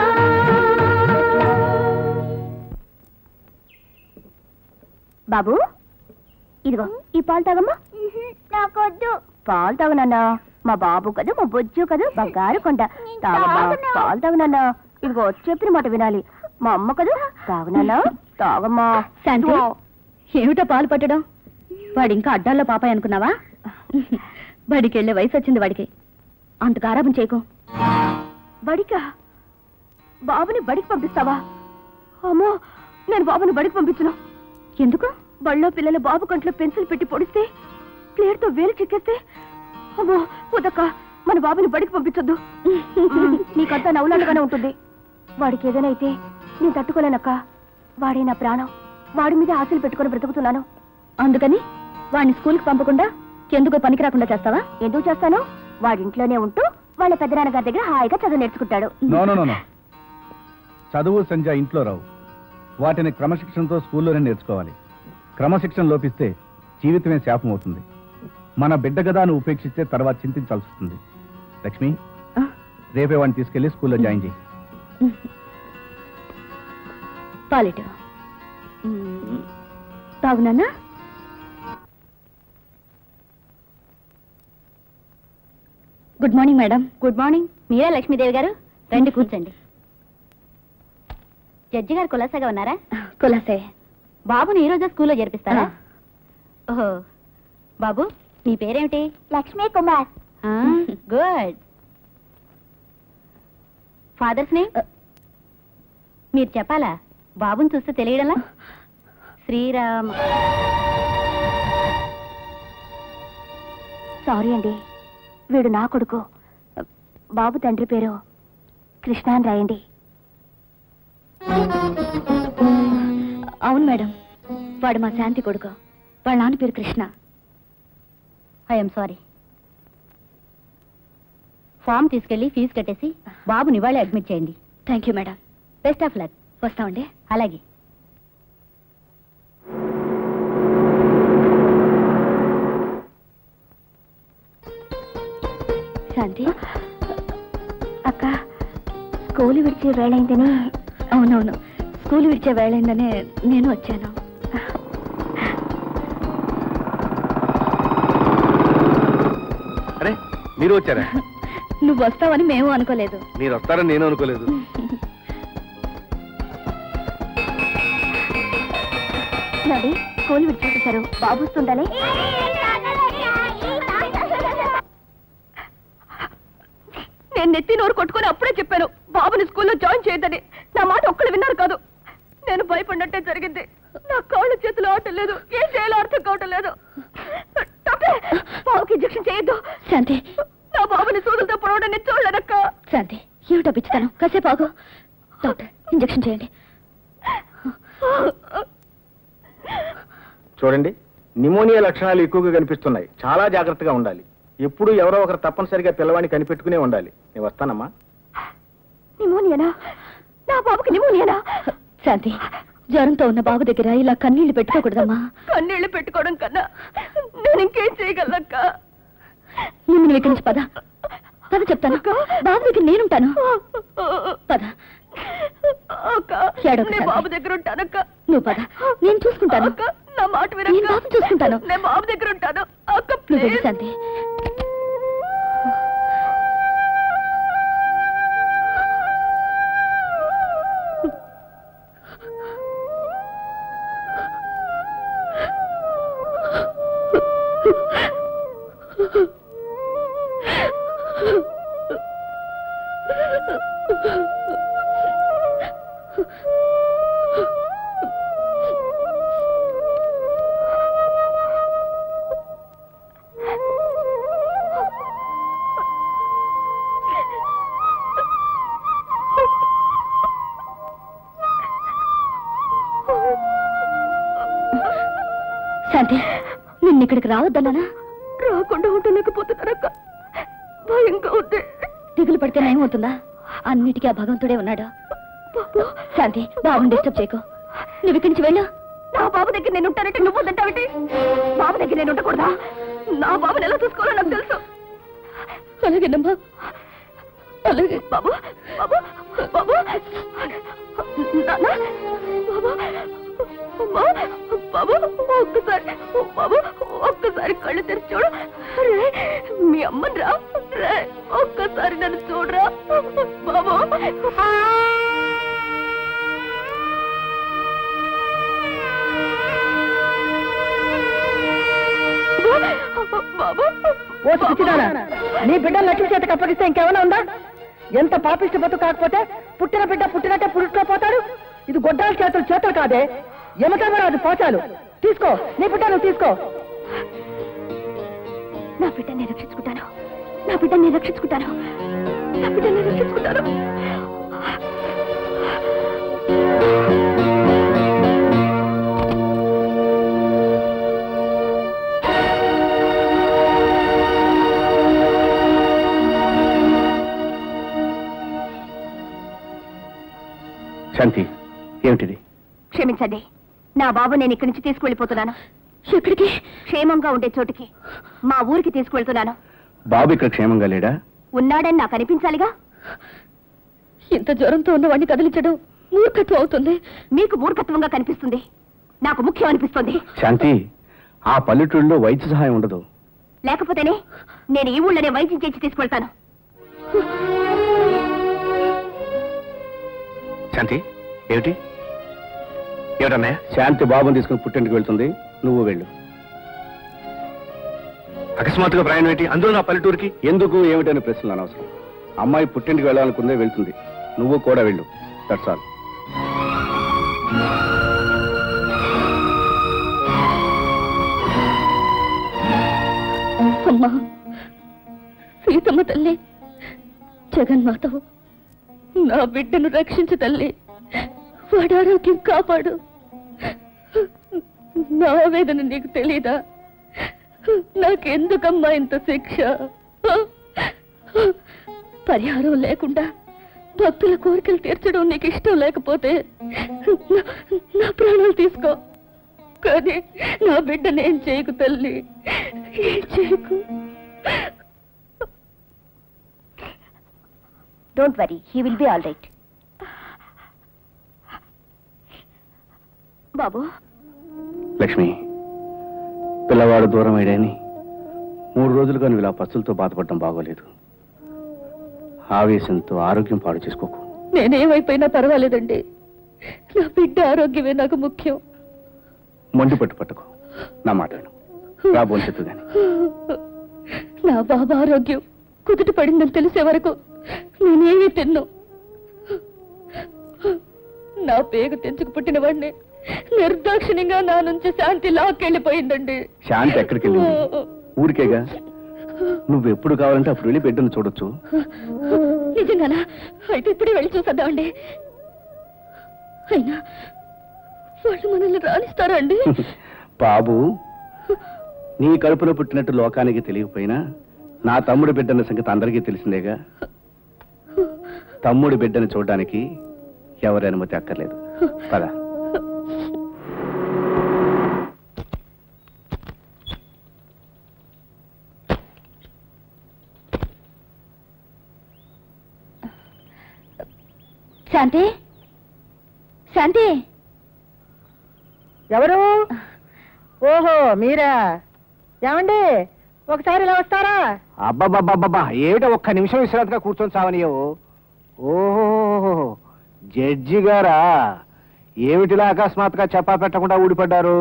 బాబు ఇదిగో ఈ పాలు తాగమ్మా. నాకొద్దు. పాలు తాగునన్నా, మా బాబు కదా, మా బొజ్జు కదా, బంగారు కొండ. తాగమ్మా, పాలు తాగునన్నా. ఇదిగో చెప్పిన మాట వినాలి. మా అమ్మ కదా, తాగునన్నా, తాగమ్మా. శాంతి, ఏమిటో పాలు పట్టడం? వాడు ఇంకా అడ్డాల్లో పాపాయి అనుకున్నావా? బడికి వెళ్ళే వయసు వచ్చింది వాడికి. అంత గారాబం చేయకు. బడికా? బాబుని బడికి పంపిస్తావా? అమ్మో, నేను బాబుని బడికి పంపించను. ఎందుకు? బళ్ళో పిల్లలు బాబు కంట్లో పెన్సిల్ పెట్టి పొడిస్తే, ప్లేట్తో వేలు చిక్కేస్తే, అమ్మో వదక్క, మన బాబుని బడికి పంపించొద్దు. నీకంతా నవ్వులాటగానే ఉంటుంది. వాడికి ఏదైనా అయితే నేను తట్టుకోలేనక్క. వాడే నా ప్రాణం. వాడి మీద ఆశలు పెట్టుకుని బ్రతుకుతున్నాను. అందుకని వాడిని స్కూల్కి పంపకుండా ఎందుకు పనికి రాకుండా చేస్తావా? ఎందుకు చేస్తాను? వాడింట్లోనే ఉంటూ వాళ్ళ పెద్దనాన్నగారి దగ్గర హాయిగా చదువు నేర్చుకుంటాడు. నో చదువు సంధ్య ఇంట్లో రావు. వాటిని క్రమశిక్షణతో స్కూల్లోనే నేర్చుకోవాలి. క్రమశిక్షణ లోపిస్తే జీవితమే శాపం అవుతుంది. మన బిడ్డ గదాను ఉపేక్షిస్తే తర్వాత చింతించాల్సి వస్తుంది. లక్ష్మి, రేపే వాడిని తీసుకెళ్లి స్కూల్లో జాయిన్ చేయి. పాలిట తాగునానా? Good morning madam. Good morning. మీరే లక్ష్మీదేవి గారు? రండి కూర్చోండి. జడ్జి గారు కులాసాగా ఉన్నారా? కులాసే. బాబుని ఈ రోజే స్కూల్లో చేర్పిస్తారా? ఓహో, బాబు నీ పేరేమిటి? Lakshmi Kumar. Good. Father's name మీరు చెప్పాలా? బాబుని చూస్తే తెలియడంలా? శ్రీరామ. సారీ అండి, వీడు నా కొడుకు. బాబు తండ్రి పేరు కృష్ణ అని రాయండి. అవును మేడం, వాడు మా శాంతి కొడుకు. వాళ్ళ నాన్న పేరు కృష్ణ. I'm sorry. ఫామ్ తీసుకెళ్లి ఫీజు కట్టేసి బాబుని ఇవాళే అడ్మిట్ చేయండి. Thank you madam. Best of luck. వస్తామండి. అలాగే. శాంతి, అక్క, స్కూల్ విడిచే వేళైందని. అవునవును, స్కూల్ విడిచే వేళైందనే నేను వచ్చాను. అరే, మీరు వచ్చారా? నువ్వు వస్తావని మేము అనుకోలేదు. మీరు వస్తారని నేను అనుకోలేదు. నడి, స్కూల్ విడిచేసారు. బాబు వస్తుండాలి. నేను నెత్తి నోరు కొట్టుకుని అప్పుడే చెప్పాను బాబుని స్కూల్లో జాయిన్ చేయొద్దని. నా మాట ఒక్కళ్ళు విన్నారు కాదు. నేను భయపడినట్టే జరిగింది. నా కాళ్ళు చేతులు ఆవటం లేదు. ఏం చేయాలో అర్థం కావటం లేదు. బాబుకి ఇంజక్షన్ చేయొద్దు. శాంతి, నా బాబుని సూదులతో పొడవడం నేను చూడలేనక్క. శాంతి, ఏమిటో పిచ్చుతాను. కాసేపు ఆగు. డాక్టర్, ఇంజక్షన్ చేయండి. చూడండి, నిమోనియా లక్షణాలు ఎక్కువగా కనిపిస్తున్నాయి. చాలా జాగ్రత్తగా ఉండాలి. ఎప్పుడు ఎవరో ఒకరు తప్పనిసరిగా పిల్లవాడిని కనిపెట్టుకునే ఉండాలి. నేను వస్తానమ్మా. నిమోనియానా? నా బాబుకి నిమోనియానా? శాంతి, జ్వరంతో ఉన్న బాబు దగ్గర ఇలా కన్నీళ్లు పెట్టుకోకూడదమ్మా. కన్నీళ్లు పెట్టుకోవడం కన్నా నేను ఇంకేం చేయగలనక్క? నిన్ను ఇక్కడి నుంచి పద. పద చెప్తాను. బాబు దగ్గర నేనుంటాను. పద. నేను బాబు దగ్గర ఉంటానక్క. నువ్వు పద, నేను చూసుకుంటాను. నా మాట వినక్క. బాబు చూసుకుంటాను. నేను బాబు దగ్గర ఉంటాను అక్క. నువ్వు వెళ్ళు శాంతి. శాంతి నిన్న ఇక్కడికి రావద్దన్నానా? రాకుండా ఉండలేకపోతున్నారక్క. భయంగా ఉంది. దిగులు పడితే ఏమవుతుందా? అన్నిటికీ ఆ భగవంతుడే ఉన్నాడు. శాంతి బాబుని డిస్టర్బ్ చేయకు. నువ్వు ఇక్కడి నుంచి వెళ్ళు. నా బాబు దగ్గర నేను ఉంటానంటే నువ్వు వద్దంటావేంటి? బాబు దగ్గర నేను ఉండకూడదా? నా బాబుని ఎలా చూసుకోవాలో నాకు తెలుసు. అలాగేనమ్మా, అలాగే. బాబు బాబు బాబు బాబు ఒక్కసారి బాబు ఒక్కసారి కళ్ళు తెరిచి చూడు. మీ అమ్మని రా, ఒక్కసారి నన్ను చూడరా బాబు. ఓ పిచ్చిదానా, నీ బిడ్డను లక్ష్మి చేతకు అప్పగిస్తే ఇంకేమైనా ఉందా? ఎంత పాపిష్టి బతు కాకపోతే పుట్టిన బిడ్డ పుట్టినట్టే పురుట్లో పోతాడు. ఇది గొడ్డాల చేతులు కాదే, యమధర్మరాజు పోచాలు. తీసుకో, నీ బిడ్డ నువ్వు తీసుకో. నా బిడ్డని రక్షించుకుంటాను, నా బిడ్డని రక్షించుకుంటాను, నా బిడ్డని రక్షించుకుంటాను. శాంతి, ఏమిటిది? క్షమించండి, నా బాబు నేను ఇక్కడి నుంచి తీసుకువెళ్ళిపోతున్నాను. ఎక్కడికి? క్షేమంగా ఉండే చోటికి, మా ఊరికి తీసుకువెళ్తున్నాను. బాబు ఇక్కడ క్షేమంగా లేడా? ఉన్నాడని నాకు అనిపించాలిగా. ఇంత జ్వరంతో ఉన్నవాడిని కదిలించడం మూర్ఖత్వం అవుతుంది. మీకు మూర్ఖత్వంగా కనిపిస్తుంది, నాకు ముఖ్యం అనిపిస్తుంది. శాంతి, ఆ పల్లెటూళ్ళలో వైద్య సహాయం ఉండదు. లేకపోతేనే నేను ఈ ఊళ్ళోనే వైద్యం చేసి తీసుకెళ్తాను. శాంతి, ఏమిటన్నయ్య? శాంతి బాబుని తీసుకుని పుట్టింటికి వెళ్తుంది, నువ్వు వెళ్ళు. అకస్మాత్తుగా ప్రయాణం ఏంటి, అందులో నా పల్లెటూరికి? ఎందుకు ఏమిటని ప్రశ్నలు అనవసరం. అమ్మాయి పుట్టింటికి వెళ్ళాలనుకుందే వెళ్తుంది, నువ్వు కూడా వెళ్ళు. That's all. అమ్మా సీతమ్మ తల్లి, జగన్మాతవు, నా బిడ్డను రక్షించు తల్లి. వాడి ఆరోగ్యం కాపాడు. నా వేదన నీకు తెలీదా? నాకెందుకమ్మా ఇంత శిక్ష? పరిహారం లేకుండా భక్తుల కోరికలు తీర్చడం నీకు ఇష్టం లేకపోతే నా ప్రాణాలు తీసుకో, కానీ నా బిడ్డనేం చేయకు తల్లి, ఏం చేయకు. Don't worry, he will be all right. బాబు. లక్ష్మి, పిల్లవాడు దూరం అయ్యాడని 3 రోజులుగా నువ్వు ఇలా పస్తులతో బాధపడడం బాగోలేదు. ఆవేశంతో ఆరోగ్యం పాడు చేసుకోకు. నేనేమైపోయినా పర్వాలేదండి, నా బిడ్డ ఆరోగ్యమే నాకు ముఖ్యం. మొండి పట్టుకో, నా మాట విను. రాబోని చెప్పు గాని. నా బాబా ఆరోగ్యం కుదుట పడిందని తెలిసే వరకు నేనేమీ తిన్నా. నా పేగు తెంచుకు పుట్టిన వాడిని నిర్దాక్షిణ్యంగా నా నుంచి శాంతి లాక్కెళ్ళిపోయిందండి. శాంతి ఎక్కడికి వెళ్ళింది? ఊరికేగా. నువ్వెప్పుడు కావాలంటే అప్పుడు వెళ్ళి బిడ్డను చూడొచ్చు. నిజంగానా? అయితే ఇప్పుడే వెళ్ళి చూసేద్దామండి. అయినా వాళ్ళు మనల్ని రాణిస్తారా అండి? బాబు, నీ కడుపున పుట్టినట్టు లోకానికి తెలియకపోయినా నా తమ్ముడి బిడ్డన్న సంగతి అందరికీ తెలిసిందేగా. తమ్ముడి బిడ్డను చూడడానికి ఎవరి అనుమతి అక్కర్లేదు. పద. శాంతి, శాంతి. ఎవరు? ఓహో మీరా? ఏమండి ఒకసారి ఇలా వస్తారా? అబ్బాబ్బాబ్బా, ఏమిటో ఒక్క నిమిషం విశ్రాంతిగా కూర్చొని చావనియవు. ఓహో, జడ్జి గారా? ఏమిటిలా అకస్మాత్తుగా చెప్పా పెట్టకుండా ఊడిపడ్డారు?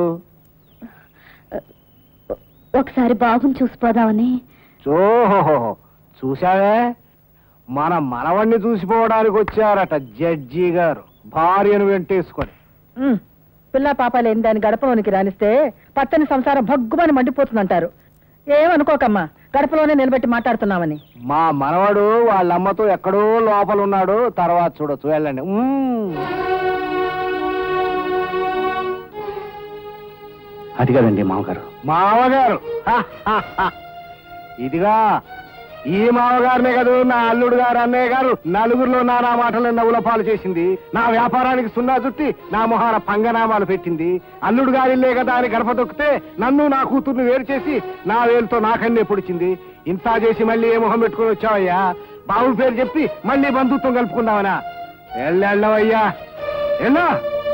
ఒకసారి బాబుని చూసిపోదామని. ఓహో, చూసావే, మన మనవణ్ణి చూసిపోవడానికి వచ్చారట జడ్జి గారు, భార్యను వెంటేసుకొని. పిల్ల పాప లేని దాని గడపలోనికి రానిస్తే పచ్చని సంసారం భగ్గుమని మండిపోతుందంటారు. ఏమనుకోకమ్మా, గడపలోనే నిలబెట్టి మాట్లాడుతున్నామని. మా మనవడు వాళ్ళమ్మతో ఎక్కడో లోపల ఉన్నాడు, తర్వాత చూడొచ్చు, వెళ్ళండి. అది కాదండి మామగారు. మామగారు ఇదిగా ఈ మామగారినే కదా నా అల్లుడు గారు అన్నయ్య గారు నలుగురిలో నానా మాటలను నవ్వుల పాలు చేసింది. నా వ్యాపారానికి సున్నా చుట్టి నా మొహాన పంగనామాలు పెట్టింది. అల్లుడు గారిల్లే కదా అని గడప దొక్కితే నన్ను నా కూతుర్ని వేరు చేసి నా వేలుతో నాకన్నే పొడిచింది. ఇంత చేసి మళ్ళీ ఏ మొహం పెట్టుకుని వచ్చావయ్యా? బాబు పేరు చెప్పి మళ్ళీ బంధుత్వం కలుపుకుందామనా? వెళ్ళవయ్యా ఎన్నా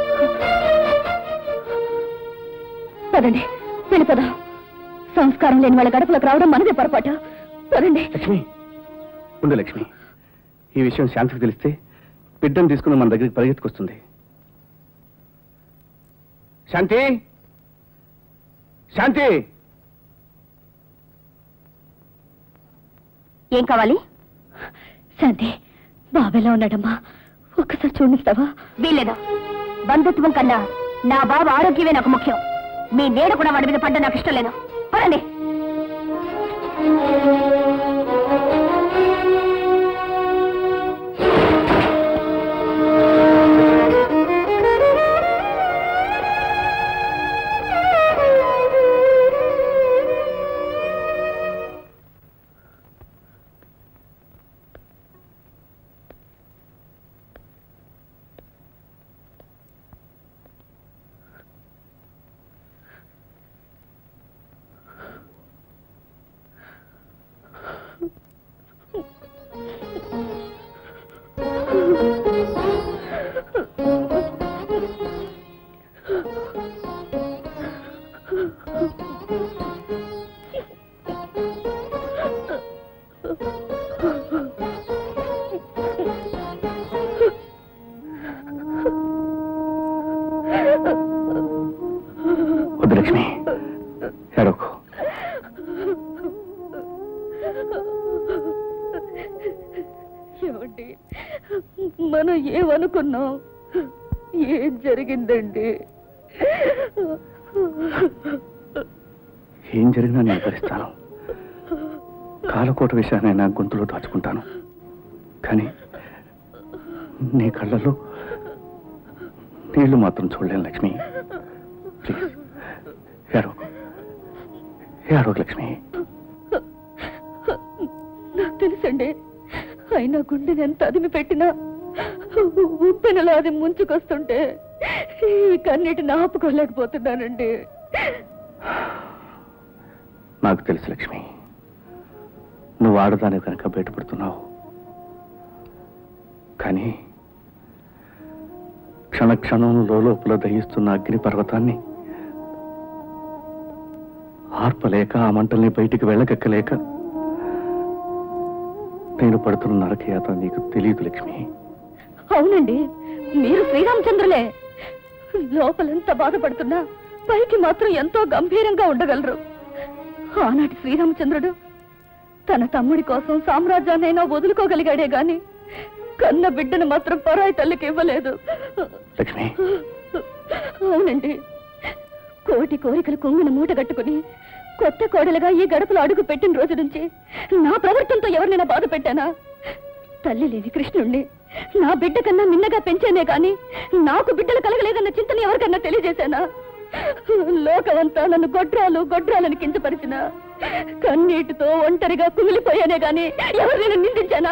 పదండి వెళ్ళిపోదాం. సంస్కారం లేని వాళ్ళ గడపలకు రావడం మనదే పొరపాటు. పదండి. లక్ష్మి ఉండు లక్ష్మి, ఈ విషయం శాంతికి తెలిస్తే బిడ్డను తీసుకుని మన దగ్గరికి పరిగెత్తుకొస్తుంది. శాంతి శాంతి ఏం కావాలి? శాంతి బాబెలా ఉన్నాడమ్మా, ఒక్కసారి చూడిస్తావా? వీల్లేదు. బంధుత్వం కన్నా నా బాబు ఆరోగ్యమే నాకు ముఖ్యం. మీ నీడ కూడా వాడి మీద పడ్డ నాకు ఇష్టం లేదు. పదండి. వద్దు లక్ష్మి, ఏడవకు. ఏమండి, మనం ఏమనుకున్నాం? ఏం జరిగిందండి? ఏం జరిగినా నేను భరిస్తాను. కాలకోట విషయాన్ని నా గొంతులో దాచుకుంటాను. కానీ నీ కళ్ళలో నీళ్లు మాత్రం చూడలేను లక్ష్మి. ప్లీజ్ ఏడవకు, ఏడవకు లక్ష్మి. నాకు తెలుసండి, అయినా గుండెని ఎంత అదిమి పెట్టినా ఉప్పెనలో అది ముంచుకొస్తుంటే ఈ కన్నీటిని ఆపుకోలేకపోతున్నానండి. నాకు తెలుసు లక్ష్మి, నువ్వు ఆడదాని కనుక బయటపడుతున్నావు. కానీ క్షణక్షణంలో లోపల దహిస్తున్న అగ్ని పర్వతాన్ని ఆర్పలేక, ఆ మంటల్ని బయటికి వెళ్ళగక్కలేక నేను పడుతున్న నరకయాత నీకు తెలియదు లక్ష్మి. అవునండి, మీరు శ్రీరామచంద్రులే. లోపలంతా బాధపడుతున్నా పైకి మాత్రం ఎంతో గంభీరంగా ఉండగలరు. ఆనాటి శ్రీరామచంద్రుడు తన తమ్ముడి కోసం సామ్రాజ్యాన్నైనా వదులుకోగలిగాడే గాని కన్న బిడ్డను మాత్రం పరాయి తల్లికి ఇవ్వలేదు. లక్ష్మి, అవునండి, కోటి కోరికలు కొంగును మూటగట్టుకుని కొత్త కోడలుగా ఈ గడపలో అడుగు పెట్టిన రోజు నుంచి నా ప్రవర్తనతో ఎవరినైనా బాధ పెట్టానా? తల్లి లేని కృష్ణుణ్ణి నా బిడ్డ కన్నా మిన్నగా పెంచానే గాని నాకు బిడ్డలు కలగలేదన్న చింతని ఎవరికన్నా తెలియజేశానా? లోకమంతా నన్ను గొడ్రాలని కించపరిచిన కన్నీటితో ఒంటరిగా కుమిలిపోయానే గాని ఎవరినైనా నిందించానా?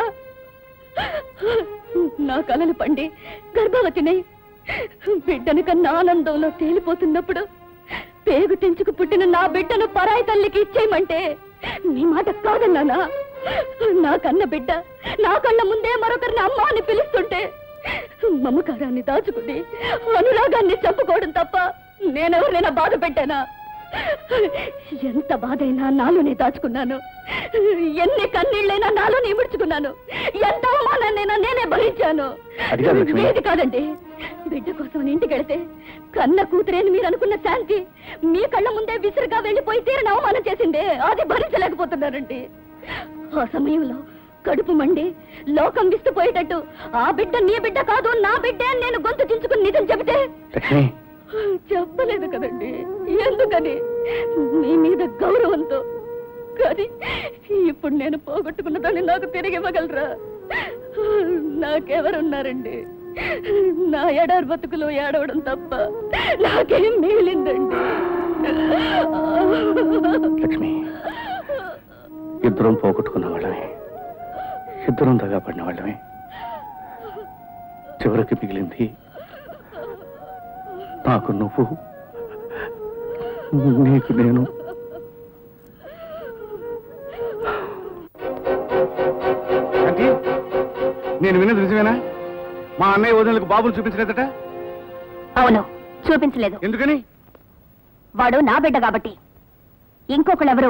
నా కలలు పండి గర్భవతినై బిడ్డను కన్నా ఆనందంలో తేలిపోతున్నప్పుడు పేగు తెంచుకు పుట్టిన నా బిడ్డను పరాయి తల్లికి ఇచ్చేయమంటే నీ మాట కాదన్నానా? నా కన్న బిడ్డ నా కళ్ళ ముందే మరొకరిని అమ్మ అని పిలుస్తుంటే మమకారాన్ని దాచుకుని అనురాగాన్ని చంపుకోవడం తప్ప నేనెవరినైనా బాధ పెట్టానా? ఎంత బాధైనా నాలోనే దాచుకున్నాను. ఎన్ని కన్నీళ్ళైనా నాలోనే ఇముడ్చుకున్నాను. ఎంత అవమానాన్నైనా నేనే భరించాను. ఏది కాదండి, బిడ్డ కోసం ఇంటికి వెళితే కన్న కూతురేని మీరు అనుకున్న శాంతి మీ కళ్ళ ముందే విసురుగా వెళ్ళిపోయి తీరని అవమానం చేసిందే, అది భరించలేకపోతున్నారండి. ఆ సమయంలో కడుపు మండి లోకం విస్తుపోయేటట్టు ఆ బిడ్డ నీ బిడ్డ కాదు నా బిడ్డే అని నేను గొంతు చించుకుని నిజం చెబితే చెప్పలేదు కదండి. ఎందుకని? మీ మీద గౌరవంతో. కానీ ఇప్పుడు నేను పోగొట్టుకున్న దాన్ని నాకు తిరిగి ఇవ్వగలరా? నాకెవరున్నారండి? నా ఎడారి బతుకులో ఏడవడం తప్ప నాకేం మిగిలిందండి. లక్ష్మి, ఇద్దరం పోగొట్టుకున్న వాళ్ళమే, ఇద్దరం దగా పడిన వాళ్ళమే. చివరికి మిగిలింది నాకు నువ్వు, నీకు నేను. నేను విన్నది నిజమేనా? మా అన్నయ్య వదినలకు బాబులు చూపించలేదట? అవును, చూపించలేదు. ఎందుకని? వాడు నా బిడ్డ కాబట్టి. ఇంకొకళ్ళెవరు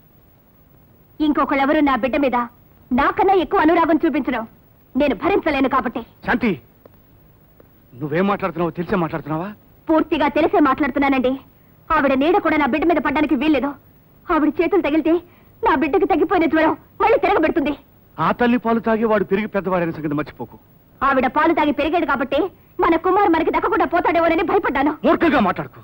నా బిడ్డ మీద నాకన్నా ఎక్కువ అనురాగం చూపించడం నేను భరించలేను కాబట్టి. శాంతి, నువ్వేం మాట్లాడుతున్నావో తెలిసే మాట్లాడుతున్నావా? పూర్తిగా తెలిసే మాట్లాడుతున్నానండి. ఆవిడ నీడ కూడా నా బిడ్డ మీద పడ్డానికి వీల్లేదు. ఆవిడ చేతులు తగిలితే నా బిడ్డకి తగ్గిపోయిన జ్వరం మళ్ళీ తిరగబెడుతుంది. ఆ తల్లి పాలు తాగి వాడు పెరిగి పెద్దవాడైన సంగతి మర్చిపోకు. ఆవిడ పాలు తాగి పెరిగేది కాబట్టి మన కుమార్ మనకి దక్కకుండా పోతాడేమోనని భయపడ్డాను. మూర్ఖంగా మాట్లాడుకో.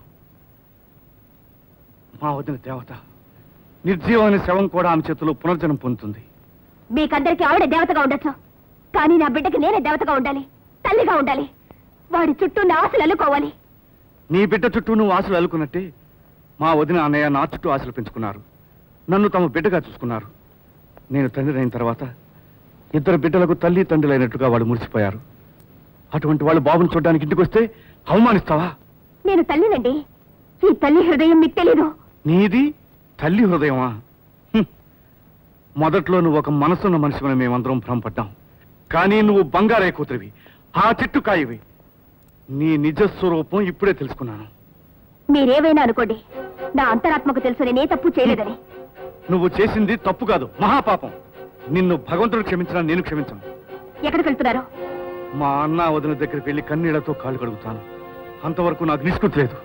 మా వదిన దేవత, నిర్జీవమైన శవం కూడా ఆమె చేతిలో పునర్జనం పొందుతుంది. మీకందరికీ ఆవిడ దేవతగా ఉండొచ్చు, కానీ నా బిడ్డకి నేనే దేవతగా ఉండాలి, తల్లిగా ఉండాలి. వాడి చుట్టూ నా ఆశలు అల్లుకోవాలి. నీ బిడ్డ చుట్టూ నువ్వు ఆశలు అల్లుకున్నట్టే మా వదిన అన్నయ్య నా చుట్టూ ఆశలు పెంచుకున్నారు. నన్ను తమ బిడ్డగా చూసుకున్నారు. నేను తండ్రి అయిన తర్వాత ఇద్దరు బిడ్డలకు తల్లి తండ్రులైనట్టుగా వాళ్ళు మురిసిపోయారు. అటువంటి వాళ్ళు బాబుని చూడడానికి ఇంటికి వస్తే అవమానిస్తావా? నేను తల్లినండి. ఈ తల్లి హృదయం మీకు తెలీదు. నీది తల్లి హృదయమా? మొదట్లో నువ్వు ఒక మనసున్న మనిషిని మేమందరం భ్రమపడ్డాం. కానీ నువ్వు బంగారే కూతురివి, ఆ చెట్టు కాయవి. నీ నిజ స్వరూపం ఇప్పుడే తెలుసుకున్నాను. మీరేవైనా అనుకోండి, నా అంతరాత్మకు తెలుసు నేనే తప్పు చేయలేదని. నువ్వు చేసింది తప్పు కాదు, మహాపాపం. నిన్ను భగవంతుడు క్షమించినా నేను క్షమించను. ఎక్కడికి వెళ్తున్నారు? మా అన్న వదిన దగ్గరికి వెళ్ళి కన్నీళ్లతో కాళ్ళు కడుగుతాను. అంతవరకు నాకు నిష్కృతి లేదు.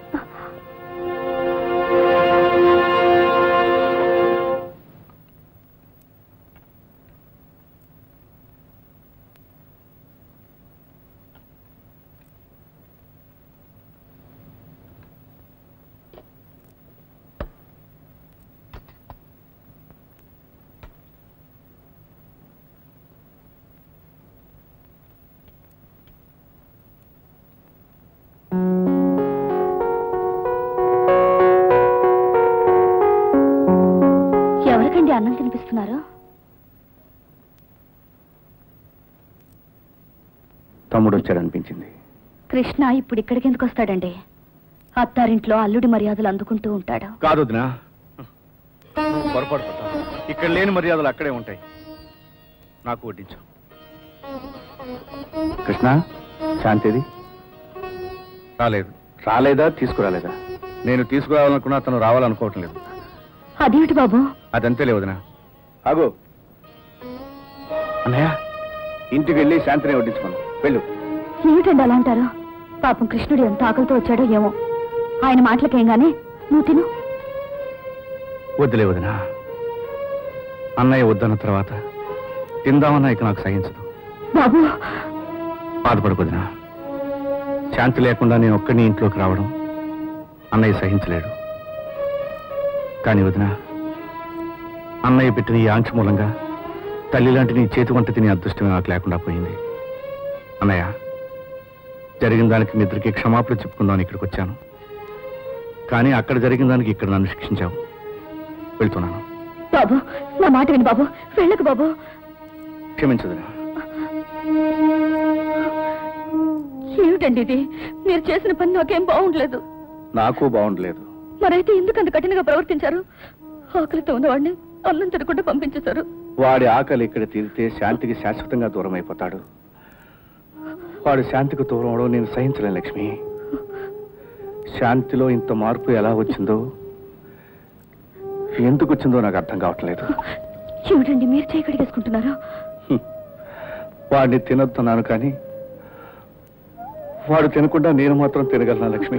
ఎవరికండి అన్నం తినిపిస్తున్నారు? తమ్ముడు వచ్చాడనిపించింది. కృష్ణ ఇప్పుడు ఇక్కడికి ఎందుకు వస్తాడండి? అత్తారింట్లో అల్లుడి మర్యాదలు అందుకుంటూ ఉంటాడు. కాదు వదినా, పొరపాటు పడ్డావు. ఇక్కడ లేని మర్యాదలు అక్కడే ఉంటాయి. నాకు వడ్డించు. కృష్ణ, శాంతిది రాలేదు. రాలేదా? తీసుకురాలేదా? నేను తీసుకురావాలనుకున్నా, తను రావాలనుకోవటం లేదు. అదేమిటి బాబు? అదంతే లేవదినా. ఆగో అన్నయ్య, ఇంటికి వెళ్ళి శాంతిని వడ్డించుకోను. వెళ్ళు. ఏమిటండి అలా అంటారు? పాపం కృష్ణుడు ఎంత ఆకలితో వచ్చాడో ఏమో. ఆయన మాటలకేంగానే నువ్వు తిను. వద్దులే వదినా. అన్నయ్య వద్దన్న తర్వాత తిందామన్నా ఇక నాకు సహించదు. బాబు బాధపడకొదినా. శాంతి లేకుండా నేను ఒక్కడిని ఇంట్లోకి రావడం అన్నయ్య సహించలేడు. కానీ వదినా, అన్నయ్య పెట్టిన ఈ ఆంక్ష మూలంగా తల్లి లాంటి నీ చేతి వంట తినే అదృష్టమే నాకు లేకుండా పోయింది. అన్నయ్య, జరిగిన దానికి మీ ఇద్దరికి క్షమాపణ చెప్పుకుందామని ఇక్కడికి వచ్చాను. కానీ అక్కడ జరిగిన దానికి ఇక్కడ నన్ను శిక్షించావు. వెళ్తున్నాను. బాబు, నా మాట విని బాబు, వెళ్ళకు బాబు. క్షమించదునా. ఏమిటండి ఇది? మీరు చేసిన పని నాకేం బాగుండలేదు. నాకు బాగుండలేదు. మరైతే ఎందుకు అంత కఠినంగా ప్రవర్తించారు? ఆకలితో ఉన్నవాడిని అన్నం తినకుండా పంపించేశారు. వాడి ఆకలి ఇక్కడ తీరితే శాంతికి శాశ్వతంగా దూరం అయిపోతాడు. వాడు శాంతికి దూరం అవడం నేను సహించలేను లక్ష్మి. శాంతిలో ఇంత మార్పు ఎలా వచ్చిందో, ఎందుకు వచ్చిందో నాకు అర్థం కావట్లేదు. ఏమిటండి మీరు చేయగడిగేసుకుంటున్నారు? వాడిని తినొద్దన్నాను, కానీ వాడు తినకుండా నేను మాత్రం తినగలనా లక్ష్మి?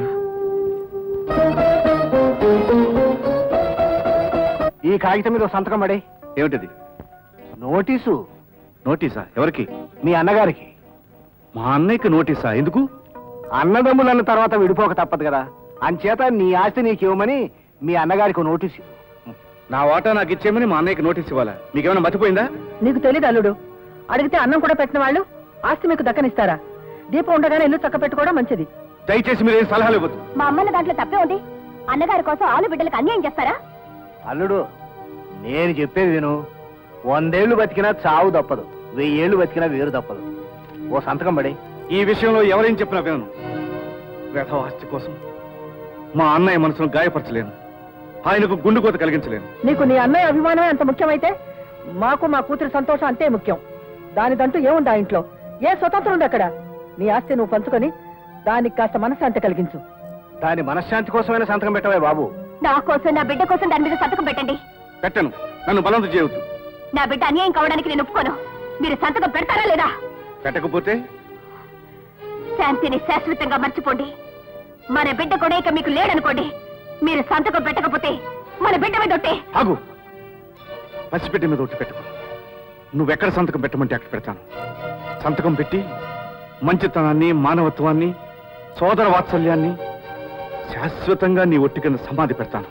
ఈ కాగితం మీద సంతకం పడే. ఏమిటిది? నోటీసు. నోటీసా? ఎవరికి? మీ అన్నగారికి. మా అన్నయ్యకి నోటీసా? ఎందుకు? అన్నదమ్ములన్న తర్వాత విడిపోక తప్పదు కదా, అంచేత నీ ఆస్తి నీకు ఇవ్వమని మీ అన్నగారికి నోటీసు. నా వాటా నాకు ఇచ్చేయమని మా అన్నయ్యకి నోటీస్ ఇవ్వాలా? మీకేమైనా మతిపోయిందా? నీకు తెలీదు అల్లుడు. అడిగితే అన్నం కూడా పెట్టిన వాళ్ళు ఆస్తి మీకు దక్కనిస్తారా? దీపం ఉండగానే ఇల్లు చక్క పెట్టుకోవడం మంచిది. దయచేసి మీరేం సలహాలు ఇవ్వద్దు. మా అమ్మన్న దాంట్లో తప్పే ఉంది. అన్నగారి కోసం ఆలు బిడ్డలకు అన్యాయం చేస్తారా? అల్లుడు, నేను చెప్పేది విను. 100 ఏళ్ళు బతికినా చావు తప్పదు, 1000 ఏళ్ళు బతికినా వేరు తప్పదు. ఓ సంతకం పడి. ఈ విషయంలో ఎవరేం చెప్పినా వినను. వేధవ ఆస్తి కోసం మా అన్నయ్య మనసును గాయపరచలేను, ఆయనకు గుండెకోత కలిగించలేను. నీకు నీ అన్నయ్య అభిమానమే అంత ముఖ్యమైతే మాకు మా కూతురి సంతోషం అంతే ముఖ్యం. దానిదంటూ ఏముంది ఆ ఇంట్లో? ఏ స్వతంత్రం ఉంది అక్కడ? నీ ఆస్తి నువ్వు పంచుకొని దానికి కాస్త మనశ్శాంతి కలిగించు. దాని మనశ్శాంతి కోసమైనా సంతకం పెట్టవే బాబు. నా కోసం, నా బిడ్డ కోసం దాని మీద సంతకం పెట్టండి. పెట్టను, నన్ను బలవంతం చేయవద్దు. నా బిడ్డ అన్యాయం కావడానికి నేను ఒప్పుకోను. మీరు సంతకం పెడతారా లేదా? పెట్టకపోతే శాంతిని శాశ్వతంగా మర్చిపోండి. మన బిడ్డ కూడా ఇక మీకు లేడనుకోండి. మీరు సంతకం పెట్టకపోతే మన బిడ్డ మీద ఒట్టే. ఆగు, పసిబిడ్డ మీద ఒట్టు పెట్టుకో. నువ్వెక్కడ సంతకం పెట్టమంటే అక్కడ పెడతాను. సంతకం పెట్టి మంచితనాన్ని, మానవత్వాన్ని, సోదర వాత్సల్యాన్ని శాశ్వతంగా నీ ఒట్టి కింద సమాధి పెడతాను.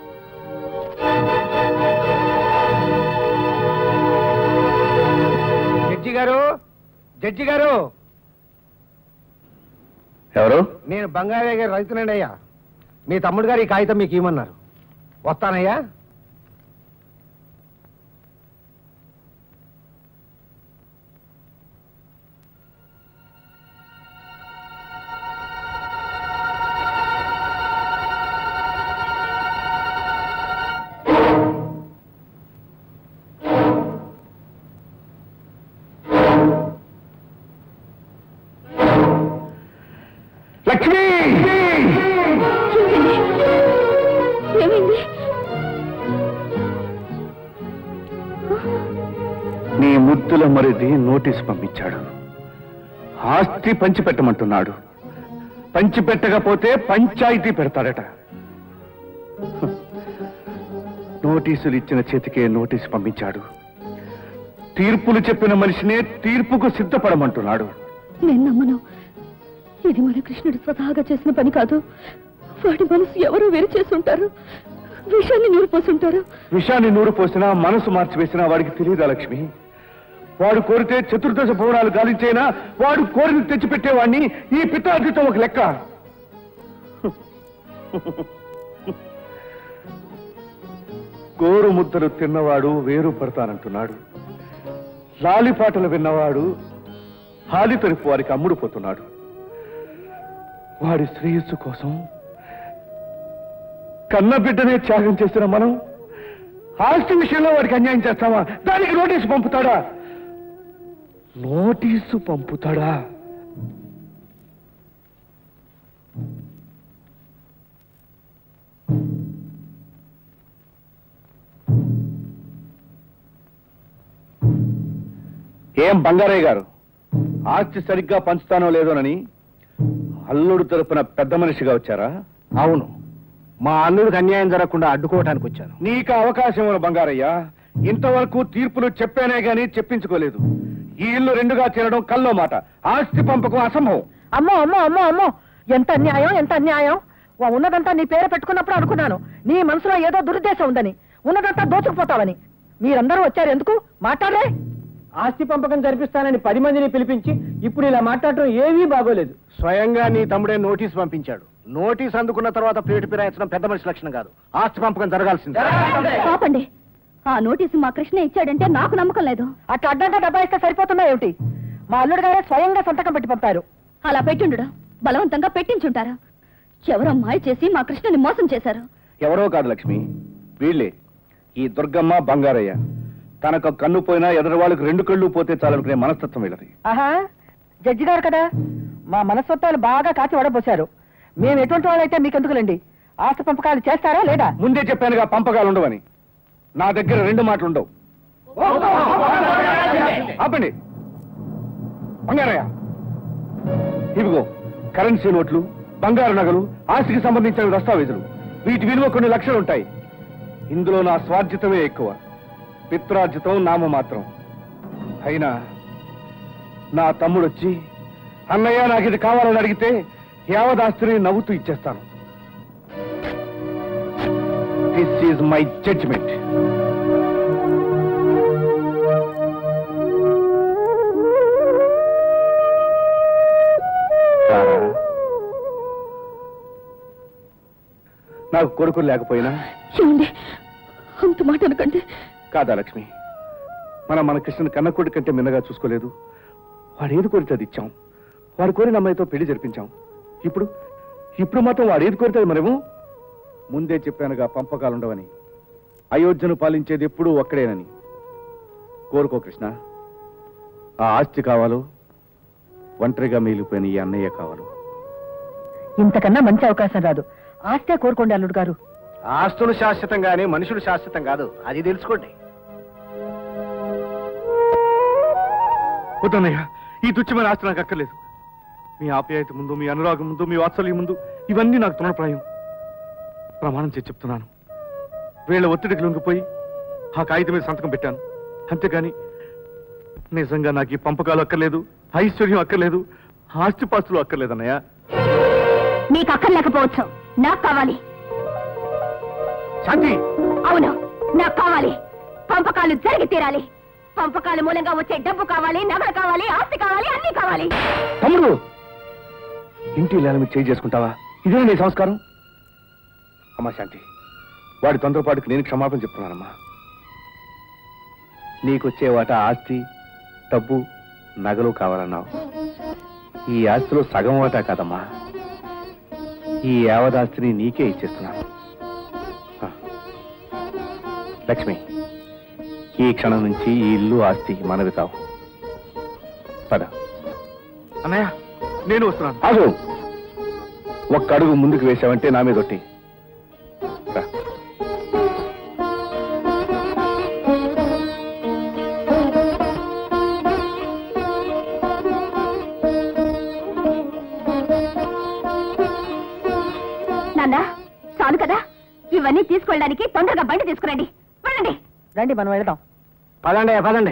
జడ్జి గారు, ఎవరు? నేను బంగారయ్య గారు రైతునండి అయ్యా. మీ తమ్ముడు గారు ఈ కాగితం మీకు ఇవ్వమన్నారు. వస్తానయ్యా. లక్ష్మి! ఏమైంది? నీ ముద్దుల మరిది నోటీసు పంపించాడు. ఆస్తి పంచిపెట్టమంటున్నాడు. పంచిపెట్టకపోతే పంచాయతీ పెడతాడట. నోటీసులు ఇచ్చిన చేతికే నోటీసు పంపించాడు. తీర్పులు చెప్పిన మనిషినే తీర్పుకు సిద్ధపడమంటున్నాడు. నేను నమ్మను. ఇది మన కృష్ణుడు స్వతహాగా చేసిన పని కాదు. వాడి మనసు ఎవరో వేరు చేసుంటారు. విషాన్ని నూరు పోసుంటారు. విషాన్ని నూరు పోసినా, మనసు మార్చివేసినా వాడికి తెలియదా లక్ష్మి? వాడు కోరితే చతుర్దశ భవనాలు గాలించైనా వాడు కోరిని తెచ్చిపెట్టేవాడిని ఈ పితార్జితో ఒక లెక్క. గోరు ముద్దలు తిన్నవాడు వేరు పడతానంటున్నాడు. లాలిపాటలు విన్నవాడు హాలి తరపు వారికి అమ్ముడు పోతున్నాడు. వాడి శ్రేయస్సు కోసం కన్నబిడ్డనే త్యాగం చేసిన మనం ఆస్తి విషయంలో వాడికి అన్యాయం చేస్తామా? దానికి నోటీసు పంపుతాడా? నోటీసు పంపుతాడా? ఏం బంగారయ్య గారు, ఆస్తి సరిగ్గా పంచుతానో లేదోనని అల్లుడు తరపున పెద్ద మనిషిగా వచ్చారా? అవును, మా అల్లుడికి అన్యాయం జరగకుండా అడ్డుకోవటానికి వచ్చాను. నీకు అవకాశం బంగారయ్య. ఇంతవరకు తీర్పులు చెప్పానే గాని చెప్పించుకోలేదు. ఈ ఇల్లు రెండుగా చేరడం కల్లో మాట. ఆస్తి పంపకం అసంభవం. అమ్మో అమ్మో అమ్మో అమ్మో, ఎంత అన్యాయం, ఎంత అన్యాయం! ఉన్నదంతా నీ పేరు పెట్టుకున్నప్పుడు అనుకున్నాను నీ మనసులో ఏదో దురుద్దేశం ఉందని. ఉన్నదంతా దోచుకుపోతావని. మీరందరూ వచ్చారు ఎందుకు? మాట్లాడరే. ఆస్తి పంపకం జరిపిస్తానని 10 మందిని పిలిపించి ఇప్పుడు ఇలా మాట్లాడటం ఏమీ బాగోలేదు. స్వయంగా నీ తమ్ముడే నోటీస్ పంపించాడు. నోటీస్ అందుకున్న తర్వాత ప్లేటు పిరాయించడం పెద్ద మనిషి లక్షణం కాదు. ఆస్తి పంపకం జరగాల్సిందే. పాపండి, ఆ నోటీసు మా కృష్ణ ఇచ్చాడంటే నాకు నమ్మకం లేదు. అట్లా అడ్డంగా డబ్బా ఇస్తే సరిపోతుందా ఏమిటి? మా అల్లుడు గారే స్వయంగా సంతకం పెట్టి పంపారు. అలా పెట్టుండడు, బలవంతంగా పెట్టించుంటారు. ఎవరో మాయ చేసి మా కృష్ణని మోసం చేశారు. ఎవరో కాదు లక్ష్మి, వీళ్ళే. ఈ దుర్గమ్మ, బంగారయ్య. తనకు కన్ను పోయినా ఎదురు వాళ్ళకి 2 కళ్ళు పోతే చాలనుకునే మనస్తత్వం వీళ్ళది. ఆహా, జడ్జి గారు కదా మా మనస్తత్వాలు బాగా కాచి వడబోశారు. మేము ఎటువంటి వాళ్ళైతే మీకెందుకులండి? ఆస్తి పంపకాలు చేస్తారా లేదా? ముందే చెప్పానుగా పంపకాలు ఉండవని. నా దగ్గర 2 మాటలు ఉండవు. ఆపండి. బంగారయ్య, ఇవిగో కరెన్సీ నోట్లు, బంగారు నగలు, ఆస్తికి సంబంధించిన దస్తావేజులు. వీటి విలువ కొన్ని లక్షలు ఉంటాయి. ఇందులో నా స్వార్జితమే ఎక్కువ, పిత్రార్జితం నామమాత్రం. అయినా నా తమ్ముడు వచ్చి అన్నయ్య నాకు ఇది కావాలని అడిగితే యావదాస్తిని నవ్వుతూ ఇచ్చేస్తాను. This is my judgement. నాకు కొడుకులు లేకపోయినా అంత మాట అనకండి. కాదా లక్ష్మి, మన కృష్ణని కన్న కొడుకు కంటే మిన్నగా చూసుకోలేదు. వాడు ఏది కోరితే అది ఇచ్చాం. వాడు కోరిన అమ్మాయితో పెళ్లి జరిపించాం. ఇప్పుడు మాత్రం వాడు ఏది కోరితే మనము ముందే చెప్పానుగా పంపకాలుండవని. అయోధ్యను పాలించేది ఎప్పుడూ ఒక్కడేనని. కోరుకో కృష్ణ. ఆ ఆస్తి కావాలో, ఒంటరిగా మిగిలిపోయిన ఈ అన్నయ్య కావాలో. ఇంతకన్నా మంచి అవకాశం రాదు. ఆస్తే కోరుకోండి అల్లుడు గారు. ఆస్తులు శాశ్వతం గానీ మనుషులు శాశ్వతం కాదు, అది తెలుసుకోండి. వద్దన్నయ్య, ఈ తుచ్చమైన ఆస్తి నాకు అక్కర్లేదు. మీ ఆప్యాయత ముందు, మీ అనురాగం ముందు, మీ వాత్సల్యం ముందు ఇవన్నీ నాకు తృణప్రాయం. ప్రమాణం చేసి చెప్తున్నాను, వీళ్ళ ఒత్తిడికి లొంగిపోయి ఆ కాగితం మీద సంతకం పెట్టాను. అంతేగాని నిజంగా నాకు ఈ పంపకాలు అక్కర్లేదు, ఐశ్వర్యం అక్కర్లేదు, ఆస్తిపాస్తులు అక్కర్లేదన్నయ్య. నీకు అక్కర్లేకపోవచ్చు, నాకు కావాలి. శాంతి, అవును, నాకు కావాలి. పంపకాలు జరిగి తీరాలి. పంపకాల మూలంగా వచ్చే డబ్బు కావాలి, నగలు కావాలి, ఆస్తి కావాలి, అన్ని కావాలి. తమ్ముడు, ఇంటి ఇళ్ళ మీద చేయి చేసుకుంటావా? ఇదే నీ సంస్కారం. అమ్మా శాంతి, వాడి తొందరపాటుకు నేను క్షమాపణ చెప్తున్నానమ్మా. నీకొచ్చే వాటా ఆస్తి, డబ్బు, నగలు కావాలన్నావు. ఈ ఆస్తిలో సగం వాటా కాదమ్మా, ఈ యావదాస్తిని నీకే ఇచ్చేస్తున్నాను. లక్ష్మి, ఈ క్షణం నుంచి ఈ ఇల్లు, ఆస్తి మనవి కావు. పద. అన్నయ్య, నేను వస్తున్నాను. ఆగు. ఒక్క అడుగు ముందుకు వేశావంటే నా మీద ఒట్టి. నాన్న, చాలు కదా. ఇవన్నీ తీసుకెళ్ళడానికి తొందరగా బండి తీసుకురండి. వెళ్ళండి. రండి, మనం వెళదాం. పదండి పదండి.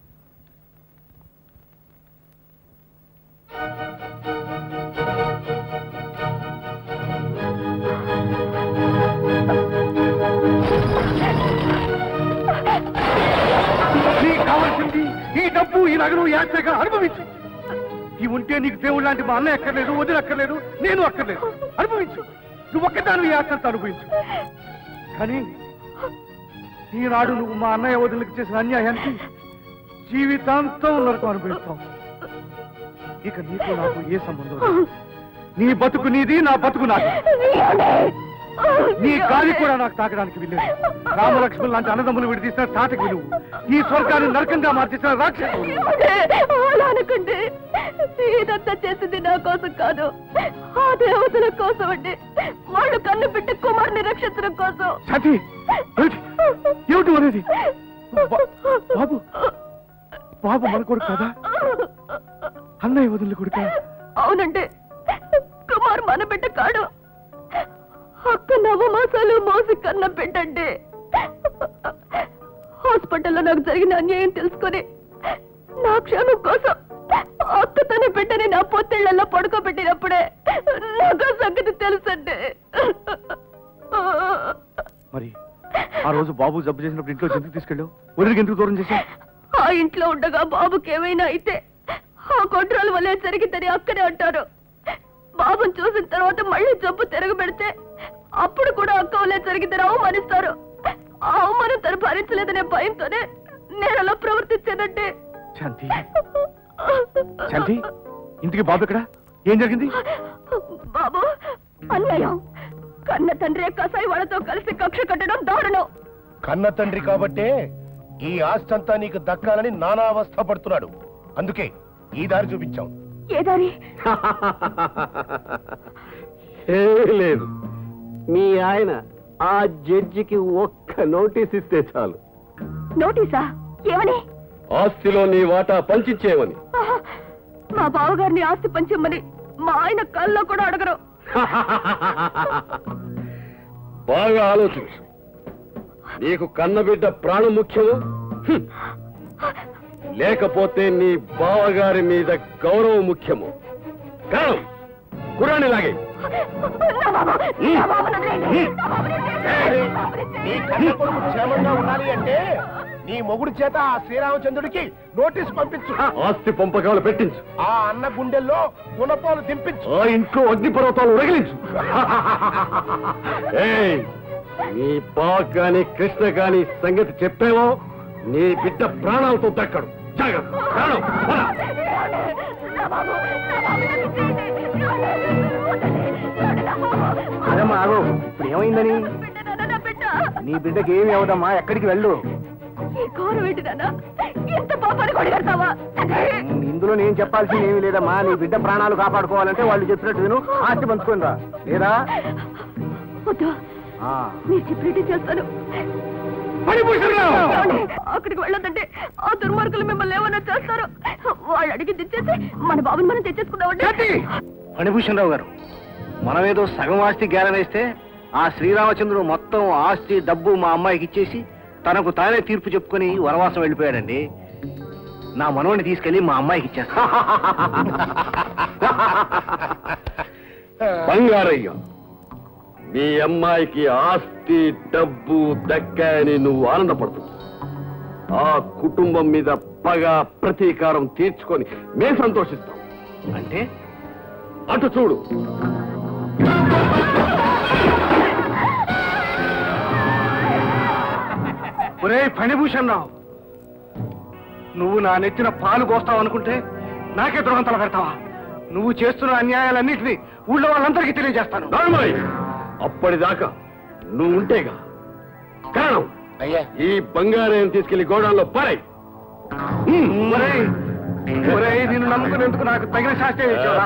నీకు కావాల్సింది ఈ డబ్బు, ఈ నగలు, యాత్రగా అనుభవించు. ఈ ఉంటే నీకు దేవుడు లాంటి మా అన్నయ్య అక్కర్లేదు, వదిన అక్కర్లేదు, నేను అక్కర్లేదు. అనుభవించు. నువ్వు ఒక్కదాను ఈ యాత్రంతా అనుభవించు. కానీ ఈనాడు నువ్వు మా అన్నయ్య వదినకి చేసిన అన్యాయానికి జీవితాంతం నరకం అనుభవిస్తావు. ఇక నీకు నాకు ఏ సంబంధం లేదు. నీ బతుకు నీది, నా బతుకు నాది. నీ గాలి కూడా నాకు తాకడానికి వీల్లేదు. రామలక్ష్మణ్ లాంటి అన్నదమ్ములు విడితీసిన తాటకి విలువు, ఈ స్వర్గాన్ని నరకంగా మార్చేసిన రాక్షసుడు. అలా అనకండి. ఇదంతా చేసింది నా కోసం కాదు, ఆ దేవతల కోసం అండి. వాళ్ళు కన్ను పెట్టి కుమార్ని రక్షించడం కోసం. సతీ, ఏమిటి అనేది? బాబు, బాబు మన కొడుకు కదా? అన్నయ్య వదిలి కొడుక? అవునండి, కుమార్ మన బిడ్డ కాడు. అక్క నవమాసాలు మోసి కన్న బిడ్డండి. హాస్పిటల్లో నాకు జరిగిన అన్యాయం తెలుసుకొని నా క్షేమం కోసం అక్క తన బిడ్డని నా పొత్తిళ్లలో పడుకోబెట్టినప్పుడే నాకు సంగతి తెలుసండి. మరి ఆ రోజు బాబు జబ్బు చేసినప్పుడు ఇంట్లో ఎందుకు తీసుకెళ్ళావు? వదిలికి ఎందుకు దూరం చేశావు? ఆ ఇంట్లో ఉండగా బాబుకి ఏమైనా అయితే ఆ కొట్రాల వల్లే జరిగిందని అక్కడే అంటారు. బాబుని చూసిన తర్వాత మళ్ళీ జబ్బు తిరగబెడితే అప్పుడు కూడా అక్క వల్లే జరిగిందని అవమానిస్తారు. ఆ అవమానం తను భరించలేదనే భయంతోనే నేను అలా ప్రవర్తించానంటే. శాంతి, శాంతి, ఇంటికి బాబు ఎక్కడ? ఏం జరిగింది? బాబు అన్యాయం. కన్న తండ్రి కసాయి వాళ్ళతో కలిసి కక్ష కట్టడం దారుణం. కన్న తండ్రి కాబట్టే ఈ ఆస్తి అంతా నీకు దక్కాలని నానా అవస్థ పడుతున్నాడు. అందుకే ఈ దారి చూపించాం. ఏ దారి? లేదు, మీ ఆయన ఆ జడ్జికి ఒక్క నోటీస్ ఇస్తే చాలు. నోటీసా? ఏమని? ఆస్తిలో నీ వాటా పంచిచ్చేవని. మా బావగారిని ఆస్తి పంచమని మా ఆయన కల్లో కూడా అడగరు. బాగా ఆలోచించు. నీకు కన్నబిడ్డ ప్రాణం ముఖ్యము, లేకపోతే నీ బావగారి మీద గౌరవం ముఖ్యము? కారణం కుర్రాన్ని లాగే. నీ కన్న కొడుకు క్షేమంగా ఉండాలి అంటే నీ మొగుడు చేత ఆ శ్రీరామచంద్రుడికి నోటీస్ పంపించు. ఆస్తి పంపకాలు పెట్టించు. ఆ అన్న గుండెల్లో గుణపాలు దింపించు. ఆ ఇంట్లో అగ్నిపర్వతాలు ఉరగిలించు. నీ బావ కాని కృష్ణ కాని సంగతి చెప్పేవో నీ బిడ్డ ప్రాణాలతో దక్కడు. జాగ్రత్త. అదమ్మా ఆగో, ఇప్పుడు ఏమైందని? నీ బిడ్డకి ఏమి అవదమ్మా, ఎక్కడికి వెళ్ళు. ఇందులో నేను చెప్పాల్సింది ఏమీ లేదమ్మా. నీ బిడ్డ ప్రాణాలు కాపాడుకోవాలంటే వాళ్ళు చెప్పినట్టు విను, ఆస్తి పంచుకుందా లేదా? మీరు చెప్పినట్టు చేస్తాను. అక్కడికి వెళ్ళొద్దంటే ఆ దుర్మార్గులు మిమ్మల్ని ఏమన్నా చేస్తారు. వాళ్ళు అడిగి తెచ్చేసి మన బాబుని మనం తెచ్చేసుకుందామండి. ఫణిభూషణ్ రావు గారు, మనమేదో సగం ఆస్తి గేలనేస్తే ఆ శ్రీరామచంద్రుడు మొత్తం ఆస్తి డబ్బు మా అమ్మాయికి ఇచ్చేసి తనకు తానే తీర్పు చెప్పుకొని వనవాసం వెళ్ళిపోయాడండి. నా మనవడిని తీసుకెళ్లి మా అమ్మాయికి ఇచ్చేస్తా. బంగారయ్య, మీ అమ్మాయికి ఆస్తి డబ్బు దక్కాయని నువ్వు ఆనందపడుతుంది. ఆ కుటుంబం మీద పగ ప్రతీకారం తీర్చుకొని మేం సంతోషిస్తాం. అంటే అటు చూడు. ఒరే ఫణిభూషణ్ రావు, నువ్వు నా నెత్తిన పాలు పోస్తావు అనుకుంటే నాకే ద్రోహం తల పెడతావా? నువ్వు చేస్తున్న అన్యాయాలన్నింటినీ ఊళ్ళో వాళ్ళందరికీ తెలియజేస్తాను. అప్పటిదాకా నువ్వు ఉంటేగా కారణం. ఈ బంగారం తీసుకెళ్లి గోడౌన్లో పారాయి. నిన్ను నమ్ముకునేందుకు నాకు తగిన శాస్త్రం ఇచ్చావా?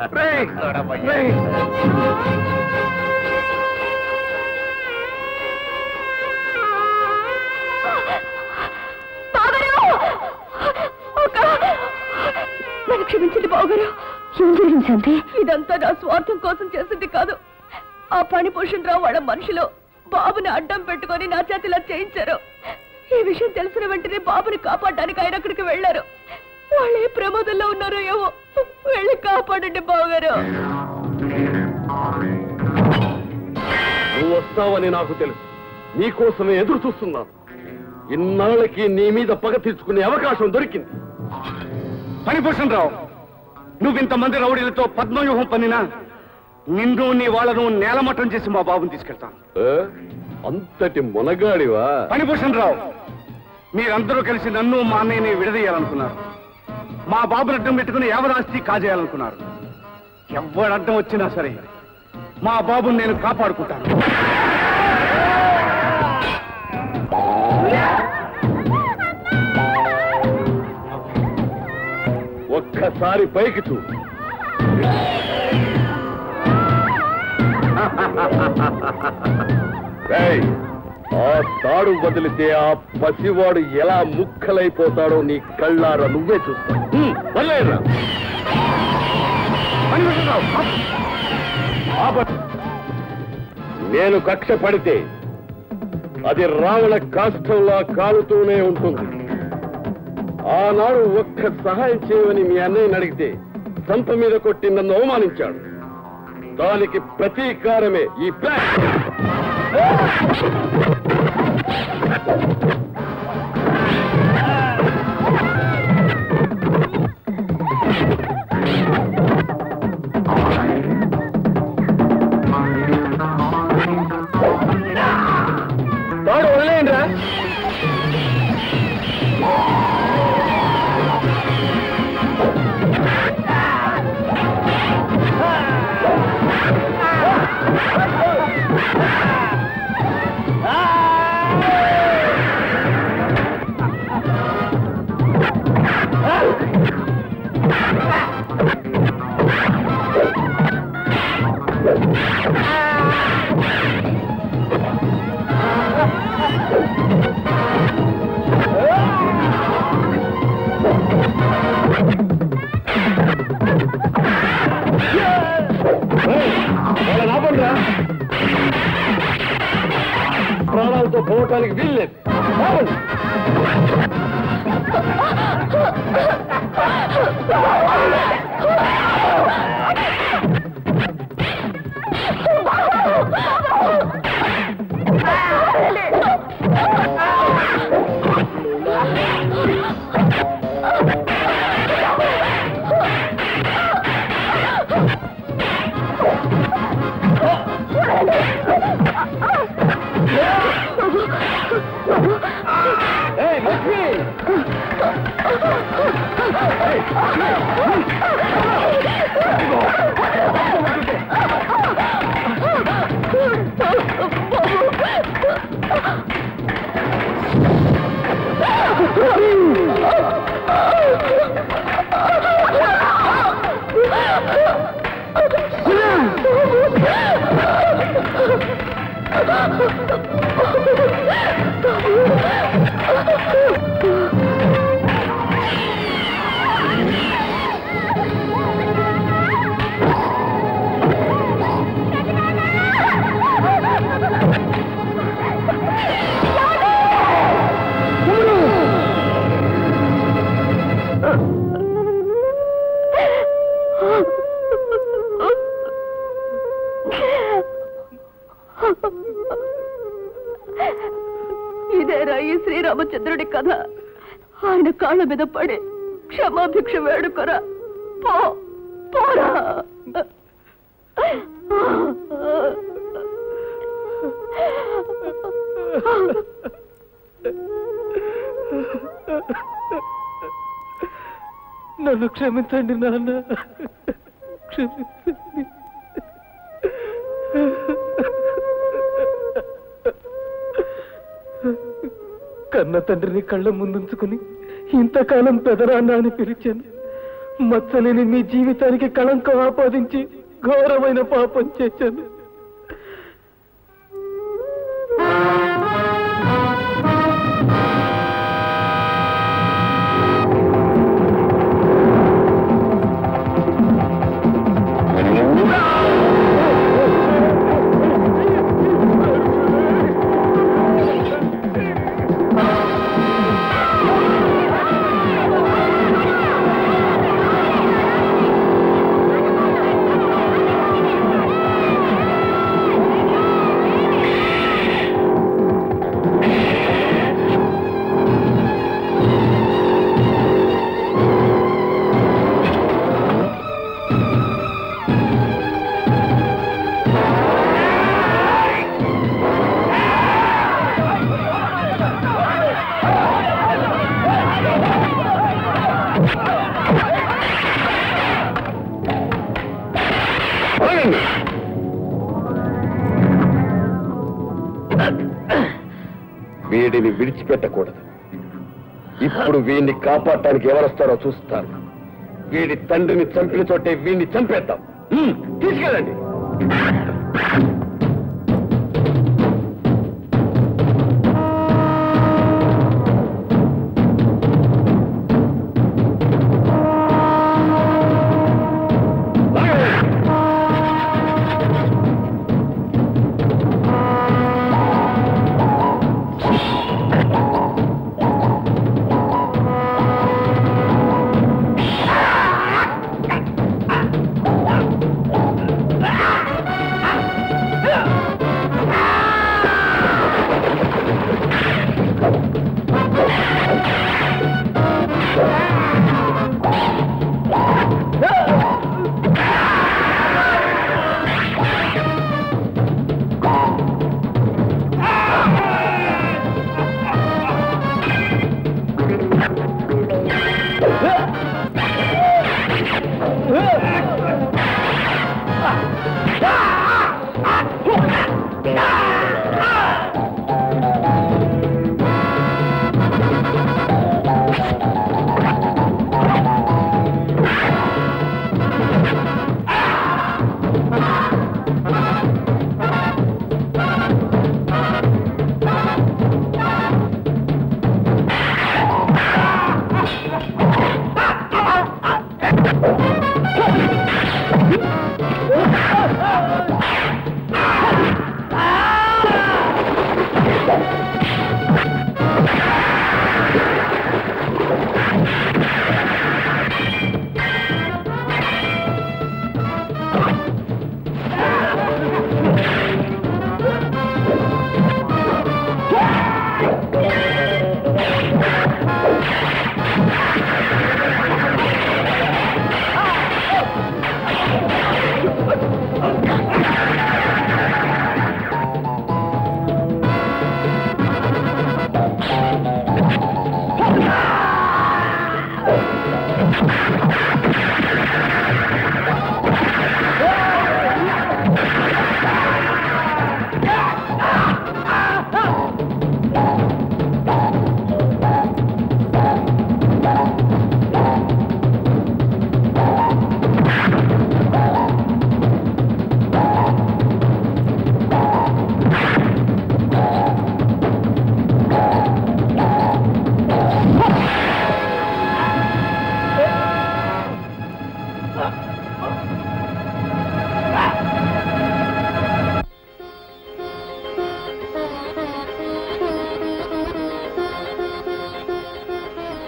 నన్ను క్షమించండి బావగారు. ఏం జరిగింది? ఇదంతా నా స్వార్థం కోసం చేసింది కాదు. ఆ ఫణిభూషణ్ రావు వాళ్ళ మనుషులు బాబుని అడ్డం పెట్టుకొని నా చేతిలా చేయించారు. ఈ విషయం తెలిసిన వెంటనే బాబుని కాపాడడానికి ఆయన అక్కడికి వెళ్లారు. వాళ్ళు ఏ ప్రమాదంలో ఉన్నారో ఏమో, వెళ్ళి కాపాడండి బావగారు. నువ్వు వస్తావని నాకు తెలుసు. నీకోసమే ఎదురు చూస్తున్నాను. ఇన్నాళ్ళకి నీ మీద పగ తీర్చుకునే అవకాశం దొరికింది. ఫణిభూషణ్ రావు, నువ్వింతమంది రౌడీలతో పద్మవ్యూహం పన్నినా నిన్ను నీ వాళ్ళను నేలమట్టం చేసి మా బాబుని తీసుకెళ్తాను. అంతటి మొనగాడివా? ఫణిభూషణ్ రావు, మీరందరూ కలిసి నన్ను మా అన్నయ్యని విడదీయాలనుకున్నారు. మా బాబుని అడ్డం పెట్టుకుని యావదాస్తి కాజేయాలనుకున్నారు. ఎవడు అడ్డం వచ్చినా సరే మా బాబుని నేను కాపాడుకుంటాను. ఒక్కసారి పైకి చూ. ఆ తాడు వదిలితే ఆ పసివాడు ఎలా ముక్కలైపోతాడో నీ కళ్ళారా నువ్వే చూస్తావు. నేను కక్ష పడితే అది రావణ కాష్టంలా కాలుతూనే ఉంటుంది. ఆనాడు ఒక్క సహాయం చేయమని మీ అన్నయ్యని అడిగితే సంప మీద కొట్టి నన్ను అవమానించాడు. దానికి ప్రతీకారమే ఈ ప్లాన్. తాడు వదిలేయండిరా. ప్రాణాలతో పోవటానికి వీల్లేదు. ఇదేరా ఈ శ్రీరామచంద్రుడి కథ. ఆయన కాళ్ళ మీద పడి క్షమాభిక్ష వేడుకరా. పోరా. నన్ను క్షమించండి నాన్న, క్షమించండి. కన్న తండ్రిని కళ్ళ ముందుంచుకుని ఇంతకాలం పెదనాన్న అని పిలిచాను. మచ్చలేని మీ జీవితానికి కళంకం ఆపాదించి ఘోరమైన పాపం చేశాను. వీడిని విడిచిపెట్టకూడదు. ఇప్పుడు వీడిని కాపాడటానికి ఎవరొస్తారో చూస్తారు. వీడి తండ్రిని చంపిన చోటే వీడిని చంపేద్దాం. తీసుకెళ్ళండి.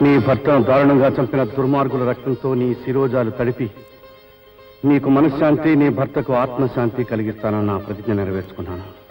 నీ భర్తను దారుణంగా చంపిన దుర్మార్గుల రక్తంతో నీ శిరోజాలు తడిపి నీకు మనశ్శాంతి నీ భర్తకు ఆత్మశాంతి కలిగిస్తానన్న ప్రతిజ్ఞ నెరవేర్చుకున్నాను.